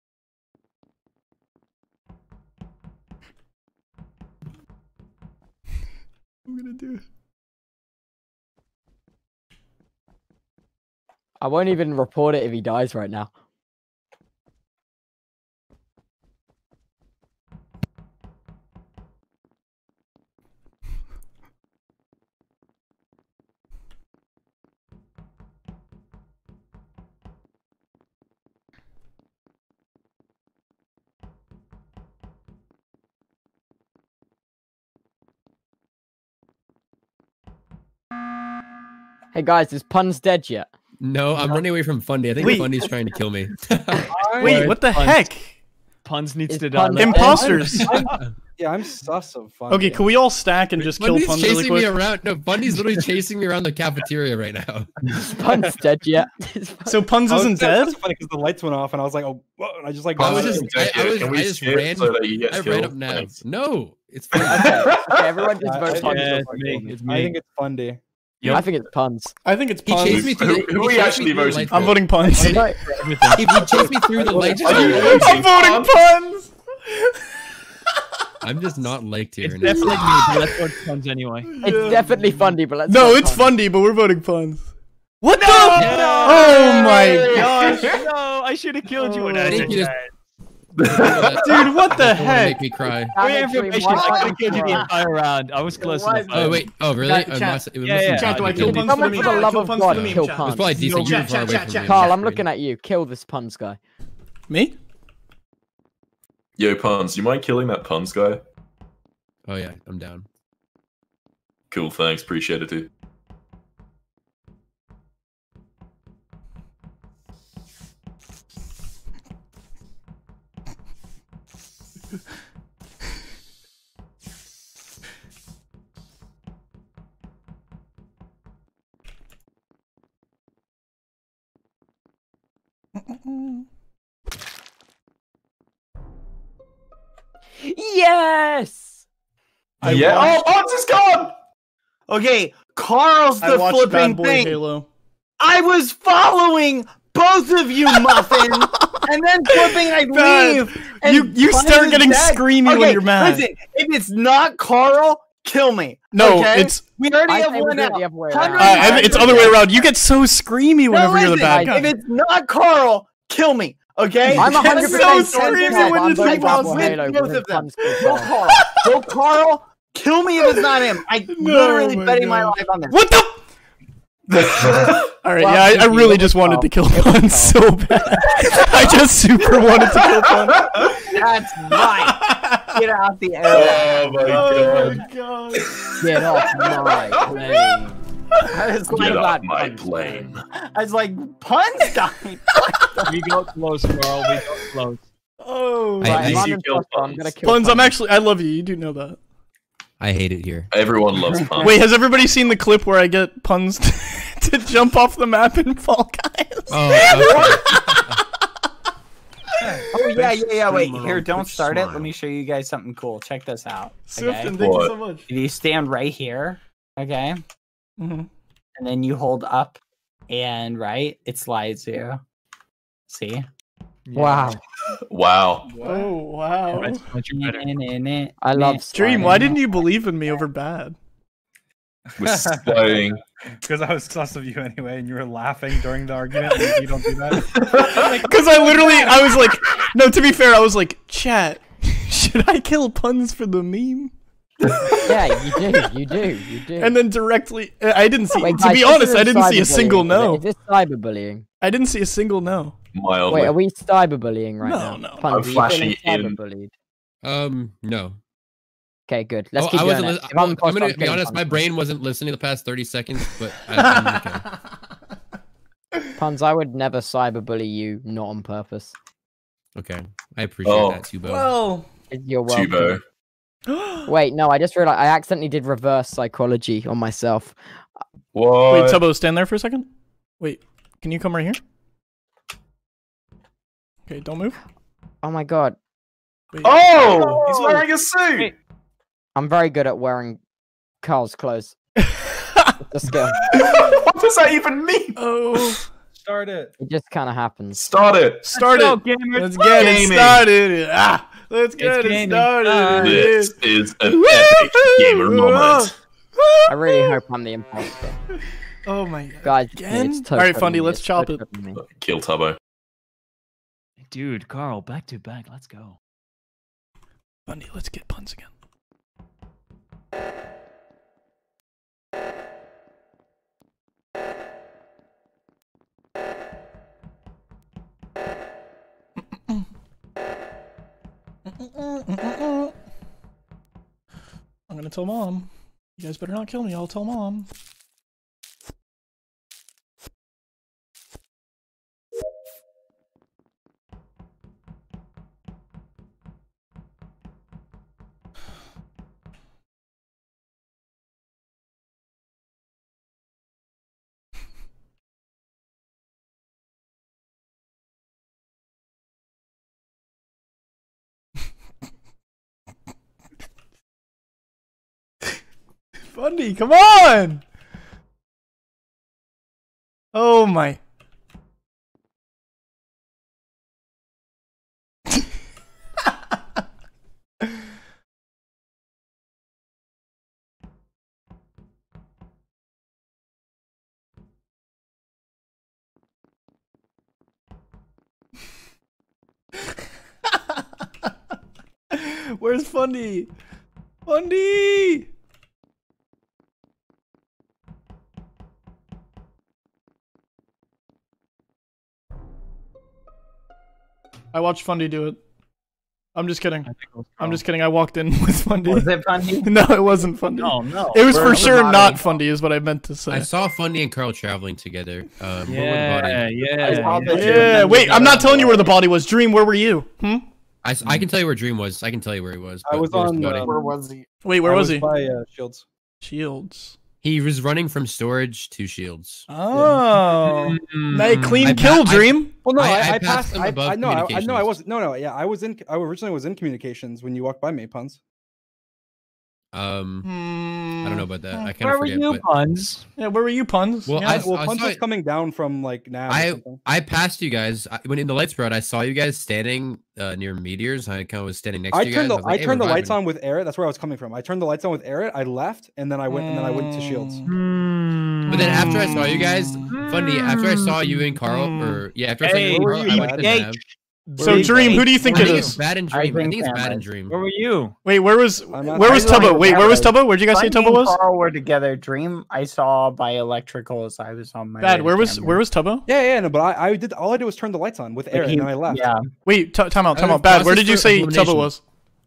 I'm gonna do it. I won't even report it if he dies right now. Hey guys, is Puns dead yet? No, I'm running away from Fundy. I think Wait. Fundy's trying to kill me. Wait, what the Puns. heck? Puns needs Is to Puns die. dead? Imposters. Yeah, I'm sus of Fundy. Okay, can we all stack and just kill Fundy's Puns really chasing me quick? around. No, Fundy's literally chasing me around the cafeteria right now. Is Puns dead yet? So Puns I was- isn't that's dead? so funny because the lights went off and I was like, oh, whoa, and I just like. I was got just, out. I, I was, Can we I just skip ran. so that he gets I ran killed? up now. Thanks. No, it's fine. Okay, okay, everyone just Uh, vote I Puns. think Yeah, it's it's me, Fundy. it's I me. think it's Fundy. I think it's Puns. I think it's He Puns. chased me through the. Who- who he we chased actually me through the voting light for? I'm pole. voting Puns. I'm not- Everything. He, he chased me through the light Are you pole. I'm voting Puns! I'm just not liked here. It's and it's- definitely me, but let's vote Puns anyway. It's definitely Fundy, but let's. No, vote it's Puns. Fundy, but we're voting Puns. What the? No! Oh my gosh. No, I should have killed you. Oh. when I I did think you just. that. Dude, what the Don't wanna heck? Make me cry. For your Damage information, three, I one, could have killed you the one. entire round. I was close was enough. Oh wait. Oh really? Chat, Oh, chat. must- it was Yeah, missing yeah. Chat, do I Todd. kill You Puns killed for Someone the for meme? the love Kill of Puns God, for the meme, kill chat. It was Puns. probably decent. No, You were chat, far away chat, from chat. me. Carl, I'm looking at you. Kill this Puns guy. Me? Yo, Puns, you mind killing that Puns guy? Oh yeah, I'm down. Cool, thanks. Appreciate it, too. Yes. I yeah. watched- Oh, Puns is gone! Okay, Carl's I the watched flipping Bad Boy thing. Halo. I was following both of you, Muffin, and then flipping I Bad. leave. And You you Puns start is getting dead. screamy Okay, when you're mad. Listen, if it's not Carl, kill me. No, okay? it's we already I have say we one do it out. the other way one around. uh, hundred I- it's other way around. You get so screamy No, whenever you're the listen, bad guy. If it's not Carl, kill me. Okay? I'm one hundred so percent screamy Carl, when I'm you voting think Bad about Boy it. Halo Both because of them. Puns killed Go Carl. Carl. Go Carl. Kill me if it's not him. I'm No, literally my betting my God. life on this. What the? All right, Well, yeah, I, I maybe really it just was wanted Carl. to kill It was Puns Carl. so bad. I just super wanted to kill Puns. That's right. Get out the air. Oh my Oh god. my god. Get off my plane. I was Get like, off my plane. I was like, Puns died. We got close, Carl. We got close. Oh. I- Right, I- if I'm you in kill imposter, I'm Puns. gonna kill Puns, I'm Puns. actually, I love you. You do know that. I hate it here. Everyone loves Puns. Wait, has everybody seen the clip where I get Puns to jump off the map in Fall Guys? Oh, Oh yeah, yeah, yeah. Wait, Streamer here, on don't Twitch start it. smile. Let me show you guys something cool. Check this out. Swifton, Okay. thank you What? so much. You stand right here. Okay. Mm-hmm. and then you hold up and right, it slides you. See? Wow. Wow. Oh wow. That's much better. I love Dream. Why didn't you believe in me over Bad? Was sliding. Because I was sus of you anyway, and you were laughing during the argument. You, you don't do that. Because I literally, I was like, no. To be fair, I was like, chat. Should I kill puns for the meme? Yeah, you do, you do, you do. And then directly, I didn't see. Wait, to guys, be this honest, isn't I didn't see a cyberbullying, single is it? no. Is this cyberbullying? I didn't see a single no. Mildly. Wait, are we cyberbullying right No, now? no. Puns, I'm are you flashing feeling in. cyberbullied? Um, no. Okay, good. Let's Oh, keep I doing wasn't. it. Li- If well, I'm I'm imposter, gonna I'm be getting honest. My punished. brain wasn't listening the past thirty seconds, but I, I'm okay. Puns, I would never cyberbully you, not on purpose. Okay, I appreciate Oh. that, Tubo. Well, You're welcome. Tubo. Wait, no, I just realized I accidentally did reverse psychology on myself. What? wait, Tubbo, stand there for a second. Wait, can you come right here? Okay, don't move. Oh my god, Wait. Oh, he's wearing a suit. I'm very good at wearing Carl's clothes. It's a skill. What does that even mean? Oh, Start it. It just kind of happens. Start it. start Go, it. gamers. Let's get it Gaming. started. Ah, let's get it gaming started. time. This is an epic gamer moment. I really hope I'm the imposter. Oh my god. Guys, Again? it's All right, totally Fundy, me, let's it's chop it. totally me. Kill Tubbo. Dude, Carl, back to back. Let's go. Fundy, let's get puns again. I'm gonna tell Mom. You guys better not kill me. I'll tell Mom. Fundy, come on! Oh my. Where's Fundy? Fundy! I watched Fundy do it. I'm just kidding. I'm just kidding. I walked in with Fundy. Was it Fundy? No, it wasn't Fundy. No, no. It was Where for was sure the not body? Fundy, is what I meant to say. I saw Fundy and Carl traveling together. Um, Yeah, where were the body? yeah, I saw yeah. that you Yeah, remembered wait, that I'm not on telling the you where the way. body was. Dream, where were you? Hmm? I, s- I can tell you where Dream was. I can tell you where he was. I but was where's the on, body? uh, Where was he? Wait, where I was he? By uh, Shields. Shields. He was running from storage to shields. Oh. Mm, Nice clean I kill, pa- I- Dream. Well, no, I- I, I I, passed passed. them I, above I no, I, I no, I communications. wasn't. No, no, yeah, I was in. I originally was in communications when you walked by me, Puns. Um, Hmm. I don't know about that. I kind Where of were forget. you, but Puns? Yeah, where were you, Puns? Well, yeah. I- Well, Puns saw was it- coming down from like Nav. or I something. I passed you guys I, when in the lights were out. I saw you guys standing uh, near meteors. I kind of was standing next I to you turned guys. the was like, I "Hey, turned the we're lights vibing." on with Eret. That's where I was coming from. I turned the lights on with Eret. I left, and then I went and then I went to Shields. Hmm. But then after I saw you guys, Fundy, after I saw you and Carl, or yeah, after I saw Hey, you and where Carl, were I you, went to Jake? Nav. So, Were Dream, you- who do you think I it think is? it's bad in I dream. I think think it's bad in cameras. dream. Where were you? Wait, where was I'm not- where was I don't Tubbo? know Wait, where was cameras. Tubbo? Where'd you guys say Fundy Tubbo and was? Carl were together. Dream, I saw by electricals. I was on my Bad. way Where to was camera. where was Tubbo? Yeah, yeah, no, but I, I did all I did was turn the lights on with Eret, He- and then I left. Yeah, Wait, t- time out, time Uh, out. Bad. Where process did you for say elimination. Tubbo was?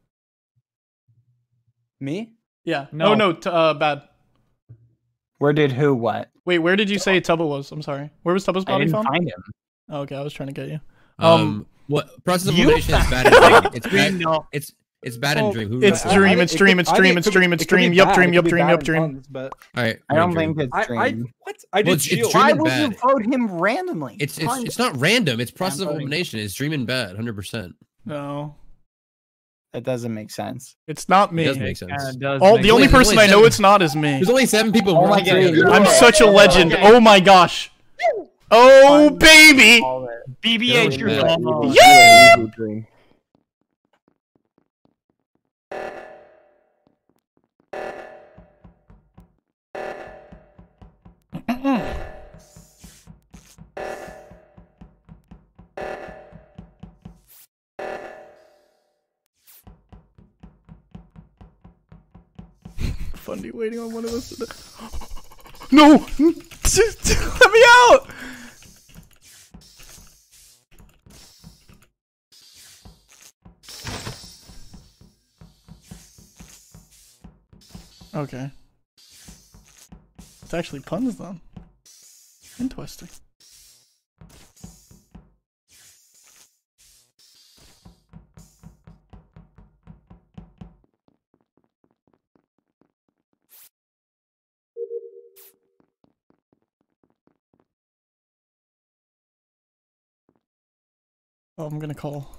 Me? Yeah. No. Oh no, t- uh, Bad. where did who what? Wait, where did you say Tubbo was? I'm sorry. Where was Tubbo's I body didn't found? find him. Oh, okay, I was trying to get you. Um, Um, what process of you elimination is bad in found dream. It's bad. No. It's it's bad in Oh, dream. Who It's I- I Dream, think it's it Dream, could- it's I think Dream, it it's could be- Dream, it's it could be Dream. Yup, bad, Dream, it yup, could be Dream, bad yup, in Dream. Puns, but All right. I we're don't Dream. think it's I, I Dream. what? I did Well, it's- it's Shields. Dream Why and would bad. you vote him randomly? It's it's Puns. it's not random. It's process of voting. elimination. It's dream and bad, hundred percent. No. That doesn't make sense. It's not me. It does make sense. Kinda does All make the only sense. person I know it's not is me. There's only seven people. Oh We're my all God. together. I'm Okay. such a legend. Okay. Oh my gosh. Oh baby. B B H, you're Yeah. gone. Yeah. Dream. Fundy waiting on one of us. To... No! Let me out! Okay. It's actually puns then. Interesting. Oh, I'm gonna call.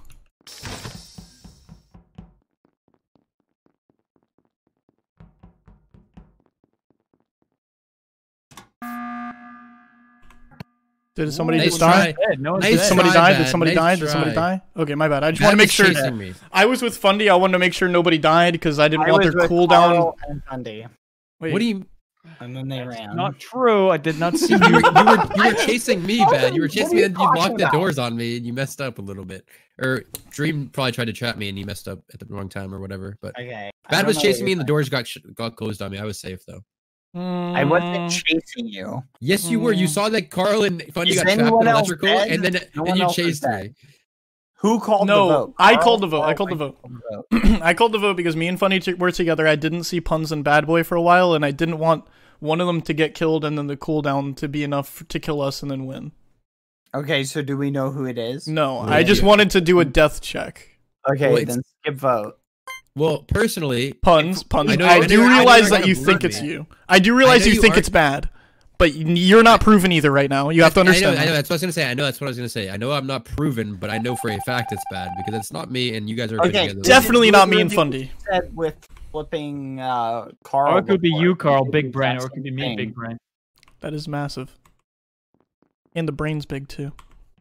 Did somebody Nice just die? try. No one's Did Nice somebody try, die? Bad. Did somebody Nice die? Did somebody try. die? Okay, my bad. I just Bad want to make was sure. chasing me. I was with Fundy. I wanted to make sure nobody died because I didn't I want was their with cooldown. Carl and Fundy, Wait, What do you? and then they ran. Not true. I did not see You were, you. you were you were chasing me, Bad. You were What chasing are me, you and you talking locked the about? doors on me, and you messed up a little bit. Or Dream probably tried to trap me, and you messed up at the wrong time, or whatever. But Okay. I Bad don't was know what chasing me, you're and the doors got sh got closed on me. I was safe though. saying. I wasn't Mm, chasing you. Yes, you were. You saw that Carl and Fundy Is got trapped anyone in else electrical, dead? and then No then one you else is chased dead. me. Who called No, the vote? I Carl? called the vote. I Carl, called the I vote. called the vote. I called the vote because me and Funny t- were together. I didn't see Puns and Bad Boy for a while, and I didn't want one of them to get killed and then the cooldown to be enough to kill us and then win. Okay, so do we know who it is? No, Yeah. I just wanted to do a death check. Okay, Well, it's- then skip vote. Well, personally, Puns, puns. I I, know- I know do you're- I know realize you're that gonna you believe think it's me. you. I do realize know you you think are- it's bad, but you're not proven either right now. You have to I know, understand. I know that. that's what I was gonna say. I know that's what I was gonna say. I know I'm not proven, but I know for a fact it's bad because it's not me, and you guys are good Okay, together. Definitely This is not me and literally Fundy. Said with flipping uh, Carl. Or it could be before. you, Carl, It's big the brain, exact or it could be same me, thing. big brain. That is massive. And the brain's big too.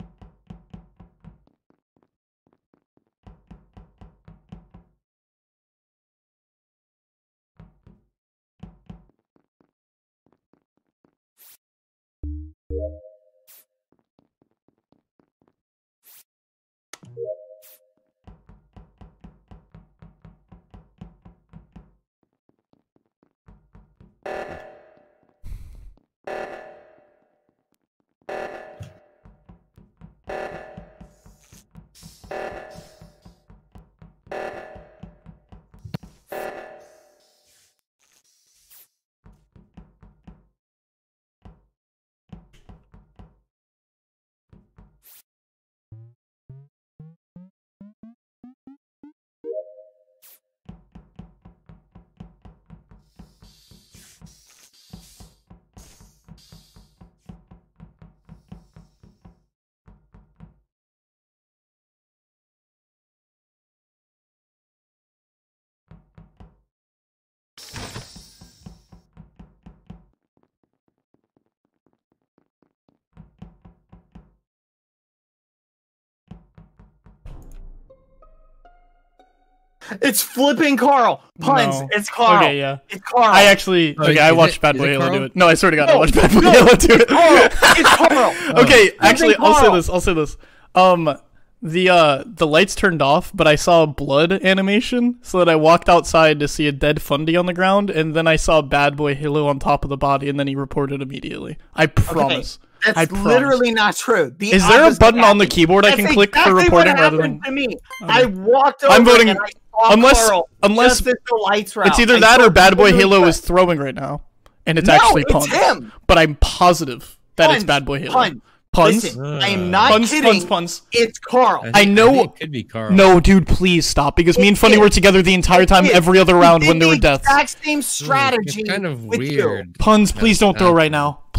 It's flipping Carl. Puns. No. It's Carl. Okay, yeah. It's Carl. I actually Oh, okay. is I it- watched Bad is Boy it Halo do Carl? it. No, I swear to God, I No, watched Bad Boy no, Halo do it. Carl. It's Carl. Okay, actually, I'll say Carl. this. I'll say this. Um, the uh, the lights turned off, but I saw a blood animation, so that I walked outside to see a dead Fundy on the ground, and then I saw Bad Boy Halo on top of the body, and then he reported immediately. I promise. That's I promise. literally not true. The Is there a opposite button on the happened. keyboard I That's can click for exactly reporting what rather happened than? to me. Okay. I walked over I'm voting- and I saw unless- Carl unless- just as the lights were It's out. either I that or saw Bad Boy literally Halo the- is throwing right now, and it's No, actually it's Puns. him. But I'm positive that it's Puns, Bad Boy Halo. Puns. Puns. Listen, I am not Puns, kidding. puns, puns. It's Carl. I, I think- know- think it could be Carl. No, dude, please stop. Because me and Funny were together the entire time, It- every other we round did when there the were deaths. Exact same strategy. It's kind of with you. weird. Puns, No, please don't it's throw not. right now.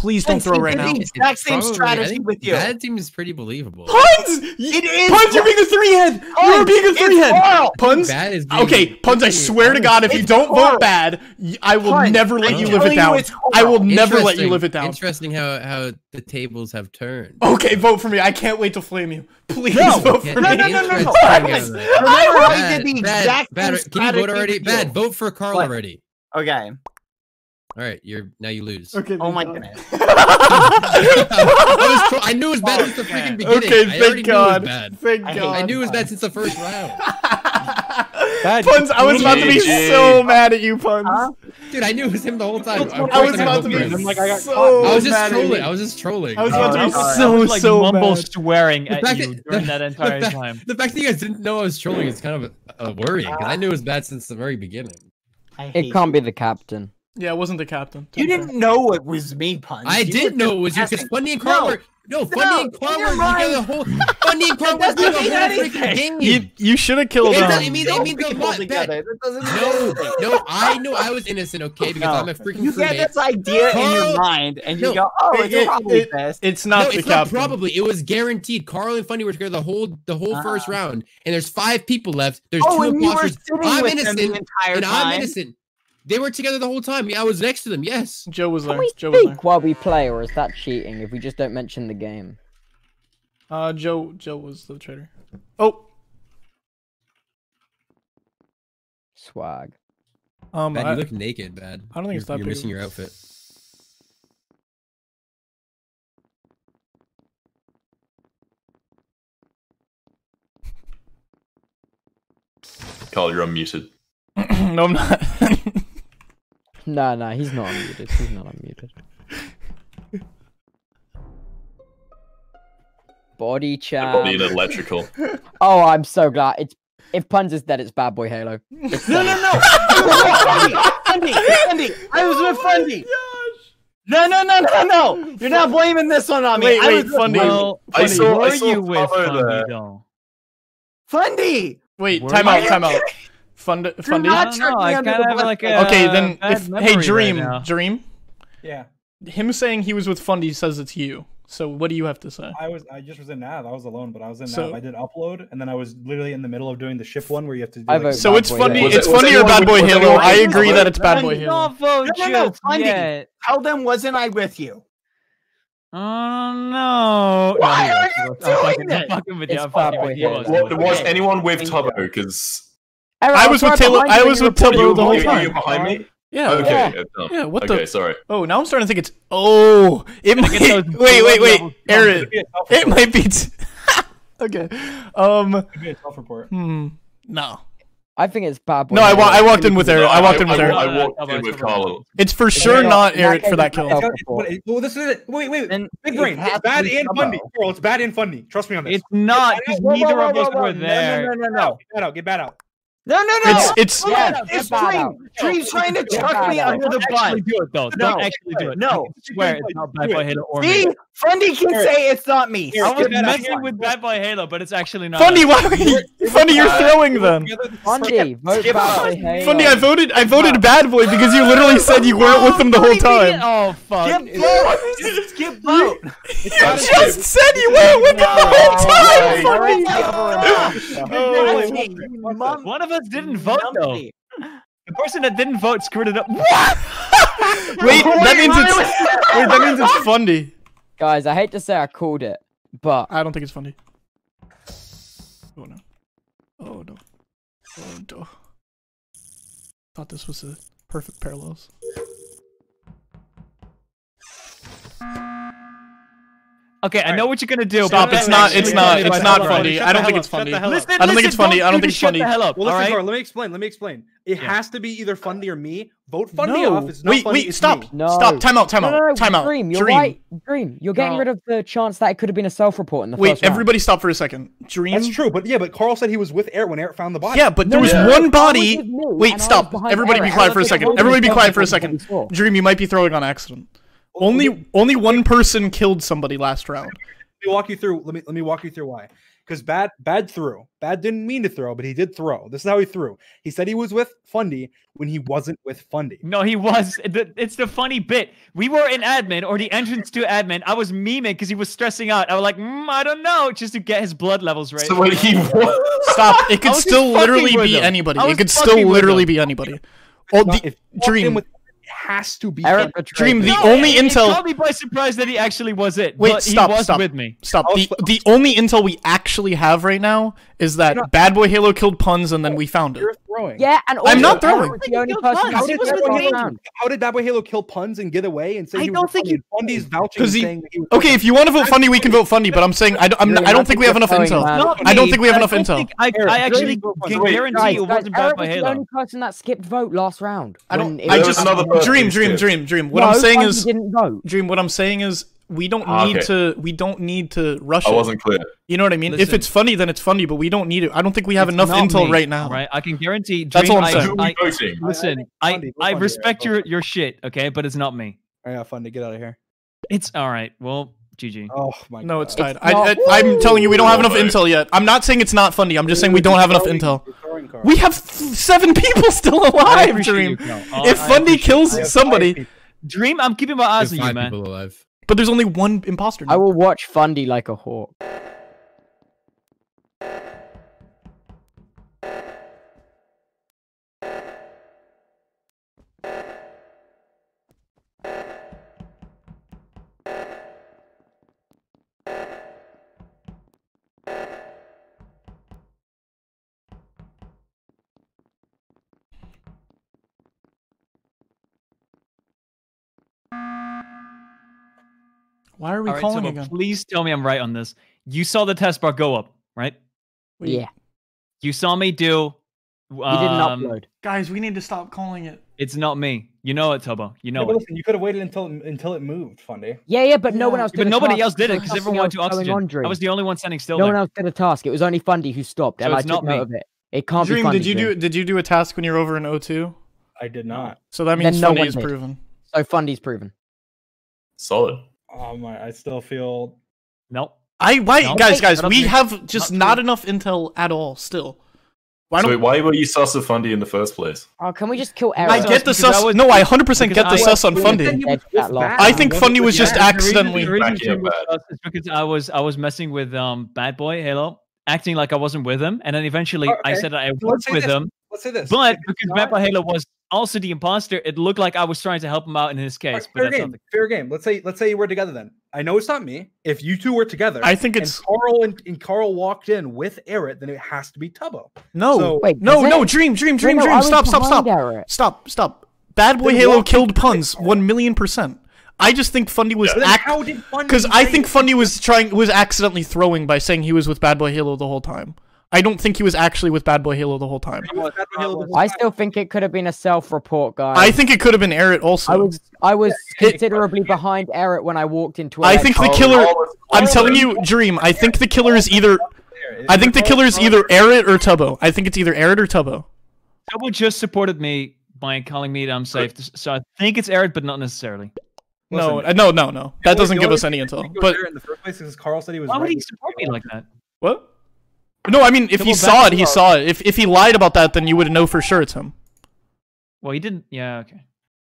Please don't throw right did now. the exact same Probably- I strategy think with you. That seems pretty believable. Puns! It is. Puns, you're being a three head. You're being a three head. Puns. Bad is being- Okay, Puns. I swear to God, if you It's don't vote horrible. bad, y- I will Puns, never let I'm you live telling it you down. it's I will horrible. never let you Interesting- live it down. Interesting how how the tables have turned. Okay, vote for me. I can't wait to flame you. Please No. vote Yeah, for No, me. no, no, no, no. interesting Bad. how that- Remember how Bad, he did the bad, exact bad. same Can you vote strategy already? with you? Bad. Vote for Carl What? already. Okay. All right, you're now you lose. Okay. Oh my thank goodness. I, was tro- I knew it was bad since the freaking beginning. Okay, I already thank knew it God. was bad. Thank I hate- God. I knew it was bad since the first round. Bad, Puns, I was about to be G G. so mad at you, Puns. Huh? Dude, I knew it was him the whole time. Of I course was I'm about to voting be for him. I'm like, I got so caught. I was just mad at trolling. you. I was just trolling. I was Oh, about to be no. I so, was like so mumble mad. swearing The at fact you that- during the- that entire the fact- time. The fact that you guys didn't know I was trolling is kind of uh, worrying because I knew it was bad since the very beginning. I hate It can't be the captain. Yeah, it wasn't the captain. You didn't know it was me, Puns. I You did were know it was you just because guessing. Funny and Carl No. were no Funny No, and Carl in your were together the mind. whole Funny and Carl That were together the doesn't whole mean freaking anything. game. You, you should have killed It him. doesn't mean- it Two means a people lot. together. That doesn't mean No, anything. no, I knew I was innocent, okay, because No. I'm a freaking You get crewmate. this idea in your Carl- mind, and you No, go, "Oh, it- it's it- probably it- this." It's No, not the it's not captain. probably. It was guaranteed. Carl and Funny were together the whole the whole Uh-uh. first round, and there's five people left. There's Oh, two and you were imposters. sitting I'm with them innocent, the entire and I'm time. innocent. They were together the whole time. Yeah, I was next to them. Yes. Joe was Can there. we Joe was there. speak while we play, or is that cheating if we just don't mention the game? Uh, Joe. Joe was the traitor. Oh. Swag. Um. Bad, I, you look naked, bad. I don't think you're, it's that You're big missing of a- your outfit. Carl, you're unmuted. no, I'm not. No, no, he's not unmuted. He's not unmuted. Body chat. Need electrical. Oh, I'm so glad. It's if Puns is dead, it's Bad Boy Halo. It's No, done. no, no. Fundy, Fundy, I was with Fundy. No, no, no, no, no. You're not blaming this one on me. Wait, I wait, was with Fundy. Well, I Funny, saw- I were saw you with Pablo Fundy there. though? Fundy. Wait, Were time you? out, time out. Fund, Fundy. not I don't check know, me I under kind the of have like bus. a Okay, then bad if memory hey right Dream, now. Dream, Yeah, him saying he was with Fundy says it's you. So what do you have to say? I was. I just was in Nav. I was alone, but I was in So- Nav. I did upload, and then I was literally in the middle of doing the ship one where you have to. Do, I like, vote So Bad it's Boy funny. Halo. Was It's it- was funny or anyone Bad with- Boy was Halo. anyone I with agree Fundy? that it's Bad Boy Fundy, Halo. Not vote No, no, no, just Fundy. yet. Tell them, wasn't I with you? Oh no! Why no, are he you was. I'm fucking, doing I'm fucking with you. It's I'm fucking Bad with Boy you. Halo. He was. What, was Okay. anyone with Thank Tubbo? you. Because Eric, I I'll was try with Taylor. behind I you was when with you report Tubbo it. the whole you, time. you behind me. Yeah. Okay. Yeah. yeah, dumb. Yeah, what okay, the- sorry. Oh, now I'm starting to think it's. Oh, it might. get those Wait, wait, wait, levels Aaron. Be a It self-report. might be. T- okay. Um. Be a self-report. Hmm. No. I think it's Bad Boy. No, I, wa- Halo. I walked in with Eric. I walked in with I, Eric. I, No, no, walked no, in no, with no, no. Carl. It's for It's sure not- not that Eric guy for that was kill. self- It's got- but it- well, this is it. Wait, wait. Then Big it brain. has It's to bad be and Tubbo. funny. Girl, it's bad and funny. Trust me on this. It's not because Whoa, whoa, neither whoa, of us whoa, whoa. were No, there. no, no, no, Get no. out, get out, get bad out. No, no, no. It's it's. Hold Yeah, on, get it's bad Dream. out. Dream's trying to Get chuck bad me out. under the Don't bus. actually do it though. No, Don't actually do it. no. I can swear it's not Bad Do Boy it. Halo or See, me. Fundy can Eric. say it's not me. Eric, I was get that out. messing with Bad Boy Halo, but it's actually not. Funny, us. why? Are you, funny, you're throwing them. Fundy, vote Skip Bad out. Boy Halo. Funny, I voted. I voted Bad Boy because you literally said you weren't with them the whole time. Oh fuck! Skip vote. Skip vote. You just said you weren't with them the whole time. Funny. Oh, wait, wait, wait, what's that? One of us didn't vote though. Numpty. The person that didn't vote screwed it up. Wait, that means it's. Wait, that means it's Fundy. Guys, I hate to say I called it, but I don't think it's funny. Oh no. Oh no. Oh no. Thought this was a perfect parallels. Okay, I know what you're gonna do. Stop, but it's that's not- actually it's gonna not- be it's my not hell up. funny. Shut I the don't think hell it's up, shut funny. the hell up. Listen, I don't think listen, it's funny. don't I don't do think the it's shut funny. the hell up. Well, all listen, right? Carl, let me explain. Let me explain. It Yeah. has to be either Fundy or me. Vote Fundy No. off. It's not Wait, funny, wait, it's stop. me. no. Stop. Time out. Time no, out. no, no, Time out. Dream, you're Dream. right. Dream, you're getting No. rid of the chance that it could have been a self-report in the Wait, first round. everybody stop for a second. Dream. That's true, but yeah, but Carl said he was with Eric when Eric found the body. Yeah, but there No, was no, no, one Carl was body. with me, Wait, and I was stop. behind Everybody be Eric. quiet I for a was second. holding Everybody be the quiet for a self-report second. before. Dream, you might be throwing on accident. Only only one person killed somebody last round. Let me walk you through. Let me let me walk you through why. because bad bad threw. Bad didn't mean to throw, but he did throw. This is how he threw. He said he was with Fundy when he wasn't with Fundy. No, he was. It's the funny bit. We were in admin or the entrance to admin. I was memeing because he was stressing out. I was like, mm, I don't know, just to get his blood levels right. So wait, he was. Stop. It could still literally be him. anybody. I It was could fucking still with literally him. be anybody. Oh, Not- the if you walked in Dream. with- it has to be Eric Fundy. betrayed Dream. me. The No, only it, intel. It caught me by surprise that he actually was it. Wait, but stop, he was stop. with me. Stop. I The was- the only intel we actually have right now is that You're not- Bad Boy Halo killed Puns and then we found it. You're throwing. Yeah, and I'm not also, throwing. Eric was the only Killed person Puns. who How He did, was was with Bad Boy me. Halo, how did Bad Boy Halo kill Puns and get away and say I he don't was think Fundy? he- Fundy's vouching Because and he. saying that he was Okay, if you want to vote Fundy, we can vote Fundy. But I'm saying I don't. I'm, Yeah, I don't think we have enough you're intel. throwing, man. Not I don't me, think we have but enough I don't intel. think I, Eric, I actually Dream, can wait, guarantee Guys, it guys, wasn't Bad Eric by was the Halo. only person that skipped vote last round. I when don't. it I was- just another person dream, who dream, skipped. dream, dream. What No, I'm saying Fundy is, didn't vote. dream. What I'm saying is, we don't Ah, need okay. to. We don't need to rush I it. wasn't clear. You know what I mean? If Listen. it's funny, then it's funny. But we don't need it. I don't think we have It's enough not intel me, right now. Right? I can guarantee. That's Dream, all I'm I- saying. Who are I- we voting? Listen, think I, Fundy, vote I Fundy, respect Eric, your, your shit, okay? But it's not me. Oh, yeah, Fundy, get out of here. It's all right. Well, G G. Oh my No, god. it's tied. It's I, not- I, I'm telling you, we don't have enough Wait. intel yet. I'm not saying it's not funny. I'm just saying we don't have enough intel. You're throwing, Carl. We have th- seven people still I alive, appreciate Dream. you, Cal. Uh, If I Fundy appreciate kills I have five somebody, people. Dream, I'm keeping my eyes There's on you, five man. people alive. but there's only one imposter. I now. will watch Fundy like a hawk. Why are we All right, calling Tomo, again? please tell me I'm right on this. You saw the test bar go up, right? Wait, Yeah, You saw me do. he didn't Um, upload. Guys, we need to stop calling it. It's not me. You know it, Tobo. You Yeah, know but it. listen, you could have waited until until it moved, Fundy. Yeah, yeah, but no one Yeah. else did But a nobody task. else did it There was because everyone nothing went to else going oxygen. on, Dream. I was the only one standing still No there. one else did a task. It was only Fundy who stopped, So and I it's took not note me. of it. It can't Dream, be Fundy. did you do Dream. did you do a task when you were over in O two? I did not. So that Then means no Fundy one is did. proven. So Fundy's proven. Solid. Oh my! I still feel. Nope. I why No, guys I guys don't we think- have just not not true. enough intel at all still. Why So don't wait, why were you sus of Fundy in the first place? Oh, can we just kill Eric? I Sus get the because I sus? was- No, I one hundred percent get because the I- sus on Well, Fundy. then you Dead was cat with law. Bad. I think You Fundy wasn't was with just Bad. The reason- accidentally. The reason Backing Dream up was bad. sus is because I was I was messing with um Bad Boy Halo, acting like I wasn't with him, and then eventually Oh, I okay. said that I So was let's say with this. him. Let's say this. But If it's because not- Bad Boy Halo was also the imposter, it looked like I was trying to help him out in his All right, case. But fair that's game. not the Fair game. Let's say let's say you were together then. I know it's not me. If you two were together, I think and it's Carl and, and Carl walked in with Eric, then it has to be Tubbo. no, So- Wait, no, is no, it? dream, dream, No, dream, no, I dream. was Stop, stop, stop, behind Eric. stop, stop. Bad Boy Then Halo walk killed into Puns it. one million percent. I just think Fundy was So then act how did Fundy because I say think it? Fundy was trying was accidentally throwing by saying he was with Bad Boy Halo the whole time. I don't think he was actually with Bad Boy Halo the whole time. He was Bad Boy Halo the whole I time. still think it could have been a self-report, guys. I think it could have been Eric also. I was I was Yeah, it- considerably behind Eric when I walked into. I think the Electro. killer. Carl- I'm Carl- telling you, Dream. I think the killer is either. There. I think the killer is either Eric or Tubbo. I think it's either Eric or Tubbo. Tobo just supported me by calling me that I'm safe. So I think it's Eric, but not necessarily. No, Listen, uh, no, no, no. That The doesn't only give us reason any he intel. was But there in the first place is Carl said he was. Why would right he with support me Carl. like that? what? No, I mean, if he Double saw back it, he up. saw it. If if he lied about that, then you would know for sure it's him. Well, he didn't. Yeah, okay.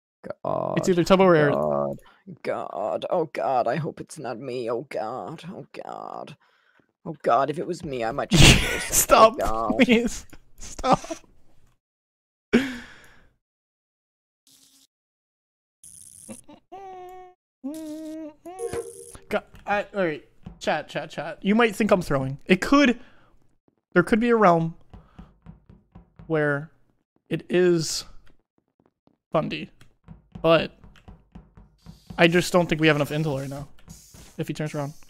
God, It's either Tubbo or Eric. God, God, oh God, I hope it's not me. Oh God, oh God, oh God, if it was me, I might just kill someone. Stop, Oh, God. please. Stop. God, I, all right, chat, chat, chat. You might think I'm throwing. It could. There could be a realm where it is Fundy, but I just don't think we have enough intel right now. If he turns around.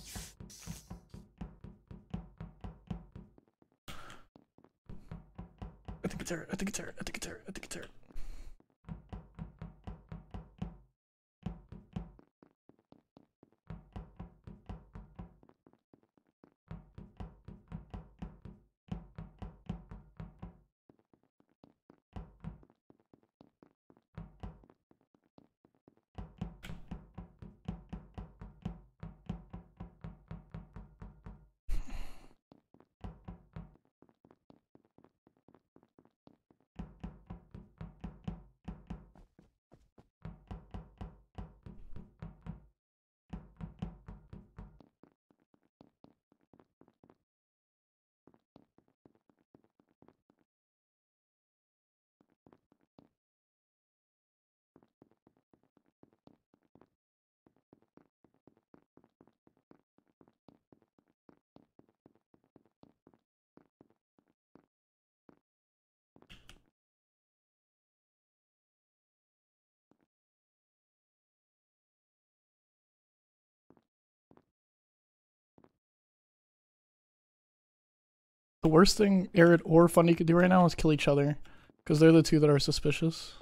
I think it's Eric. I think it's Eric. I think it's Eric. I think it's Eric. The worst thing Arid or Fundy could do right now is kill each other, because they're the two that are suspicious.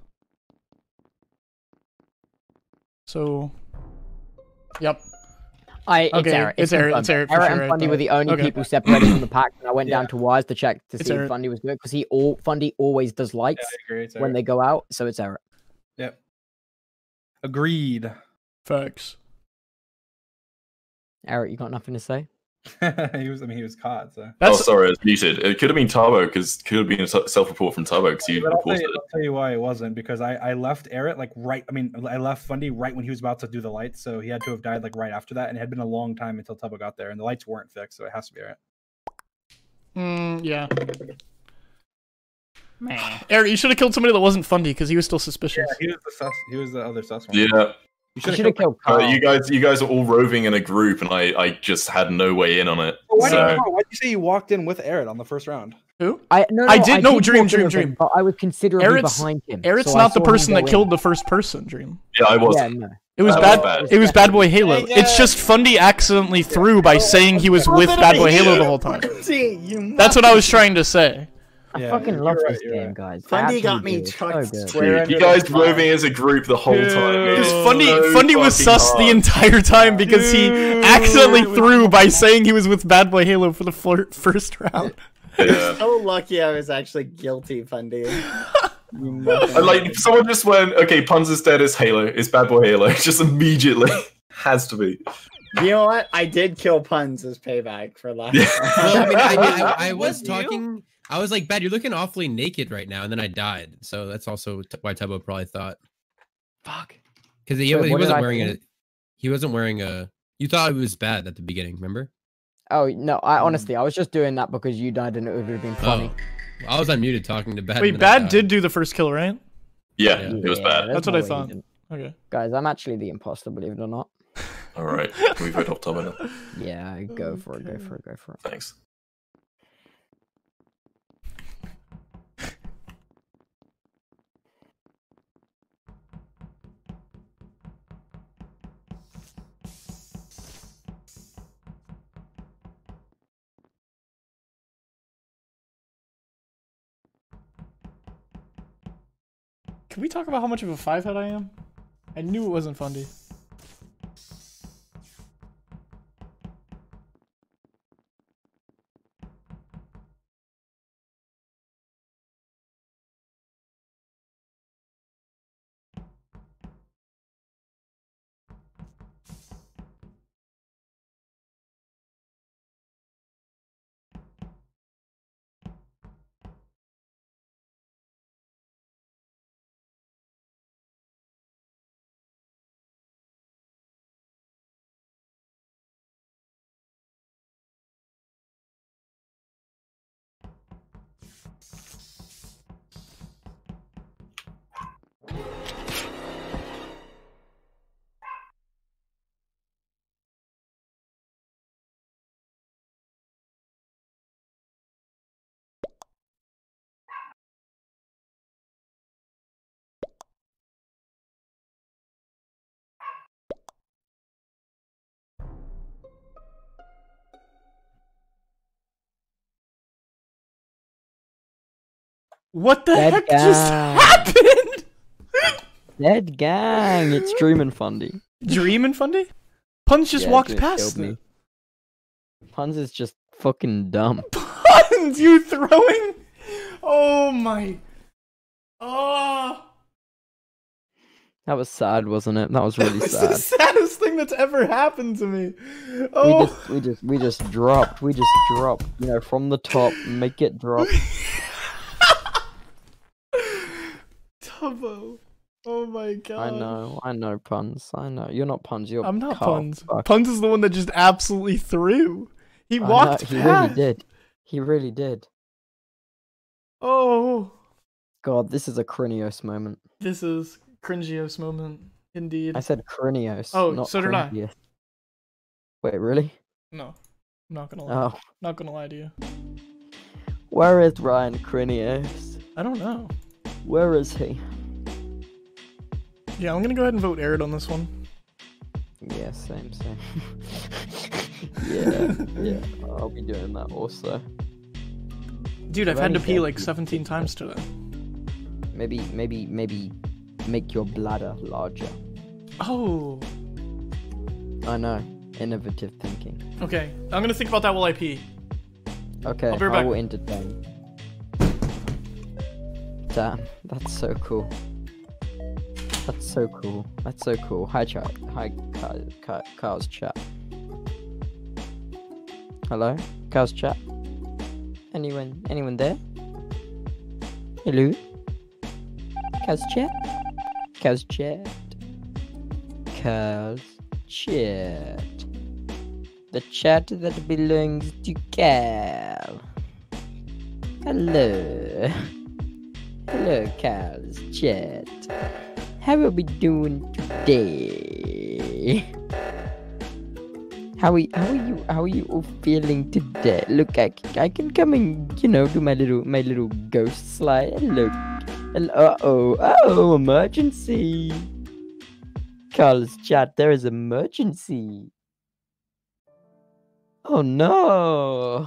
So, yep. I, it's Okay, Eric. it's Eric, it's Eric for Eric sure, and I Fundy thought. were the only Okay. people separated from the pack, and I went Yeah. down to Wise to check to It's see Eric. if Fundy was good, because he all Fundy always does lights I agree. It's when Eric. they go out, so it's Eric. Yep. Agreed. Facts. Eric, you got nothing to say? he was. I mean, he was caught. So. oh, sorry, I was muted. It could have been Turbo because could have been a s- self-report from Turbo because you But I'll tell reported you, it. I'll tell you why it wasn't, because I, I left Eric like right. I mean, I left Fundy right when he was about to do the lights, so he had to have died like right after that, and it had been a long time until Tubbo got there, and the lights weren't fixed, so it has to be Eric. Mm, yeah. Man. Eric, you should have killed somebody that wasn't Fundy because he was still suspicious. Yeah, he was the sus. He was the other sus one. Yeah. You should have killed Uh, Carl. you guys, you guys are all roving in a group, and I, I just had no way in on it. Why So- did you, why'd you say you walked in with Eric on the first round? Who? I no, no I did- no, Dream, walk in Dream, with him, Dream. But I was considerably Eric's, behind him. Eric's so I not the saw him person that go killed in. the first person, Dream. Yeah, I was. Yeah, no. It was That bad. was bad. It was Bad Boy Halo. It's just Fundy accidentally threw by saying he was with Bad Boy Halo the whole time. That's what I was trying to say. I Yeah, fucking you're love right, this you're game, right. guys. I Fundy got actually me do. It's chucked so good. square You under guys the bus. roving as a group the whole time. Because It's Fundy, so Fundy was fucking sus the hard. entire time because he accidentally threw by saying he was with Bad Boy Halo for the fir- first round. Yeah. So lucky I was actually guilty, Fundy. And like, someone just went, okay, Puns is dead as Halo. It's Bad Boy Halo. Just immediately. Has to be. You know what? I did kill Puns as payback for last Yeah. time. Well, I mean, I, I, I Was was you? talking. I was like, "Bad, you're looking awfully naked right now," and then I died. So that's also t- why Tubbo probably thought, Fuck. because he, Wait, he what did wasn't I wearing a. think? He wasn't wearing a. You thought it was bad at the beginning, remember? Oh no, I honestly, I was just doing that because you died and it would have been funny. Oh, I was unmuted talking to Bad. Wait, and then I Bad died. did do the first kill, right? Yeah, Yeah. it was Yeah, bad. there's That's what no I way he thought. didn't. Okay. Guys, I'm actually the imposter, believe it or not. All right. Can we vote off Tubbo now? Yeah, go for it, go for it, go for it. Thanks. Can we talk about how much of a five head I am? I knew it wasn't Fundy. What the Dead heck just gang. happened? Dead gang, it's Dream and Fundy. Dream and Fundy? Puns just Yeah, walked Dream past killed me. me. Puns is just fucking dumb. Puns, you throwing? Oh my. Oh. That was sad, wasn't it? That was really It's the sad. saddest thing that's ever happened to me. We Oh. just, we just, we just dropped. We just dropped. You know, from the top, make it drop. Tubbo. Oh my god. I know, I know, Puns. I know. You're not Puns. You're I'm not Carl. Puns. Fuck. Puns is the one that just absolutely threw. He I know, walked He past. really did. He really did. Oh. God, this is a Crinios moment. This is cringios moment. Indeed. I said Crinios. Oh, not so did I. Crinios. Wait, really? No. I'm not gonna lie. Oh, Not gonna lie to you. where is Ryan Crinios? I don't know. Where is he? Yeah, I'm gonna go ahead and vote Arid on this one. Yeah, same, same. yeah, yeah. I'll be doing that also. Dude, I've I've had to only pee said like you- seventeen times today. Maybe, maybe, maybe make your bladder larger. Oh. I know. Innovative thinking. Okay, I'm gonna think about that while I pee. Okay, I'll be right I back. will entertain. Damn, that's so cool. That's so cool. That's so cool. Hi, chat. Hi, Car- Car- Carl's chat. Hello, Carl's chat. Anyone? Anyone there? Hello. Carl's chat. Carl's chat. Carl's chat. The chat that belongs to Cal. Hello. Hello, Cal's chat. How are we doing today? How are, how are you? How are you all feeling today? Look, I, c- I can come and you know do my little my little ghost slide. Look, uh oh, oh, emergency! Carl's chat, there is emergency. Oh no!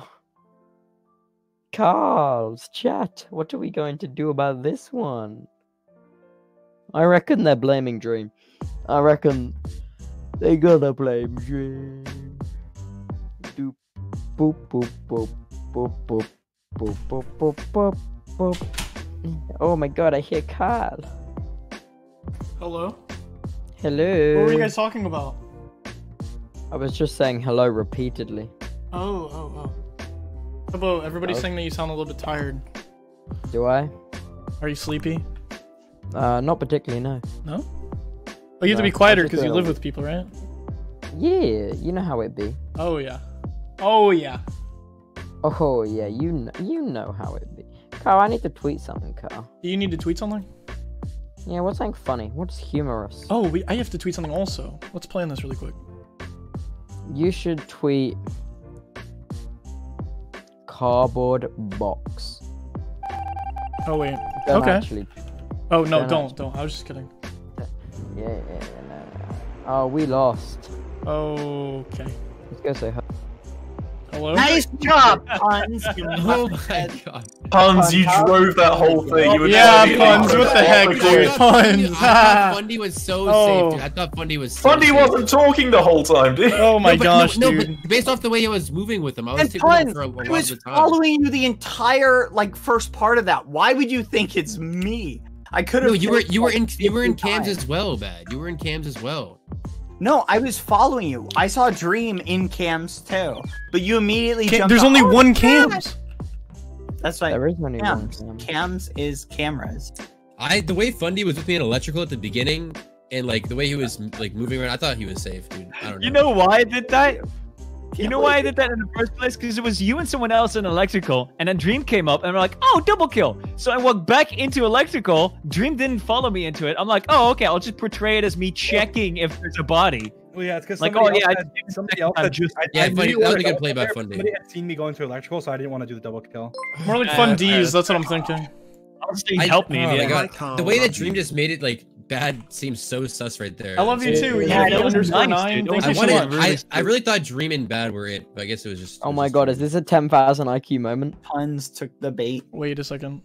Carl's chat, what are we going to do about this one? I reckon they're blaming Dream. I reckon they gonna blame Dream. Doop, boop, boop, boop, boop, boop, boop, boop, boop, boop, boop. Oh my god, I hear Carl. Hello? Hello. What were you guys talking about? I was just saying hello repeatedly. Oh, oh, oh. Hello, everybody's Oh. saying that you sound a little bit tired. Do I? Are you sleepy? Uh, not particularly, no. No? Oh, you have to No, be quieter I'm just because you doing live a- with people, right? Yeah, you know how it be. Oh, yeah. Oh, yeah. Oh yeah, you know, you know how it be. Carl, I need to tweet something, Carl. Do you need to tweet something? Yeah, what's something funny? What's humorous? Oh, we, I have to tweet something also. Let's plan this really quick. You should tweet cardboard box. Oh, wait. Don't okay. actually. Oh, no, don't don't, actu- don't. I was just kidding. Yeah, yeah, yeah, no, no. Oh, we lost. Okay. Let's go say hi. Hello? Nice job, Puns. Oh my god. Puns, you drove that whole thing. You were Yeah, totally Puns, what the heck, dude? dude? I Puns. thought Fundy was so Oh. safe, dude. I thought Fundy was so Fundy safe. wasn't talking the whole time, dude. Oh my no, but, gosh, no, dude. No, but based off the way he was moving with him, I was And taking him Puns, for a, a I lot was of the time. following you the entire like first part of that. Why would you think it's me? I could have. No, you were you were in you were in cams as well, Bad. You were in cams as well. No, I was following you. I saw Dream in cams too, but you immediately Ca- jumped. there's on- only Oh, one yeah. cams. That's right. There is only one Cams. cam. Cams is cameras. I the way Fundy was with me in electrical at the beginning, and like the way he was like moving around, I thought he was safe, dude. I don't know. You know why I did that? You Can't know why I believe did that in the first place? Because it was you and someone else in electrical, and then Dream came up, and we're like, oh, double kill. So I walked back into electrical. Dream didn't follow me into it. I'm like, oh, okay, I'll just portray it as me checking if there's a body. Well, yeah, it's because Like, somebody oh, yeah, else I had, did the somebody second else time had just- I, Yeah, I Fundy- knew that was a where good to play go by there, Fundy. Somebody had seen me going to electrical, so I didn't want to do the double kill. More like Uh, fun uh, D's, that's what I'm thinking. Honestly, I- help me. Oh my yeah. god, the way that Dream just made it like bad seems so sus right there. I love you too. Yeah, Yeah, that was underscore nice, nine. dude. Thank That you I so wanted, much. really I, I really thought Dream and Bad were it, but I guess it was just. it Oh was my just god, Dream. is this a ten thousand I Q moment? Puns took the bait. Wait a second.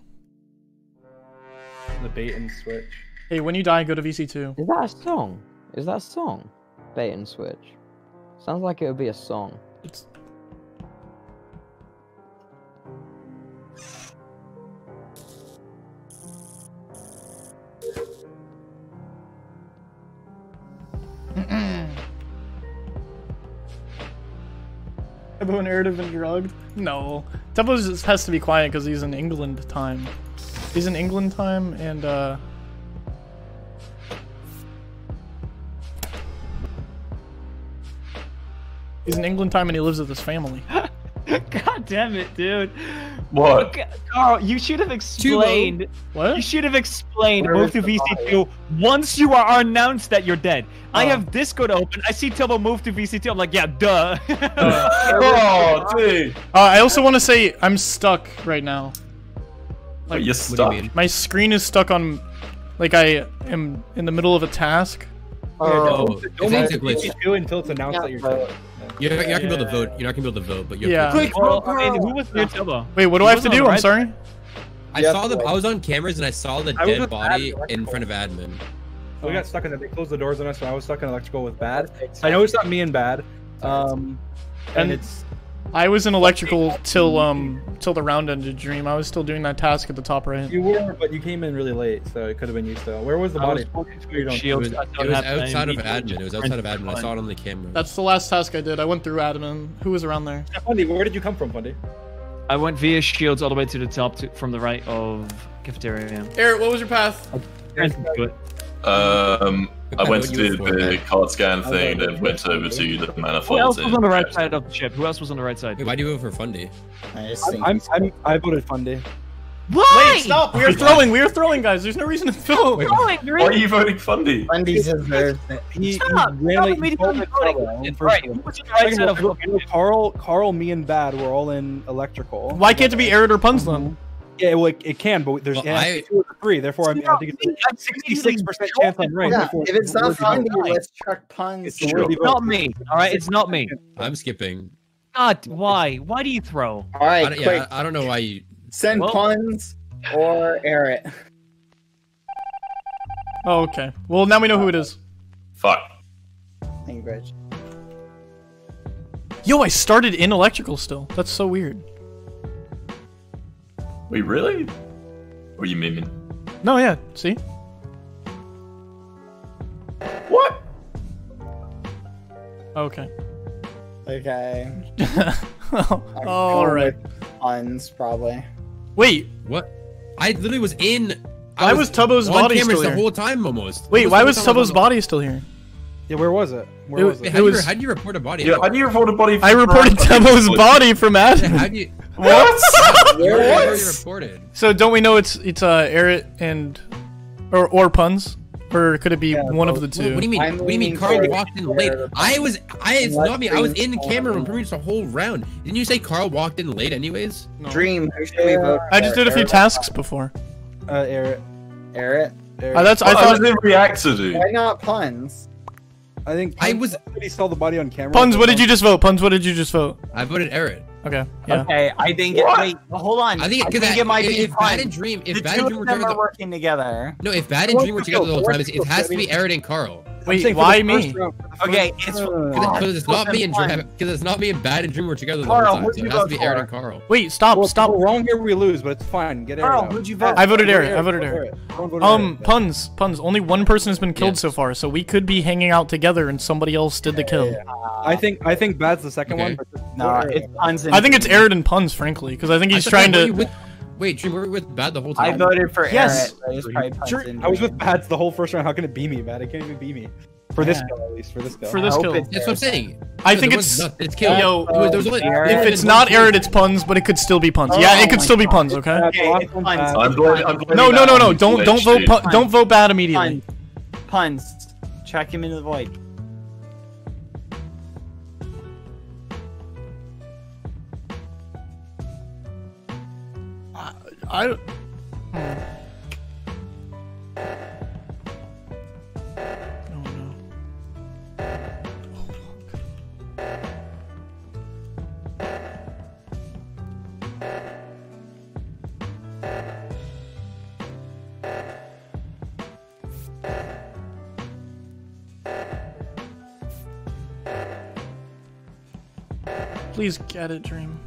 The bait and switch. Hey, when you die, go to V C two. Is that a song? Is that a song? Bait and switch. Sounds like it would be a song. It's Tubbo and Eric have been drugged? No. Tubbo just has to be quiet because he's in England time. He's in England time and uh He's in England time and he lives with his family. God damn it, dude. What? Okay, Carl, you should have explained. What? You should have explained Where move is to the V C body? two once you are announced that you're dead. I Oh. have Discord open. I see Tubbo move to V C two. I'm like, yeah, duh. Oh, dude. Uh, I also want to say I'm stuck right now. Like, you're What do you stuck. mean? My screen is stuck on, like I am in the middle of a task. Oh, Don't I think move it's a to glitch. V C two until it's announced Yeah, that you're but- dead. Yeah. You're, you're not gonna be able to vote. You're not gonna be able to vote, but you're Yeah. Quick, well, I mean, who was near Tubbo? Wait, what do I have to do? I'm sorry. I Yeah, saw the. I was on cameras and I saw the I was dead with body Bad in front of admin. We got stuck in it. They closed the doors on us, and I was stuck in electrical with Bad. I know it's not me and Bad. Um, and, And it's I was in electrical till um till the round ended. Dream. I was still doing that task at the top right. you were, but you came in really late, so it could have been you still. Where was the I body? was walking You don't- It Shields. was, I it don't was have any outside of meat. admin. It was outside of admin. I saw it on the camera. That's the last task I did. I went through admin. Who was around there? Fundy, where did you come from, Fundy? I went via Shields all the way to the top to, from the right of cafeteria. Eric, what was your path? Um, I went to What you do were for, the man? card scan thing, then went over to the Who manifold. else was in on the right Pepsi. side of the ship? Who else was on the right side? Wait, why do you vote for Fundy? I just I'm, think I'm, he's- I'm I voted Fundy. Why? Wait, stop! We are throwing. We are throwing, guys. There's no reason to throw. Wait, Why are you voting Fundy? Fundy deserves it. He, Stop! he Stop randomly immediately voted voting. Carl, It's first right. of all. Who was on the right Second side of of all, the Carl, Carl, me, and Bad were all in electrical. Why can't it be Eric or Puns then? Yeah, well, it, it can, but there's Well, it has to I- be two or three. Therefore, I, mean, I think it's a sixty-six percent chance I'm right. Yeah, Therefore, if it's not worthy vote. Fundy, let's chuck puns. It's a worthy It's not vote. me. All right, it's not me. I'm skipping. God, why? Why do you throw? All right, I don't, quick, yeah, I, I don't know why you. send Well- puns or Eric. Oh, okay. Well, now we know who it is. Fuck. Thank you, Bridge. Yo, I started in electrical still. That's so weird. Wait, really? Or you mean? No, yeah. See? What? Okay. Okay. oh, I'm all going right. with Puns, probably. Wait, What? I literally was in. why was Tubbo's on body cameras still the here? whole time almost. Wait, Almost why the was whole time I Tubbo's on- body still here? Yeah, where was it? Where It was was- it? How do you, was- how do you report a body? Yeah, how do you report a body? I reported Tubbo's body from Yeah, admin. how do you? What? Where What? was you reported? So don't we know it's it's uh Eric and or or Puns, or could it be Yeah, one of both. the What, two? what do you mean? I'm what do you mean? leaning Carl towards walked in late. Eric. I was. I. It's Unless not me. I was in Dream's camera room on. pretty much the whole round. Didn't you say Carl walked in late, anyways? No. Dream, who should we vote I just for? did a few Eric? tasks before. Uh, Eric. Eric? Eric. Uh, that's I I, I was thought. in reactor, dude. Why not Puns? I think I Puns was- He saw the body on camera. Puns, what did you just vote? Puns, what did you just vote? I voted Eric. Okay. Yeah. Okay, I think it. What? Wait, hold on. I think I because think it might be if Bad and Puns. Dream, if The Bad two and Dream of were them together, are working together. no, if Bad and Dream were together the whole time, it Fourth has to be field. Eric and Carl. Wait, saying for why the me? first round- for the first- Okay, it's- no, no, no, no, no. Because Oh, it's not then me and fine. Dream. Because it's not me and Bad and Dream were together the Carl, whole time. who'd So you it has to vote be Eric for? and Carl. Wait, stop, Well, stop. We're wrong here, we lose, but it's fine. Get Eric Carl, out. who'd you vote? I voted Vote Eric. I voted Eric. Everyone voted Um, Eric. Puns, Puns. Only one person has been killed Yes. so far, so we could be hanging out together and somebody else did the kill. I think I think Bad's the second Okay. one. But No, it's Puns. and I think it's Dream. Eric and Puns, frankly, because I think he's I thought- trying were to. you with- Wait, Dream, were we with Bad the whole I time? voted for Yes. Eric. I just tried Puns Sure. and I was Dream. with Bad's the whole first round. How can it be me, Bad? It can't even be me. For this Yeah. kill, at least. For this kill. For this I hope kill. it's That's what I'm saying. I No, think there it's. was not- it's killed. Yo, It was- there was only- Eric. If it's not Eric, it's Puns, but it could still be Puns. Yeah, it could still be Puns. Okay. Okay, it's Puns. I'm blaming, I'm blaming No, no, that no, on no! the Don't, don't glitch, vote, dude. Pun- don't vote bad immediately. Puns. Puns. Chuck him into the void. I. Hmm. Oh no. Please get it, Dream.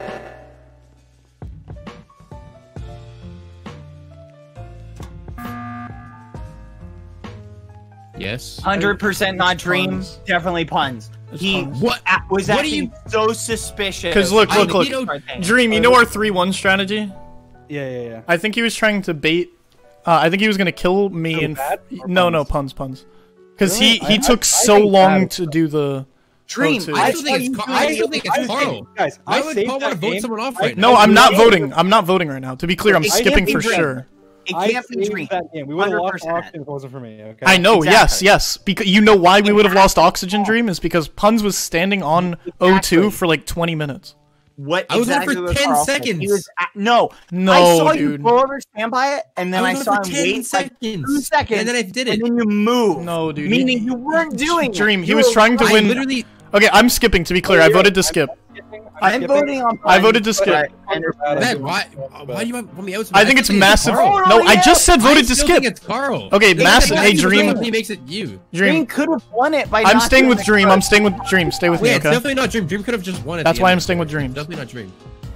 Yes. Hundred percent not Dream. Puns. Definitely Puns. It's He Puns. What? a- was What do acting you- so suspicious. 'Cause look, I- look, look. you know- Dream, you know our three one strategy? Yeah, yeah, yeah. I think he was trying to bait. Uh, I think he was gonna kill me So and. Bad or No, no, Puns? Puns, Puns. Because Really? he, he I- took I- I so think long Bad- to do the. Dream. vote, too. I I still saw think you it's Carl. do I it. still think it's I- Carl. Guys, Why I would saved Paul want to that vote game. someone off I- right now? No, I'm not I- voting. I'm not voting right now. To be clear, I'm It can't skipping be for Dream. sure. It I can't be saved Dream. that game. We would have lost one hundred percent. oxygen if it wasn't for me. Okay. I know, yes, Exactly. yes. Because you know why we would have lost Oxygen Dream is because Puns was standing on O two for like twenty minutes. What I was on exactly for was ten Carl said? seconds. He was at, no, No, I saw you dude. pull over, stand by it, and then I, I was saw on him for ten wait like seconds. two seconds, And then I did it. and then you move. No, dude. Meaning he- you weren't doing it. Dream. He You was were trying to I win. literally. Okay, I'm skipping. To be clear, I voted to skip. I'm voting on. I voted to skip. Matt, why? Why do you want me out? I think it's massive. No, I just said voted to skip. It's Carl. Okay, massive. Hey, Dream. He makes it you. Dream could have won it by. I'm not staying doing with it Dream. first. I'm staying with Dream. Stay with Wait, me, it's okay? definitely not Dream. Dream could have just won it. That's why I'm staying with Dream. Definitely not Dream.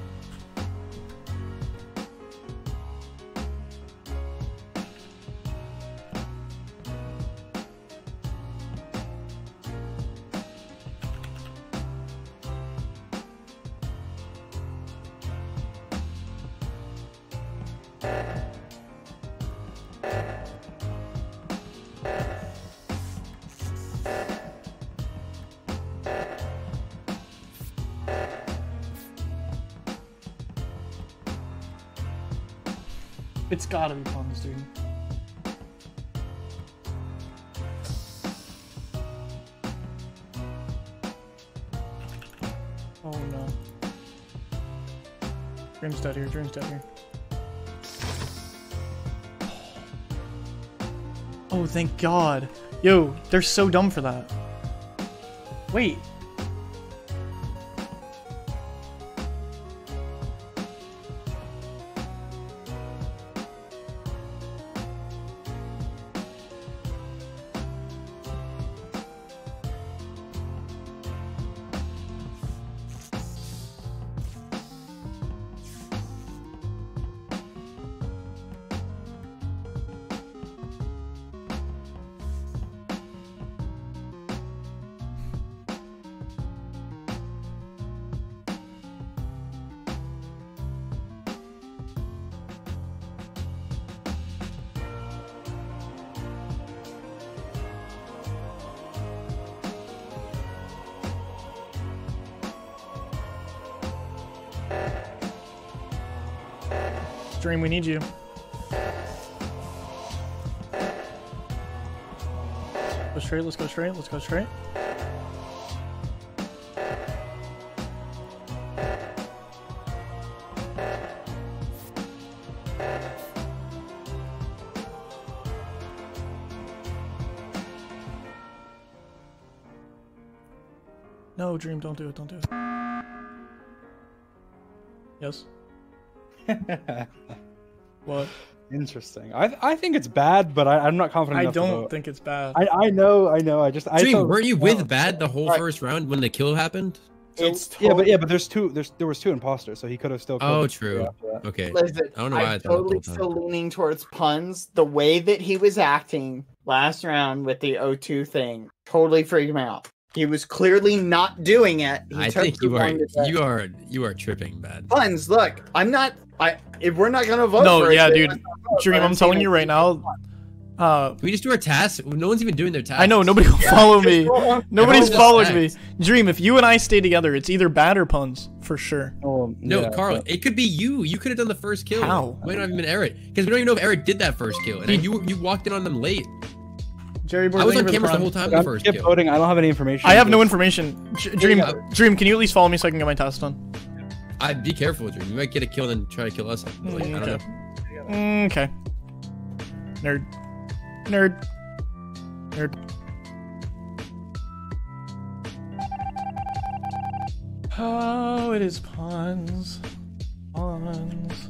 It's gotta be puns, dude. Oh no. Dream's dead here. Dream's dead here. Oh, thank God. Yo, they're so dumb for that. Wait. Dream, we need you. Go straight, let's go straight, let's go straight. No, Dream, don't do it, don't do it. Yes? What? Interesting. I I think it's bad, but I, I'm not confident. I enough to don't vote. think it's bad. I I know, I know. I just I Dream, thought- weren't you no. with Bad the whole Right. first round when the kill happened? It's yeah, but yeah, but there's two. There's there was two imposters, so he could have still. killed Oh, the true. two after that. Okay. Listen, I don't know why I I'm thought that the totally whole time. still leaning towards puns. The way that he was acting last round with the O two thing totally freaked me out. He was clearly not doing it. He I took think too you are long to say- you are you are tripping, Bad. puns. Look, I'm not. I if we're not gonna vote. No, for it, yeah, then dude. let's not vote, Dream, but I'm saying telling you it- right now. Uh, Can we just do our tasks? No one's even doing their tasks. I know nobody will follow me. Nobody's Everyone's following me. just Dream, if you and I stay together, it's either bad or puns for sure. Oh, No, yeah, Carl, but- it could be you. You could have done the first kill. How? Might not have been Eric, because we don't even know if Eric did that first kill, and He- you you walked in on them late. Jerry Boy, I was thank on you for cameras the prime. whole time. I'm The first skip kill. voting. I don't have any information. I have no but- information. J- Dream, Yeah. Dream, can you at least follow me so I can get my task done? I'd be careful, Dream. You might get a kill and try to kill us. Like, I don't know. Mm, okay. Nerd. Nerd. Nerd. Oh, it is puns. Puns.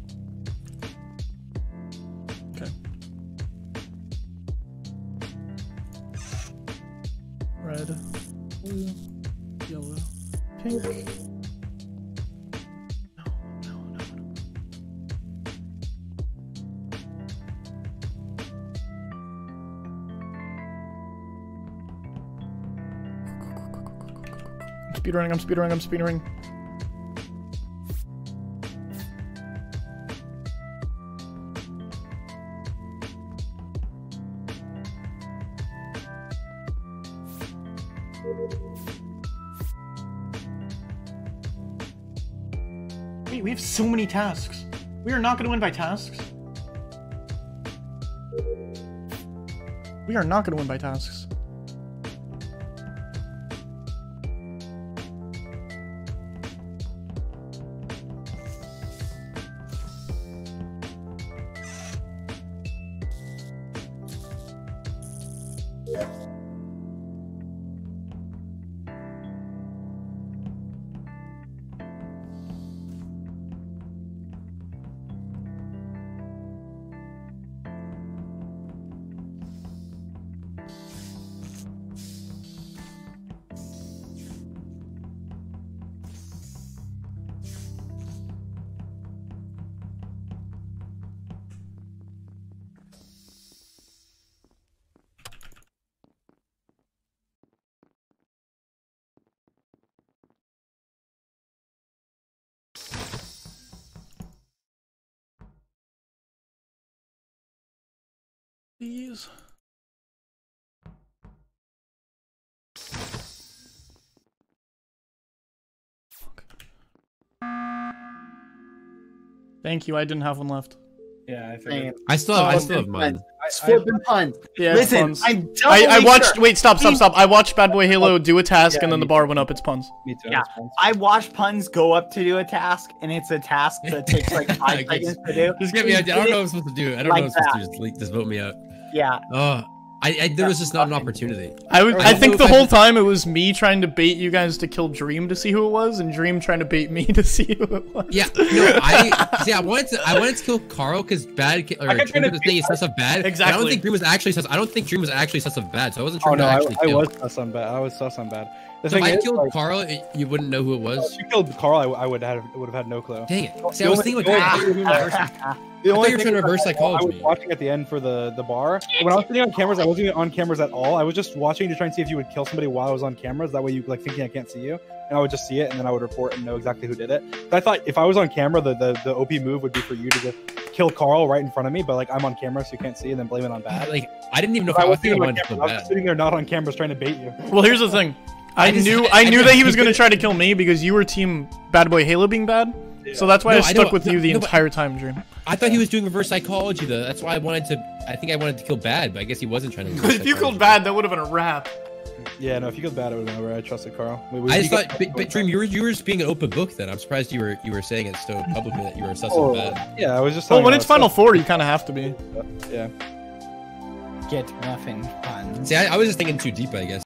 Okay. Red, blue, yellow, pink. No, no, no, no. I'm speedrunning, I'm speedrunning, I'm speedrunning. Wait, we have so many tasks. We are not going to win by tasks. We are not going to win by tasks. Please. Thank you. I didn't have one left. Yeah, I Same. I still have, I Oh, still have mine. Flipping puns. Yeah, Listen, puns. I'm I, I doubly watched. sure. Wait, stop, stop, stop. I watched Bad Boy Halo do a task, Yeah, and then me the bar went up. It's puns. Me too. Yeah, I watched puns go up to do a task, and it's a task that takes like five seconds to do. Just get me. I, I don't know what I'm supposed to do. I don't like know what I'm supposed that. to do. Just, like, just vote me out. Yeah. Oh, I, I there was just not an opportunity. I was. I I don't think know the if I whole just- time it was me trying to bait you guys to kill Dream to see who it was, and Dream trying to bait me to see who it was. Yeah, no, I see. I wanted to. I wanted to kill Carl because bad ki- or I kept trying to Dream thing is sus of bad. Exactly. I don't think Dream was actually sus. I don't think Dream was actually sus of bad. So I wasn't Oh trying no, to I, actually I kill. was sus on bad. I was sus on bad. The So if thing I is, killed like, Carl, it, you wouldn't know who it was. if you killed Carl, I, I would have would have had no clue. Dang it! See, The I was only- thinking like the only- I thought you were doing reverse. The I thought only you were thing trying to is, reverse like, psychology I was me. watching at the end for the the bar. When I was sitting on cameras, I wasn't even on cameras at all. I was just watching to try and see if you would kill somebody while I was on cameras. That way, you like thinking I can't see you, and I would just see it, and then I would report and know exactly who did it. But I thought if I was on camera, the, the the O P move would be for you to just kill Carl right in front of me. But like I'm on camera, so you can't see, and then blame it on bad. Like I didn't even know if I I, I was think I sitting on wanted to camera. kill I was bad. just sitting there not on cameras trying to bait you. Well, here's the thing. I, I just- knew. I I knew just- that he was gonna try to kill me because you were team Bad Boy Halo being bad. So that's why No, I I stuck know- with you the no, but- entire time, Dream. I thought he was doing reverse psychology though. That's why I wanted to. I think I wanted to kill bad, but I guess he wasn't trying to. reverse If you psychology. killed bad, that would have been a wrap. Yeah, no, if you killed bad, it would have been over. I trusted Carl. We, we, I we just got- thought, but, but Dream, you were you were just being an open book. Then I'm surprised you were you were saying it so publicly that you were sus Oh, of bad. yeah, I was just. Well, telling when you it's I was Final sus. Four, you kind of have to be. Yeah. Get muffin puns. See, I, I was just thinking too deep, I guess.